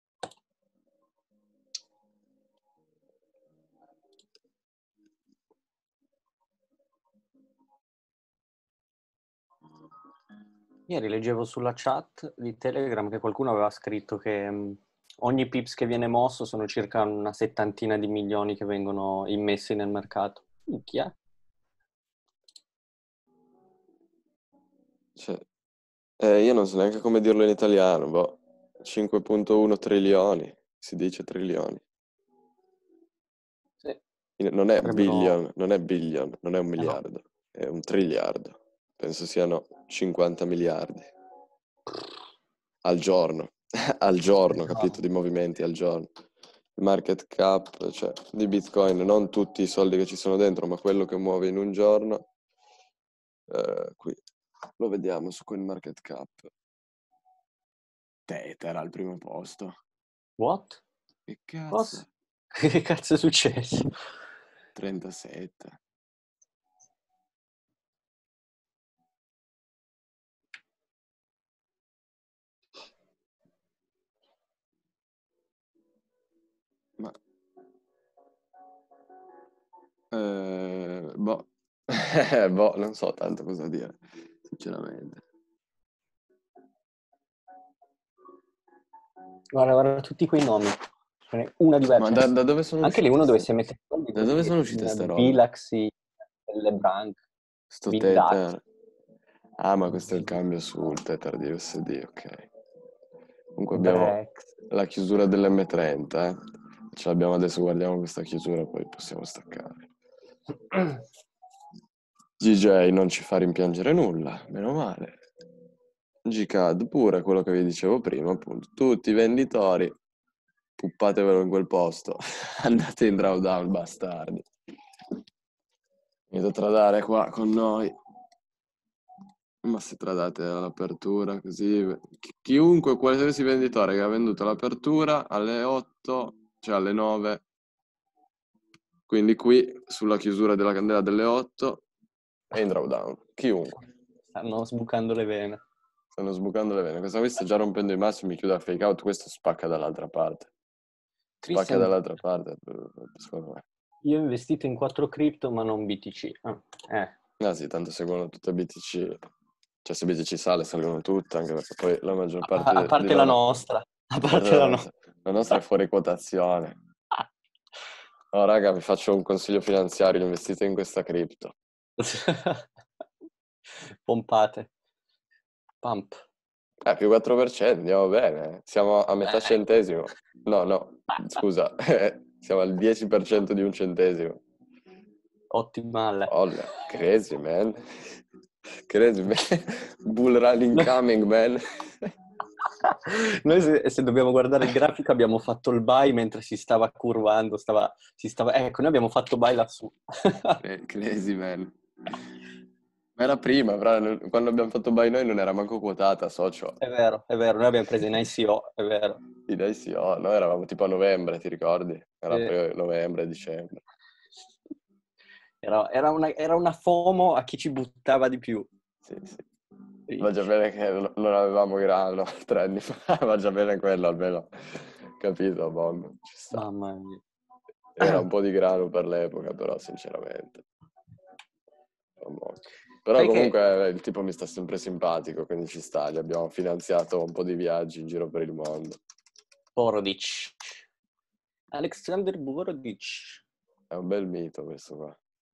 [SPEAKER 2] Ieri leggevo sulla chat di Telegram che qualcuno aveva scritto che mh, ogni pips che viene mosso sono circa una settantina di milioni che vengono immessi nel mercato. Minchia.
[SPEAKER 1] Cioè, eh, io non so neanche come dirlo in italiano, boh, cinque virgola uno trilioni, si dice trilioni.
[SPEAKER 2] Sì,
[SPEAKER 1] Non è
[SPEAKER 2] sarebbero...
[SPEAKER 1] billion, non è billion, non è un
[SPEAKER 2] eh no.
[SPEAKER 1] miliardo, è un triliardo. Penso siano cinquanta miliardi al giorno, al giorno, capito, di movimenti al giorno. Il market cap, cioè, di Bitcoin, non tutti i soldi che ci sono dentro, ma quello che muove in un giorno, eh, qui lo vediamo su quel market cap. Tether al primo posto.
[SPEAKER 2] What?
[SPEAKER 1] Che cazzo?
[SPEAKER 2] Cosa? Che cazzo è successo?
[SPEAKER 1] trentasette. Ma... Eh, boh. boh, non so tanto cosa dire, sinceramente.
[SPEAKER 2] Guarda, guarda tutti quei nomi. Ce n'è una
[SPEAKER 1] Ma da,
[SPEAKER 2] diversa.
[SPEAKER 1] da dove sono
[SPEAKER 2] Anche lì
[SPEAKER 1] uscite
[SPEAKER 2] uno dove
[SPEAKER 1] ste...
[SPEAKER 2] si è messo i soldi,
[SPEAKER 1] Da dove
[SPEAKER 2] quelli
[SPEAKER 1] sono uscite ste
[SPEAKER 2] in
[SPEAKER 1] robe?
[SPEAKER 2] Bilaxi, Lebranc,
[SPEAKER 1] Sto
[SPEAKER 2] Bindax.
[SPEAKER 1] Tether. Ah, ma questo è il cambio sul Tether di U S D, ok. Comunque abbiamo
[SPEAKER 2] Brex.
[SPEAKER 1] la chiusura dell'emme trenta, eh. Ce l'abbiamo adesso, guardiamo questa chiusura, poi possiamo staccare. G J non ci fa rimpiangere nulla, meno male. G-Cad pure, quello che vi dicevo prima, appunto. Tutti i venditori, puppatevelo in quel posto. Andate in drawdown, bastardi. Venite a tradare qua con noi. Ma se tradate all'apertura così... chi- Chiunque, qualsiasi venditore che ha venduto all'apertura alle otto, cioè alle nove, quindi qui sulla chiusura della candela delle otto è in drawdown. Chiunque.
[SPEAKER 2] Stanno sbucando le vene.
[SPEAKER 1] Stanno sbucando le vene. Questa qui sta già rompendo i massimi, chiude a fake out, questo spacca dall'altra parte. Spacca
[SPEAKER 2] Christian,
[SPEAKER 1] dall'altra parte, secondo me.
[SPEAKER 2] io ho investito in quattro cripto ma non B T C. Ah, eh.
[SPEAKER 1] Ah sì, tanto seguono tutte B T C. Cioè se B T C sale, salgono tutte, anche perché poi la maggior
[SPEAKER 2] A,
[SPEAKER 1] parte
[SPEAKER 2] a parte
[SPEAKER 1] di
[SPEAKER 2] la
[SPEAKER 1] loro...
[SPEAKER 2] nostra. A
[SPEAKER 1] A
[SPEAKER 2] parte
[SPEAKER 1] parte
[SPEAKER 2] la
[SPEAKER 1] la
[SPEAKER 2] nostra.
[SPEAKER 1] nostra. La nostra è fuori quotazione. Oh raga, vi faccio un consiglio finanziario, investite in questa cripto.
[SPEAKER 2] Pompate. Pump.
[SPEAKER 1] Eh, più quattro per cento, andiamo bene. Siamo a metà
[SPEAKER 2] Eh.
[SPEAKER 1] centesimo. No, no, scusa, siamo al dieci per cento di un centesimo.
[SPEAKER 2] Ottimale.
[SPEAKER 1] Olla, crazy, man. Crazy, man. Bull run incoming, man.
[SPEAKER 2] Noi se, se dobbiamo guardare il grafico abbiamo fatto il buy mentre si stava curvando, stava, si stava... ecco, noi abbiamo fatto buy lassù.
[SPEAKER 1] Crazy, man. Ma era prima, però, quando abbiamo fatto buy noi non era manco quotata, socio.
[SPEAKER 2] È vero, è vero, noi abbiamo preso in I C O, è vero.
[SPEAKER 1] In I C O, noi eravamo tipo a novembre, ti ricordi? Era
[SPEAKER 2] Sì.
[SPEAKER 1] proprio novembre, dicembre.
[SPEAKER 2] Era, era, una, era una FOMO a chi ci buttava di più.
[SPEAKER 1] Sì, sì.
[SPEAKER 2] Sì.
[SPEAKER 1] Va già bene che non avevamo grano tre anni fa, va già bene quello almeno. Capito, Bom? Ci sta.
[SPEAKER 2] Mamma mia.
[SPEAKER 1] Era un po' di grano per l'epoca, però sinceramente. Però
[SPEAKER 2] Sai
[SPEAKER 1] comunque
[SPEAKER 2] che...
[SPEAKER 1] il tipo mi sta sempre simpatico, quindi ci sta. Gli abbiamo finanziato un po' di viaggi in giro per il mondo.
[SPEAKER 2] Borodic. Alexander Borodic.
[SPEAKER 1] È un bel mito questo qua.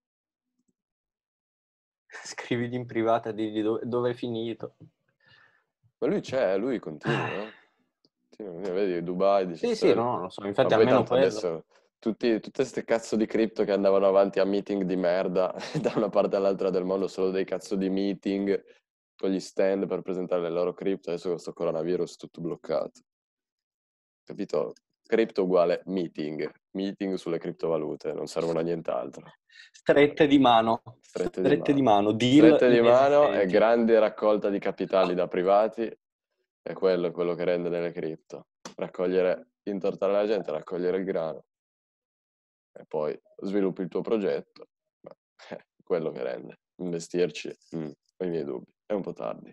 [SPEAKER 2] Scrivigli in privata, digli dove, dove è finito.
[SPEAKER 1] Ma lui c'è, lui continua, no? Continua, vedi, Dubai, dice
[SPEAKER 2] Sì, sì,
[SPEAKER 1] storie.
[SPEAKER 2] no, lo so,
[SPEAKER 1] Ma
[SPEAKER 2] infatti
[SPEAKER 1] poi
[SPEAKER 2] almeno
[SPEAKER 1] tanto
[SPEAKER 2] quello.
[SPEAKER 1] adesso tutti, tutte ste cazzo di cripto che andavano avanti a meeting di merda da una parte all'altra del mondo, solo dei cazzo di meeting con gli stand per presentare le loro cripto, adesso con questo coronavirus tutto bloccato. Capito? Cripto uguale meeting, meeting sulle criptovalute, non servono a nient'altro.
[SPEAKER 2] Strette di mano.
[SPEAKER 1] Strette,
[SPEAKER 2] Strette
[SPEAKER 1] di
[SPEAKER 2] di
[SPEAKER 1] mano.
[SPEAKER 2] mano, deal
[SPEAKER 1] Strette di mano e
[SPEAKER 2] inesistenti.
[SPEAKER 1] grande raccolta di capitali da privati, è quello, quello che rende nelle cripto. Raccogliere, intortare la gente, raccogliere il grano e poi sviluppi il tuo progetto. Ma è quello che rende. Investirci, mm, ho i miei dubbi. È un po' tardi.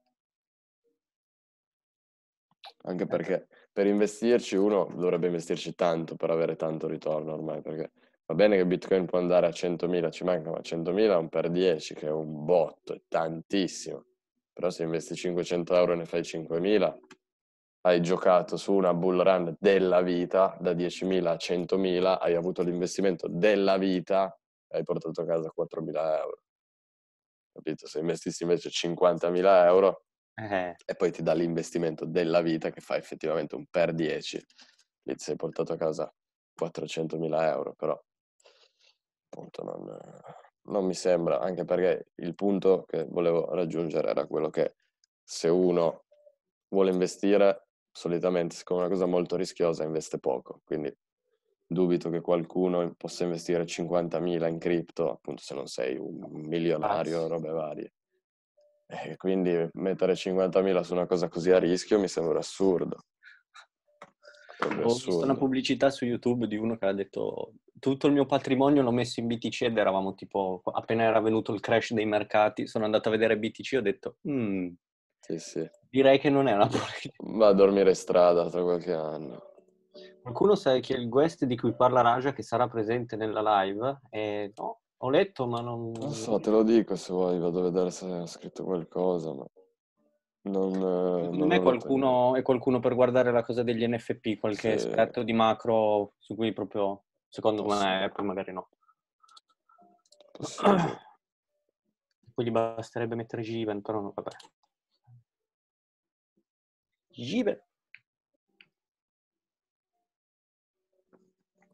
[SPEAKER 1] Anche perché per investirci uno dovrebbe investirci tanto per avere tanto ritorno ormai, perché va bene che Bitcoin può andare a centomila, ci manca, ma centomila è un per dieci, che è un botto, è tantissimo. Però se investi cinquecento euro e ne fai cinquemila, hai giocato su una bull run della vita, da diecimila a centomila, hai avuto l'investimento della vita e hai portato a casa quattromila euro. Capito? Se investissi invece cinquantamila euro
[SPEAKER 2] Eh.
[SPEAKER 1] e poi ti dà l'investimento della vita che fa effettivamente un per dieci, lì ti sei portato a casa quattrocentomila euro, però appunto non, non mi sembra, anche perché il punto che volevo raggiungere era quello che se uno vuole investire, solitamente siccome è una cosa molto rischiosa investe poco, quindi dubito che qualcuno possa investire cinquantamila in cripto, appunto se non sei un milionario, robe varie. E quindi mettere cinquantamila su una cosa così a rischio mi sembra assurdo. Proprio
[SPEAKER 2] Ho visto una
[SPEAKER 1] assurdo.
[SPEAKER 2] pubblicità su YouTube di uno che ha detto tutto il mio patrimonio l'ho messo in B T C ed eravamo tipo, appena era venuto il crash dei mercati, sono andato a vedere B T C e ho detto, mm,
[SPEAKER 1] Sì, sì.
[SPEAKER 2] direi che non è una buona idea.
[SPEAKER 1] Va a dormire in strada tra qualche anno.
[SPEAKER 2] Qualcuno sa che il guest di cui parla Raja che sarà presente nella live? E no, ho letto ma non...
[SPEAKER 1] Non so, te lo dico se vuoi, vado a vedere se ha scritto qualcosa, ma non, eh,
[SPEAKER 2] Secondo
[SPEAKER 1] non
[SPEAKER 2] me
[SPEAKER 1] ho letto niente.
[SPEAKER 2] qualcuno, è qualcuno per guardare la cosa degli N F P, qualche
[SPEAKER 1] Sì,
[SPEAKER 2] esperto di macro su cui proprio, secondo me,
[SPEAKER 1] possibile.
[SPEAKER 2] poi magari no.
[SPEAKER 1] Possibile.
[SPEAKER 2] Poi gli basterebbe mettere Given, però no, vabbè. Given.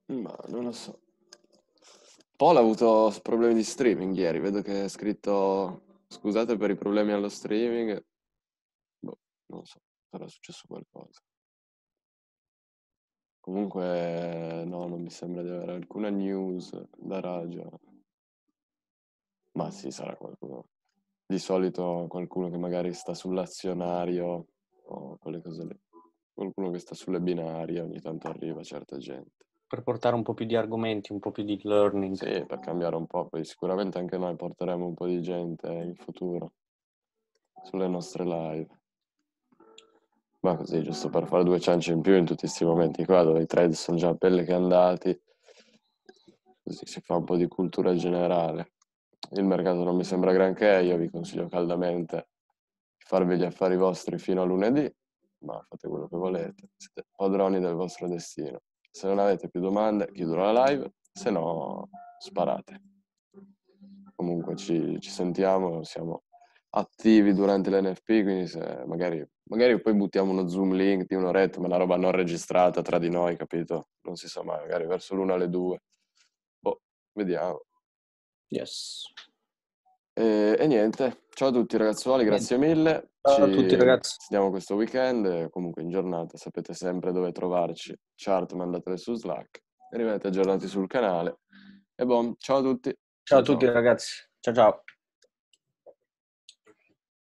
[SPEAKER 1] Ma non lo so. Paul ha avuto problemi di streaming ieri, vedo che è scritto scusate per i problemi allo streaming. Boh, non so, sarà successo qualcosa. Comunque no, non mi sembra di avere alcuna news da Raja. Ma sì, sarà qualcuno. Di solito qualcuno che magari sta sull'azionario o quelle cose lì. Qualcuno che sta sulle binarie, ogni tanto arriva certa gente.
[SPEAKER 2] Per portare un po' più di argomenti, un po' più di learning.
[SPEAKER 1] Sì, per cambiare un po', poi sicuramente anche noi porteremo un po' di gente in futuro sulle nostre live. Ma così, giusto per fare due ciance in più in tutti questi momenti qua, dove i trade sono già pelle che andati, così si fa un po' di cultura generale. Il mercato non mi sembra granché, io vi consiglio caldamente di farvi gli affari vostri fino a lunedì, ma fate quello che volete, siete padroni del vostro destino. Se non avete più domande, chiudo la live, se no sparate. Comunque ci, ci sentiamo, siamo attivi durante l'N F P, quindi se magari, magari poi buttiamo uno Zoom link di un'oretta, ma una roba non registrata tra di noi, capito? Non si sa mai, magari verso l'una alle due. Boh, vediamo.
[SPEAKER 2] Yes.
[SPEAKER 1] E, e niente, ciao a tutti ragazzuoli, grazie mille.
[SPEAKER 2] Ciao
[SPEAKER 1] Ci
[SPEAKER 2] a tutti ragazzi.
[SPEAKER 1] vediamo questo weekend, e comunque in giornata sapete sempre dove trovarci. Chart mandatele su Slack, e rimanete aggiornati sul canale. E buon, ciao a tutti.
[SPEAKER 2] Ciao a tutti ragazzi. Ciao ciao.